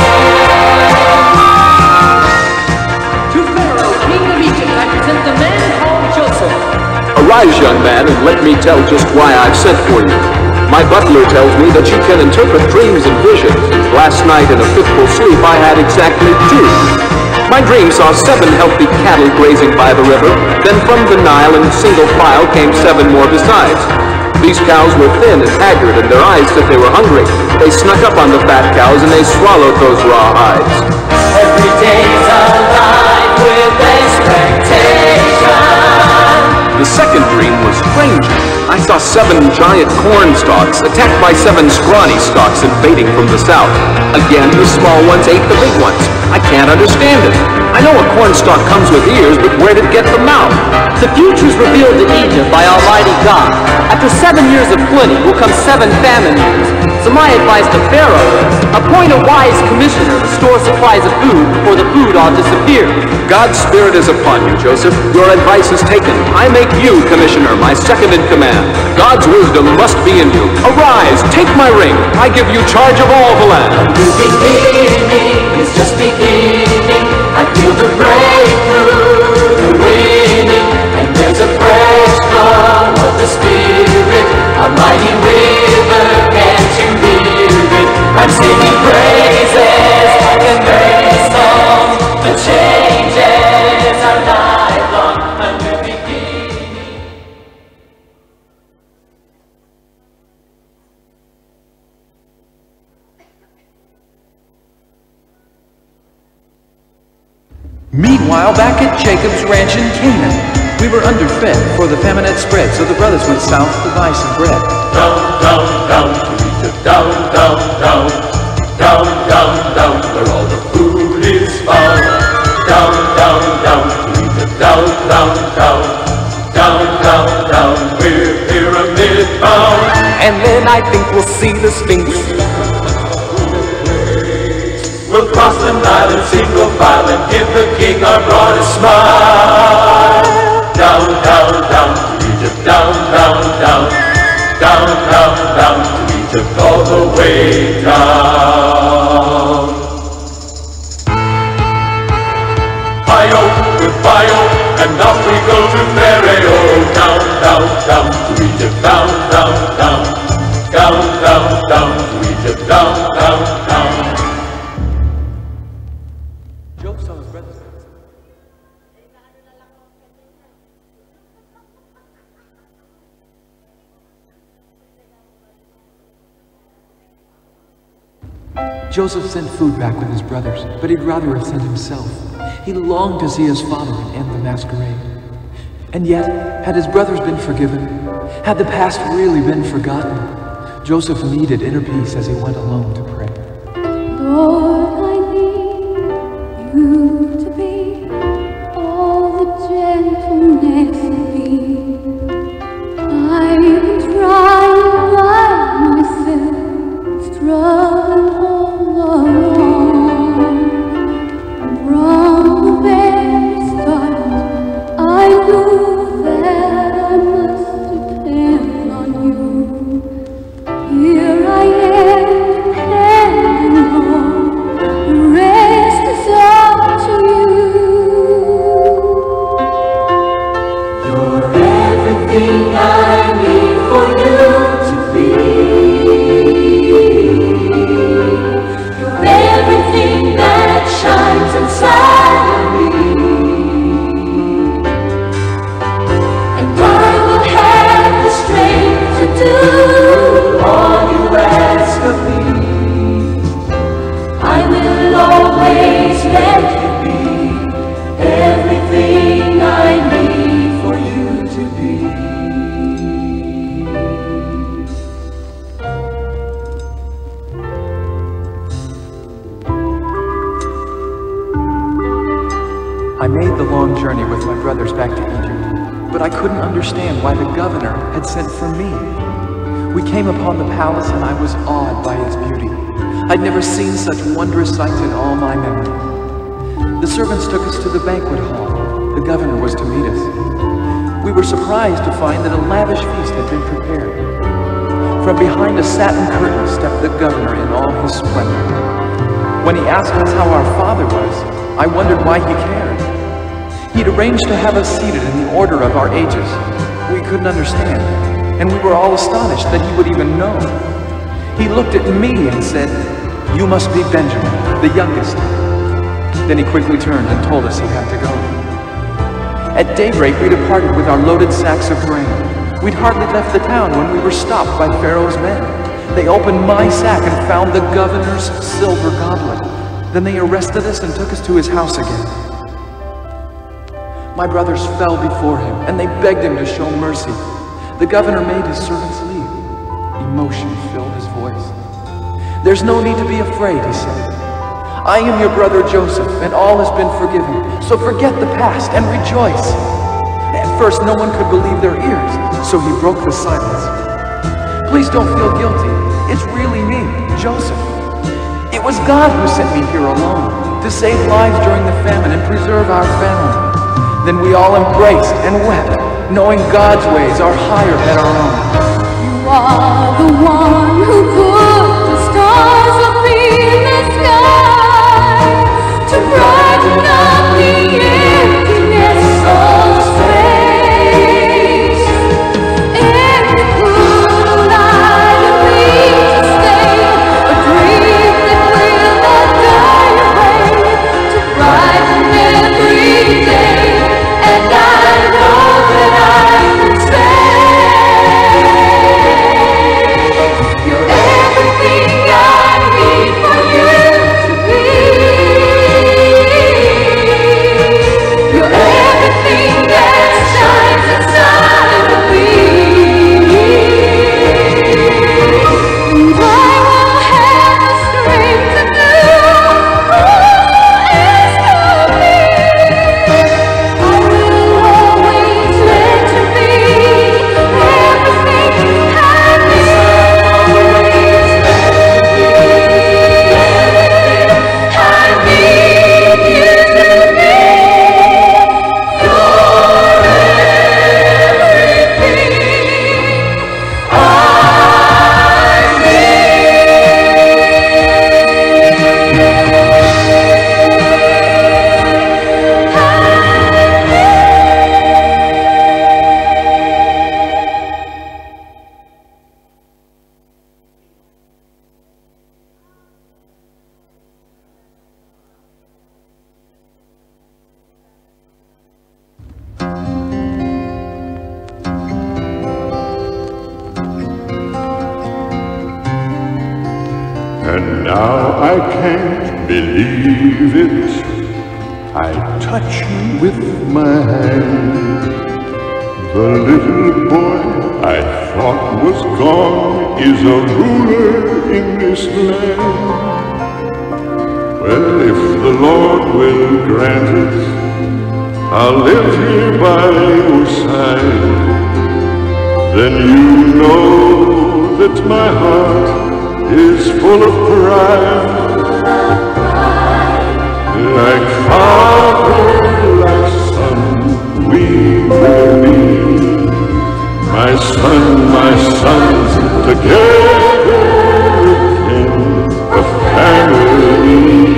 To Pharaoh, king of Egypt, I present the man called Joseph. Arise, young man, and let me tell just why I've sent for you. My butler tells me that you can interpret dreams and visions. Last night in a fitful sleep I had exactly two. My dream saw seven healthy cattle grazing by the river. Then from the Nile in single file came seven more besides. These cows were thin and haggard, and their eyes said they were hungry. They snuck up on the fat cows and they swallowed those raw hides. Every day's alive with expectation. The second dream was stranger. I saw seven giant corn stalks attacked by seven scrawny stalks invading from the south. Again, the small ones ate the big ones. I can't understand it. I know a corn stalk comes with ears, but where did it get the mouth? The future is revealed to Egypt by Almighty God. After seven years of plenty will come seven famine years. So my advice to Pharaoh is, appoint a wise commissioner to store supplies of food before the food all disappears. God's Spirit is upon you, Joseph. Your advice is taken. I make you commissioner, my second in command. God's wisdom must be in you. Arise, take my ring. I give you charge of all the land. A new beginning is just beginning. I feel the breakthrough, the winning, and there's a fresh flow of the Spirit, a mighty river, can't you hear it? I'm singing praises like a new song. The changes are lifelong, a new beginning. Meanwhile, back at Jacob's ranch in Canaan, we were underfed, for the famine had spread, so the brothers went south to buy some bread. Down, down, down to Egypt, down, down, down, down, down, down, where all the food is found. Down, down, down to Egypt, down, down, down, down, down, down, we're pyramid bound. And then I think we'll see the Sphinx. We'll cross the Nile in single file and way down. Hi-yo, goodbye-yo, and off we go to Pharaoh. Down, down, down to Egypt, down, down, down. Down, down, down to Egypt, down, down, down. Job saw his brothers. Joseph sent food back with his brothers, but he'd rather have sent himself. He longed to see his father and end the masquerade. And yet, had his brothers been forgiven? Had the past really been forgotten? Joseph needed inner peace as he went alone to pray. Lord, I need you to be all the gentleness in me. I've been trying by myself, struggling all alone. From the very start, I knew that I must depend on you. Here I am, depending on the rest is up to you. You're everything I need for you to be. You're everything that shines inside of me. And I will have the strength to do all you ask of me. I will always let you be everything I need for you to be. I made the long journey with my brothers back to Egypt, but I couldn't understand why the governor had sent for me. We came upon the palace and I was awed by its beauty. I'd never seen such wondrous sights in all my memory. The servants took us to the banquet hall. The governor was to meet us. We were surprised to find that a lavish feast had been prepared. From behind a satin curtain stepped the governor in all his splendor. When he asked us how our father was, I wondered why he cared. He'd arranged to have us seated in the order of our ages. We couldn't understand, and we were all astonished that he would even know. He looked at me and said, "You must be Benjamin, the youngest." Then he quickly turned and told us he had to go. At daybreak, we departed with our loaded sacks of grain. We'd hardly left the town when we were stopped by Pharaoh's men. They opened my sack and found the governor's silver goblet. Then they arrested us and took us to his house again. My brothers fell before him, and they begged him to show mercy. The governor made his servants leave. Emotion filled his voice. "There's no need to be afraid," he said. "I am your brother Joseph, and all has been forgiven. So forget the past and rejoice." At first, no one could believe their ears, so he broke the silence. "Please don't feel guilty. It's really me, Joseph. It was God who sent me here alone, to save lives during the famine and preserve our family." Then we all embraced and wept, knowing God's ways are higher than our own. You are the one who put the stars up in the sky to brighten up the emptiness of space. And you put a light in me to stay, a dream that will not die away, to brighten every day. And I know that I can say you're everything I need. I can't believe it. I touch you with my hand. The little boy I thought was gone is a ruler in this land. Well, if the Lord will grant it, I'll live here by your side. Then you know that my heart is full of pride. Like father, like son, we will be. My son, my sons, together again, a family.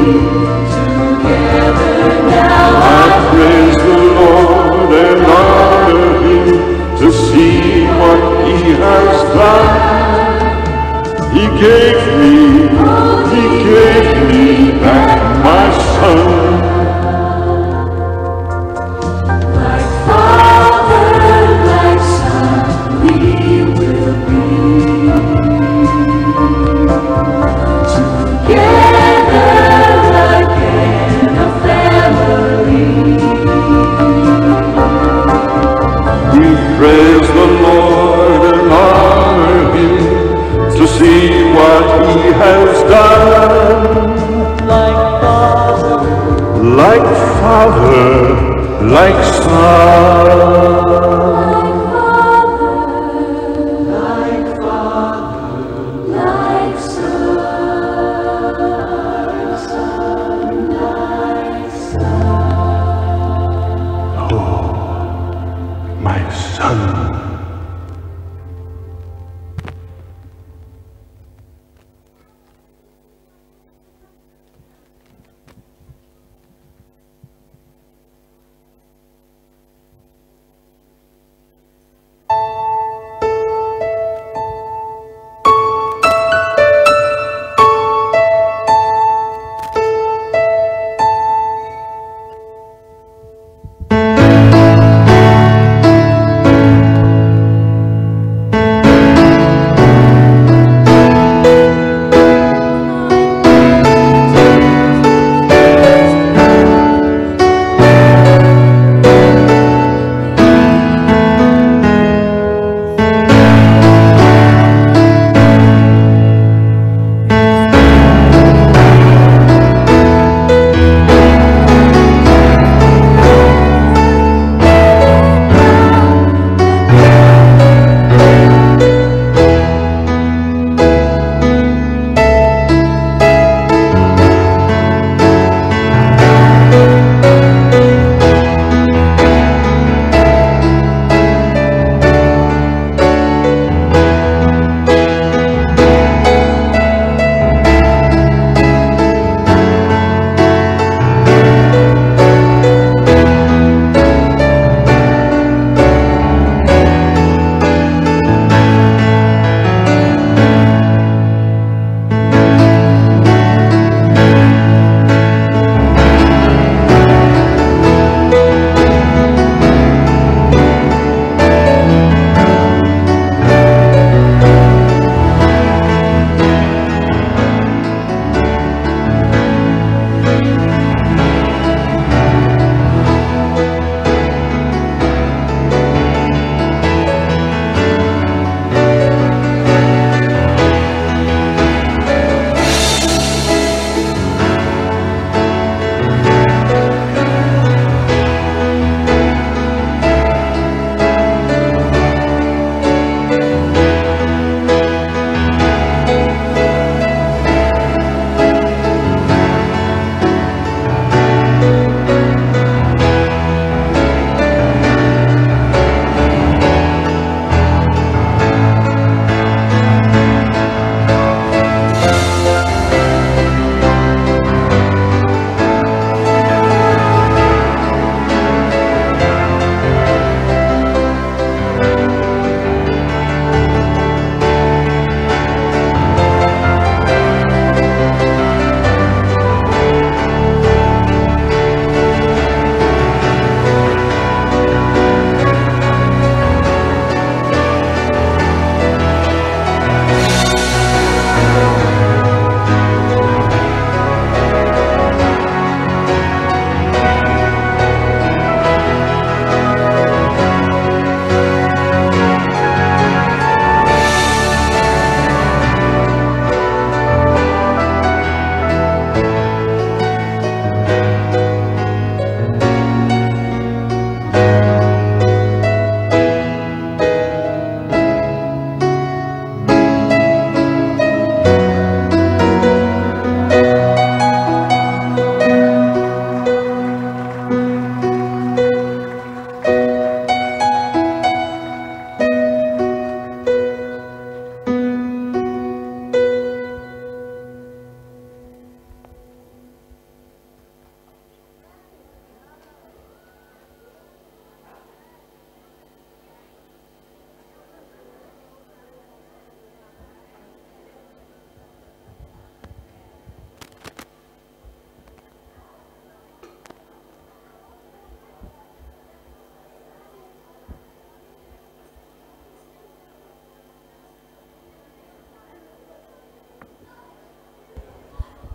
Together now I praise the Lord and honor Him to see what He has done. He gave me, He gave me back my son. Like father, like son, we will be. Together again, a family. We praise the Lord and honor Him to see what He has done. Like father, like father, like son. Like father, like son, like son. Oh, my son.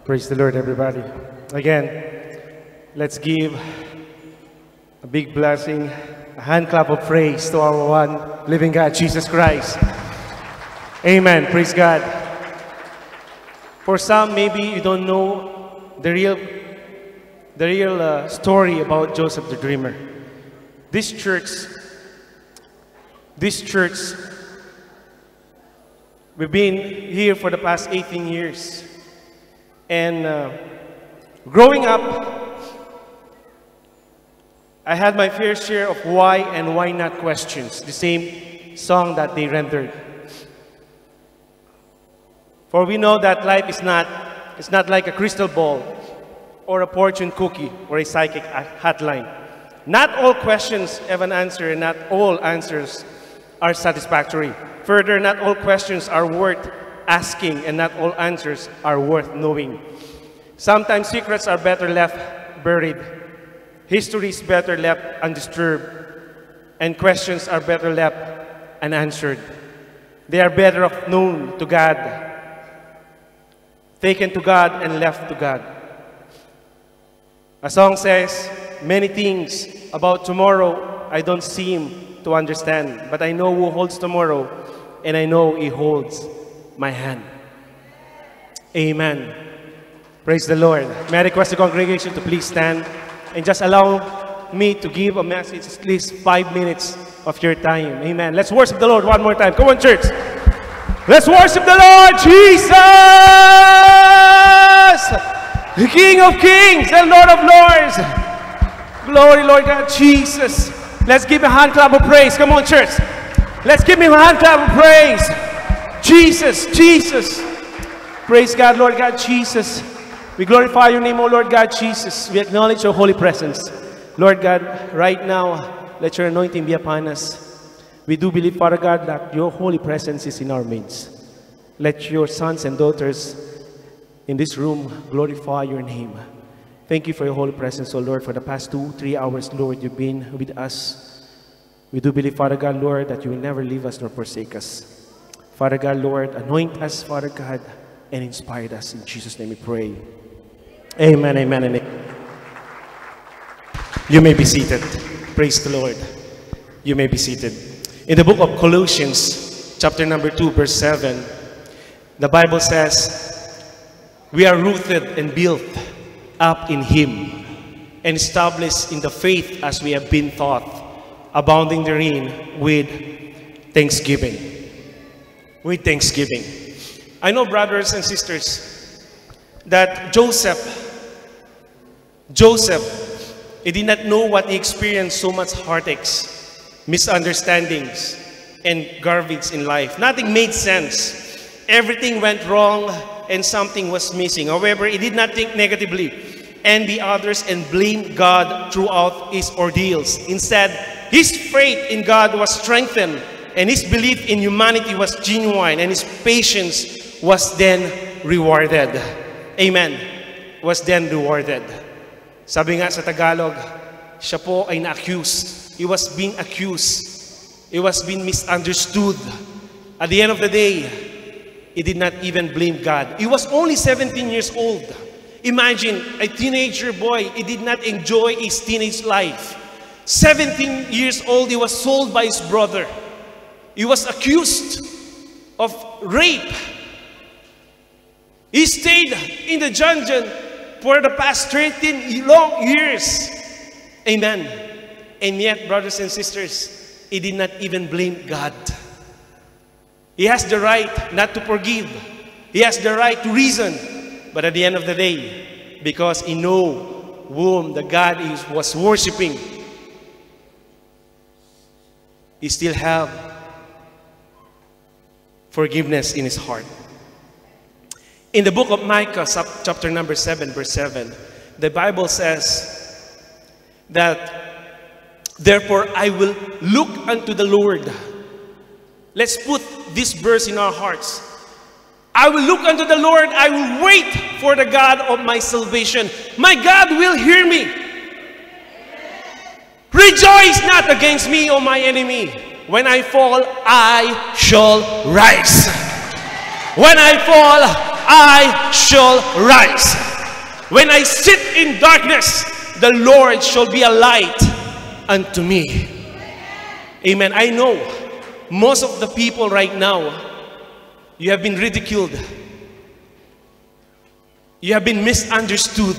Praise the Lord, everybody. Again, let's give a big blessing, a hand clap of praise to our one living God, Jesus Christ. Amen. Praise God. For some, maybe you don't know the real, the real uh, story about Joseph the Dreamer. This church, this church, we've been here for the past eighteen years. And uh, growing up, I had my fair share of why and why not questions, the same song that they rendered. For we know that life is not, it's not like a crystal ball or a fortune cookie or a psychic hotline. Not all questions have an answer, and not all answers are satisfactory. Further, not all questions are worth asking, and not all answers are worth knowing. Sometimes secrets are better left buried. History is better left undisturbed. And questions are better left unanswered. They are better off known to God, taken to God, and left to God. A song says, many things about tomorrow I don't seem to understand, but I know who holds tomorrow, and I know He holds my hand. Amen. Praise the Lord. May I request the congregation to please stand and just allow me to give a message, at least five minutes of your time. Amen. Let's worship the Lord one more time. Come on, church. Let's worship the Lord Jesus, the King of Kings and Lord of Lords. Glory, Lord God Jesus. Let's give a hand clap of praise. Come on, church. Let's give him a hand clap of praise. Jesus, Jesus. Praise God, Lord God Jesus. We glorify your name, O Lord God Jesus. We acknowledge your holy presence. Lord God, right now, let your anointing be upon us. We do believe, Father God, that your holy presence is in our midst. Let your sons and daughters in this room glorify your name. Thank you for your holy presence, O Lord. For the past two, three hours, Lord, you've been with us. We do believe, Father God, Lord, that you will never leave us nor forsake us. Father God, Lord, anoint us, Father God, and inspire us. In Jesus' name we pray. Amen, amen, and amen. You may be seated. Praise the Lord. You may be seated. In the book of Colossians, chapter number two, verse seven, the Bible says, we are rooted and built up in Him and established in the faith as we have been taught, abounding therein with thanksgiving. With thanksgiving. I know, brothers and sisters, that Joseph, Joseph, he did not know what he experienced, so much heartaches, misunderstandings, and garbage in life. Nothing made sense. Everything went wrong and something was missing. However, he did not think negatively, envy others, and blame God throughout his ordeals. Instead, his faith in God was strengthened, and his belief in humanity was genuine, and his patience was then rewarded. Amen. Was then rewarded. Sabi nga sa Tagalog, siya po ay na-accused. He was being accused. He was being misunderstood. At the end of the day, he did not even blame God. He was only seventeen years old. Imagine, a teenager boy, he did not enjoy his teenage life. seventeen years old, he was sold by his brother. He was accused of rape. He stayed in the dungeon for the past thirteen long years. Amen. And yet, brothers and sisters, he did not even blame God. He has the right not to forgive. He has the right to reason. But at the end of the day, because he knew whom the God is, was worshiping, he still have forgiveness in his heart. In the book of Micah, chapter number seven, verse seven, the Bible says that, therefore I will look unto the Lord. Let's put this verse in our hearts. I will look unto the Lord, I will wait for the God of my salvation. My God will hear me. Rejoice not against me, O my enemy. When I fall, I shall rise. When I fall, I shall rise. When I sit in darkness, the Lord shall be a light unto me. Amen. I know most of the people right now, you have been ridiculed. You have been misunderstood.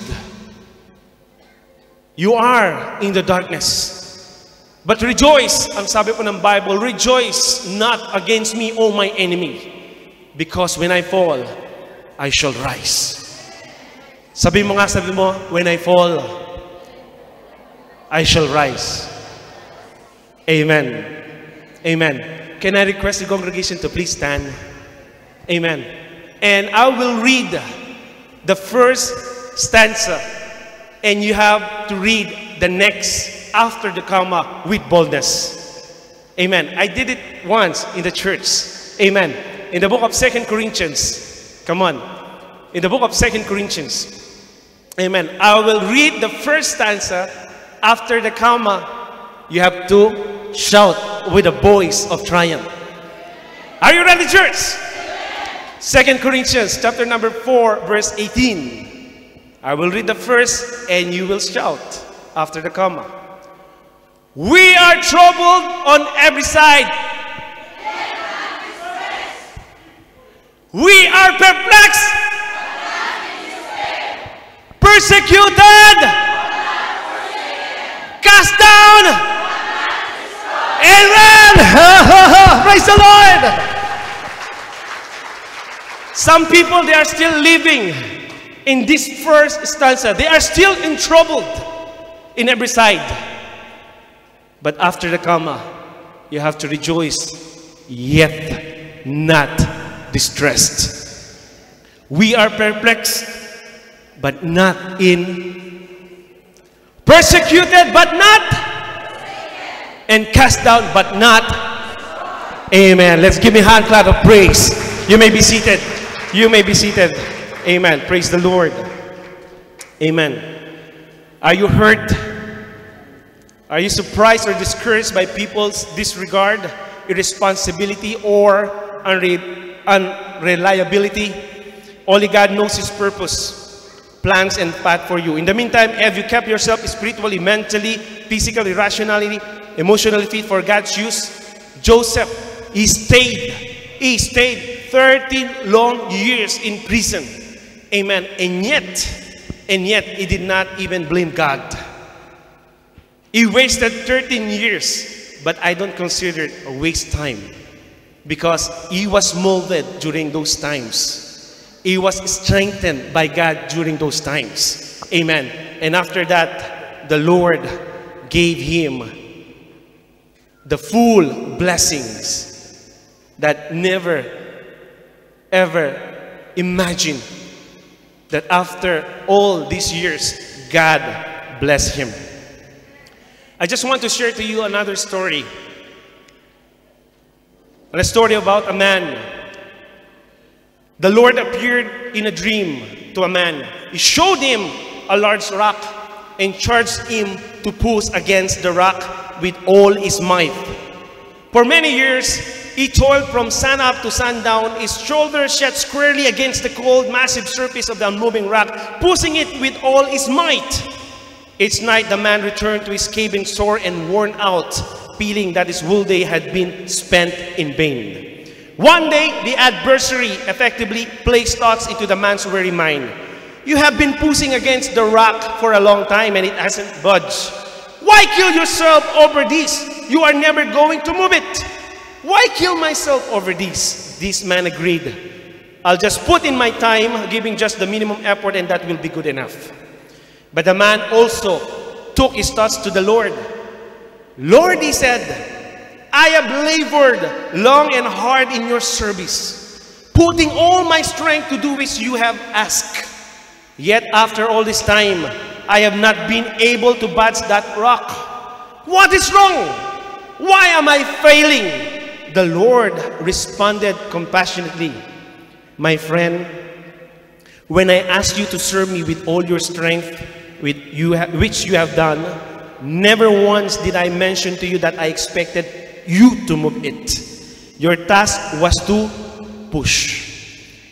You are in the darkness. But rejoice, ang sabi po ng Bible, rejoice not against me, O my enemy. Because when I fall, I shall rise. Sabi mo nga, sabi mo, when I fall, I shall rise. Amen. Amen. Can I request the congregation to please stand? Amen. And I will read the first stanza, and you have to read the next after the comma with boldness. Amen. I did it once in the church. Amen. In the book of Second Corinthians. Come on. In the book of Second Corinthians. Amen. I will read the first stanza. After the comma, you have to shout with a voice of triumph. Are you ready, church? Second Corinthians chapter number four, verse eighteen. I will read the first and you will shout after the comma. We are troubled on every side. We are perplexed, persecuted, cast down. Amen. Praise the Lord. Some people, they are still living in this first stanza. They are still in trouble in every side. But after the comma, you have to rejoice, yet not distressed. We are perplexed, but not in, persecuted, but not, and cast down, but not. Amen. Let's give me a hand clap of praise. You may be seated. You may be seated. Amen. Praise the Lord. Amen. Are you hurt? Are you surprised or discouraged by people's disregard, irresponsibility, or unre unreliability? Only God knows His purpose, plans, and path for you. In the meantime, have you kept yourself spiritually, mentally, physically, rationally, emotionally fit for God's use? Joseph, he stayed. He stayed thirteen long years in prison. Amen. And yet, and yet, he did not even blame God. He wasted thirteen years, but I don't consider it a waste time because he was molded during those times. He was strengthened by God during those times. Amen. And after that, the Lord gave him the full blessings that never, ever imagined that after all these years, God blessed him. I just want to share to you another story. A story about a man. The Lord appeared in a dream to a man. He showed him a large rock and charged him to push against the rock with all his might. For many years, he toiled from sun up to sundown, his shoulders set squarely against the cold, massive surface of the unmoving rock, pushing it with all his might. Each night, the man returned to his cabin sore and worn out, feeling that his whole day had been spent in vain. One day, the adversary effectively placed thoughts into the man's weary mind. You have been pushing against the rock for a long time and it hasn't budged. Why kill yourself over this? You are never going to move it. Why kill myself over this? This man agreed. I'll just put in my time, giving just the minimum effort, and that will be good enough. But the man also took his thoughts to the Lord. Lord, he said, I have labored long and hard in your service, putting all my strength to do as you have asked. Yet after all this time, I have not been able to budge that rock. What is wrong? Why am I failing? The Lord responded compassionately, my friend, when I asked you to serve me with all your strength, with you which you have done, never once did I mention to you that I expected you to move it. Your task was to push.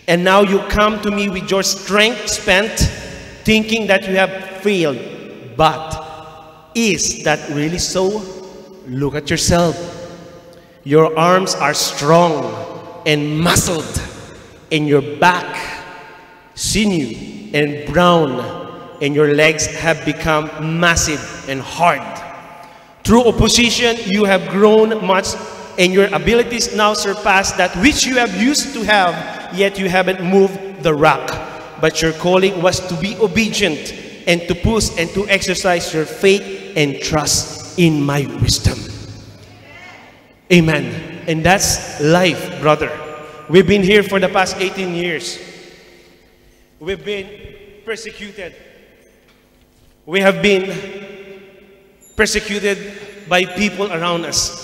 And now you come to me with your strength spent, thinking that you have failed. But is that really so? Look at yourself. Your arms are strong and muscled, and your back sinew and brown, and your legs have become massive and hard. Through opposition, you have grown much, and your abilities now surpass that which you have used to have, yet you haven't moved the rock. But your calling was to be obedient and to push and to exercise your faith and trust in my wisdom. Amen. And that's life, brother. We've been here for the past eighteen years. We've been persecuted. We have been persecuted by people around us.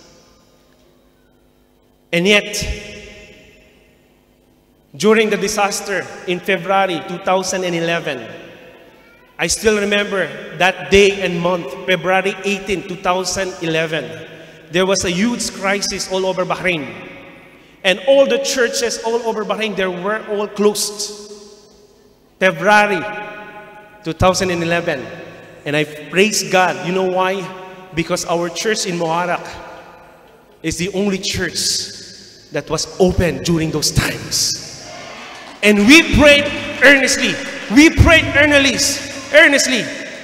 And yet, during the disaster in February two thousand eleven, I still remember that day and month, February eighteenth, two thousand eleven. There was a huge crisis all over Bahrain. And all the churches all over Bahrain, they were all closed. February two thousand eleven. And I praise God. You know why? Because our church in Muharraq is the only church that was open during those times. And we prayed earnestly. We prayed earnestly, earnestly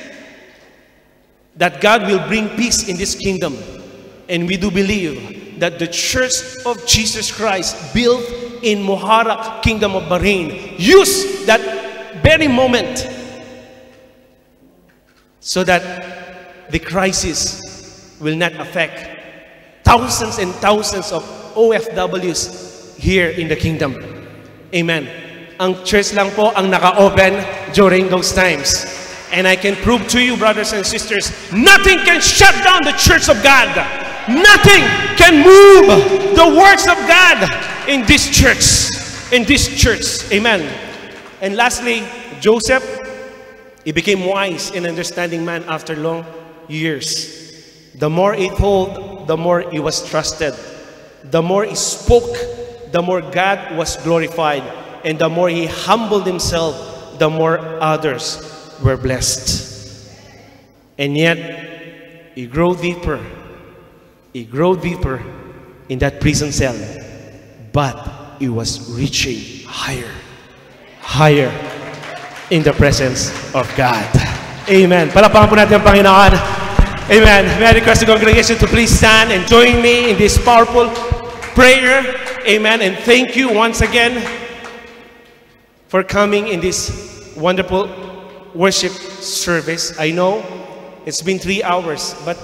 that God will bring peace in this kingdom. And we do believe that the Church of Jesus Christ built in Muharraq, Kingdom of Bahrain, used that very moment so that the crisis will not affect thousands and thousands of O F Ws here in the kingdom. Amen. Ang church lang po ang naka-open during those times. And I can prove to you, brothers and sisters, nothing can shut down the church of God. Nothing can move the works of God in this church. In this church. Amen. And lastly, Joseph, he became wise and understanding man after long years. The more he told, the more he was trusted. The more he spoke, the more God was glorified. And the more he humbled himself, the more others were blessed. And yet, he grew deeper. He grew deeper in that prison cell. But he was reaching higher, higher in the presence of God. Amen. Palapakan po natin ang Panginoon. Amen. May I request the congregation to please stand and join me in this powerful prayer. Amen. And thank you once again for coming in this wonderful worship service. I know it's been three hours, but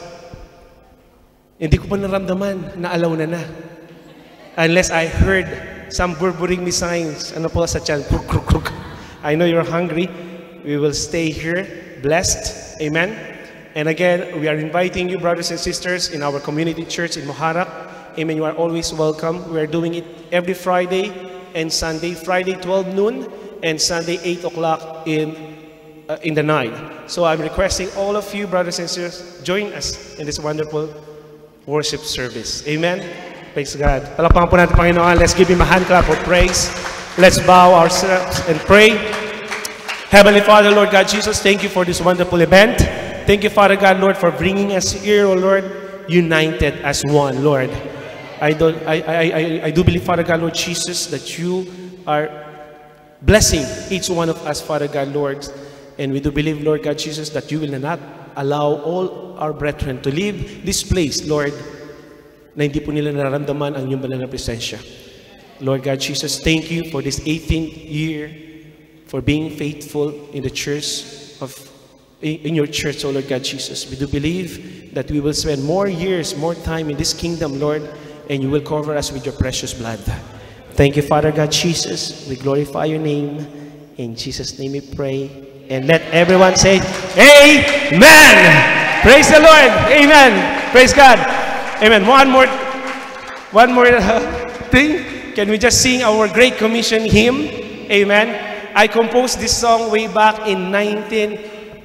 hindi ko pa naramdaman na alaw na na. Unless I heard some burburing me signs. Ano po sa tiyan? I know you're hungry. We will stay here blessed. Amen. And again, we are inviting you, brothers and sisters, in our community church in Muharraq. Amen. You are always welcome. We are doing it every Friday and Sunday. Friday, twelve noon, and Sunday, eight o'clock in, uh, in the night. So I'm requesting all of you, brothers and sisters, join us in this wonderful worship service. Amen. Praise God. Palapakan po natin, Panginoon. Let's give Him a hand clap of praise. Let's bow ourselves and pray. Heavenly Father, Lord God Jesus, thank you for this wonderful event. Thank you, Father God, Lord, for bringing us here, oh Lord, united as one, Lord. I, don't, I, I, I, I do believe, Father God, Lord Jesus, that you are blessing each one of us, Father God, Lord. And we do believe, Lord God Jesus, that you will not allow all our brethren to leave this place, Lord, na hindi po nila nararamdaman ang iyong banal na presensya. Lord God Jesus, thank you for this eighteenth year, for being faithful in the church of, in your church, oh Lord God Jesus. We do believe that we will spend more years, more time in this kingdom, Lord, and you will cover us with your precious blood. Thank you, Father God Jesus. We glorify your name. In Jesus' name we pray. And let everyone say, Amen. Praise the Lord. Amen. Praise God. Amen. One more, one more uh, thing. Can we just sing our Great Commission hymn? Amen. I composed this song way back in nineteen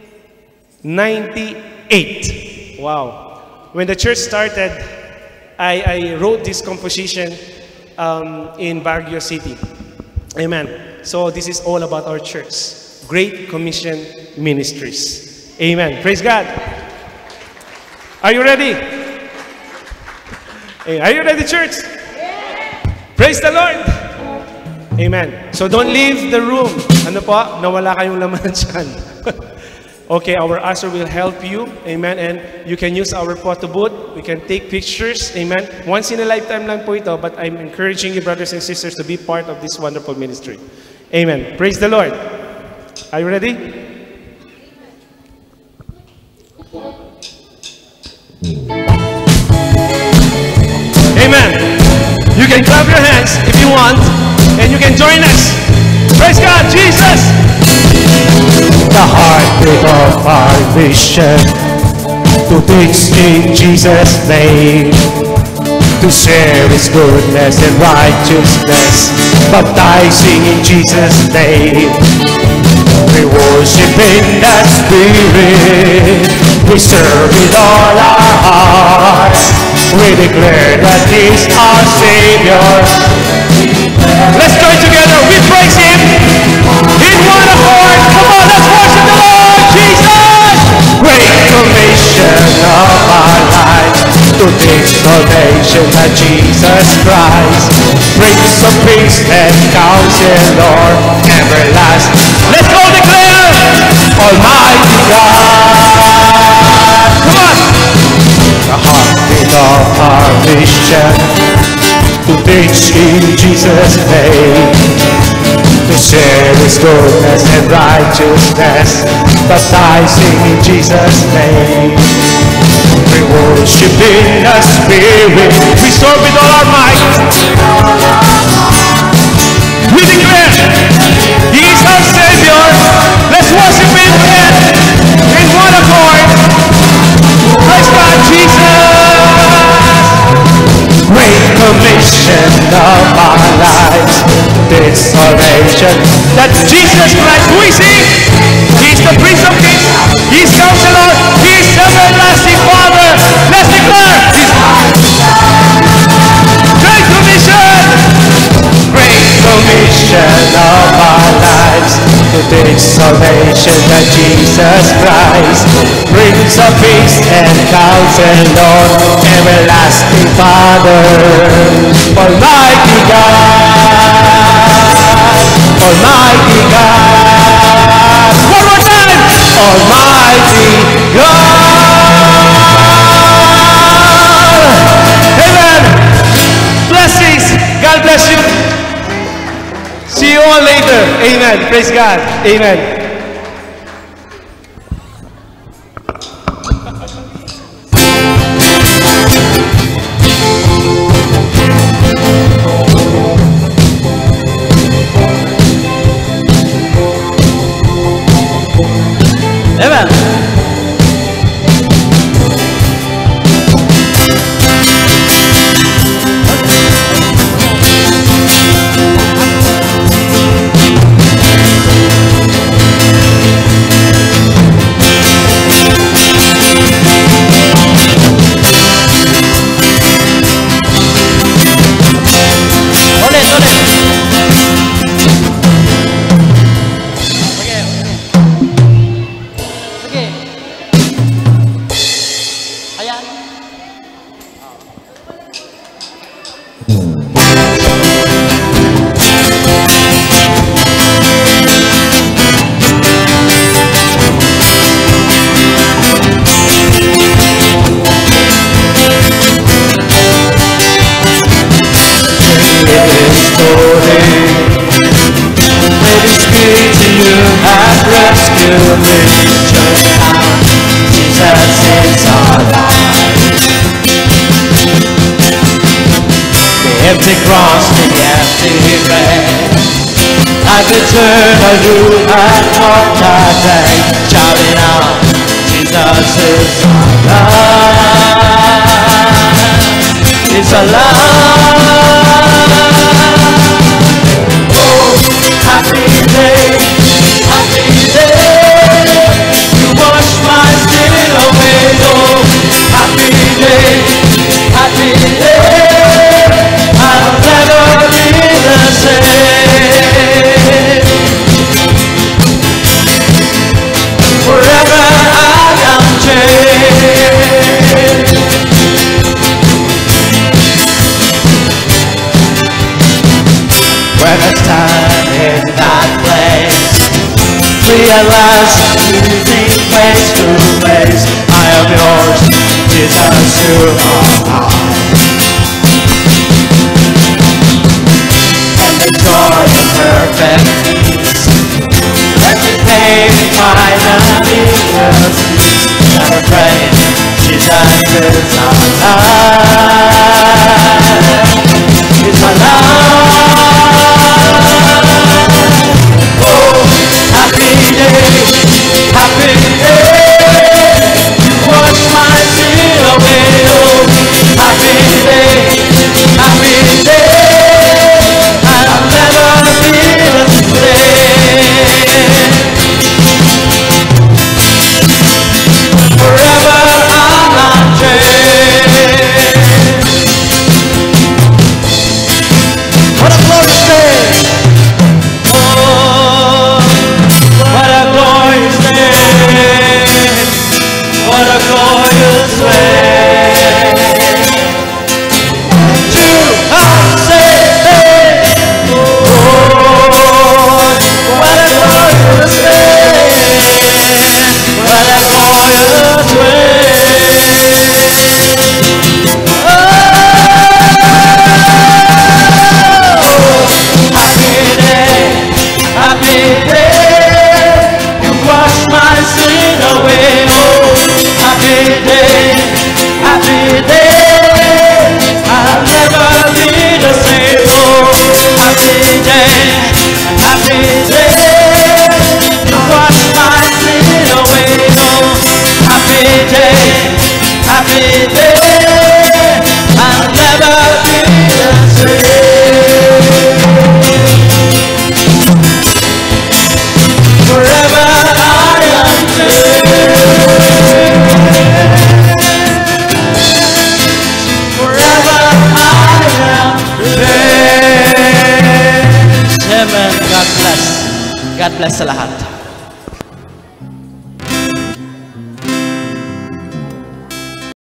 ninety-eight. Wow. When the church started, I, I wrote this composition um, in Baguio City. Amen. So this is all about our church. Great Commission Ministries. Amen. Praise God. Are you ready? Hey, are you ready, church? Praise the Lord. Amen. So don't leave the room. Ano po? Nawala kayong laman dyan. Okay, our usher will help you. Amen. And you can use our photo booth. We can take pictures. Amen. Once in a lifetime lang po ito, but I'm encouraging you, brothers and sisters, to be part of this wonderful ministry. Amen. Praise the Lord. Are you ready? Amen. You can clap your hands if you want, and you can join us. Praise God, Jesus. The heartbeat of our mission, to preach in Jesus' name, to share His goodness and righteousness, baptizing in Jesus' name. We worship in the Spirit, we serve with all our hearts, we declare that He's our Savior. Let's join together, we praise Him in one accord. Come on, let's worship the Lord Jesus. Great Commission of our lives, to teach the nation that Jesus Christ, Prince of Peace and Counselor, everlasting. Let's go declare, Almighty God. Come on. The heartbeat of our mission, to preach in Jesus' name, to share His goodness and righteousness, baptizing in Jesus' name. We worship in the Spirit, we serve with all our might. We declare He is our Savior. Let's worship Him again in one accord. Praise God, Jesus. Great Commission of our lives, this salvation, that Jesus Christ, who is He? He's the Prince of Peace, He's Counselor, He's everlasting Father. Let's declare Great Commission. Great Commission of our lives, to this salvation, that Jesus Christ, Prince of Peace and Counselor, everlasting Father, Almighty God, Almighty God. One more time, Almighty God. Amen. Blessings. God bless you. See you all later. Amen. Praise God. Amen. Amen. Empty cross, the empty grave. I could turn a loop and walk that day, shouting out, Jesus is alive. It's alive. Oh, happy day, happy day. You wash my sin away. Oh, happy day, happy day. I'll never be the same. Jesus, you are mine. And the joy of perfect peace, that you pay me finally will cease. Never afraid, Jesus is alive. He's alive. Oh, happy day, happy day. You wash my sin away. Oh, happy day, happy day. I'll never be the same. Forever I'm not changed. What a glorious day! Oh, what a glorious day! What a glorious way! To our Savior! Oh, what a glorious day! What a glorious way! Happy day, you wash my sin away. Oh, happy day, happy day, I'll never be the same. Oh, happy day, happy day, you wash my sin away. Oh, happy day, happy day, I'll never be the same. Forever I am changed. Forever I am changed. Amen. God bless. God bless sa lahat.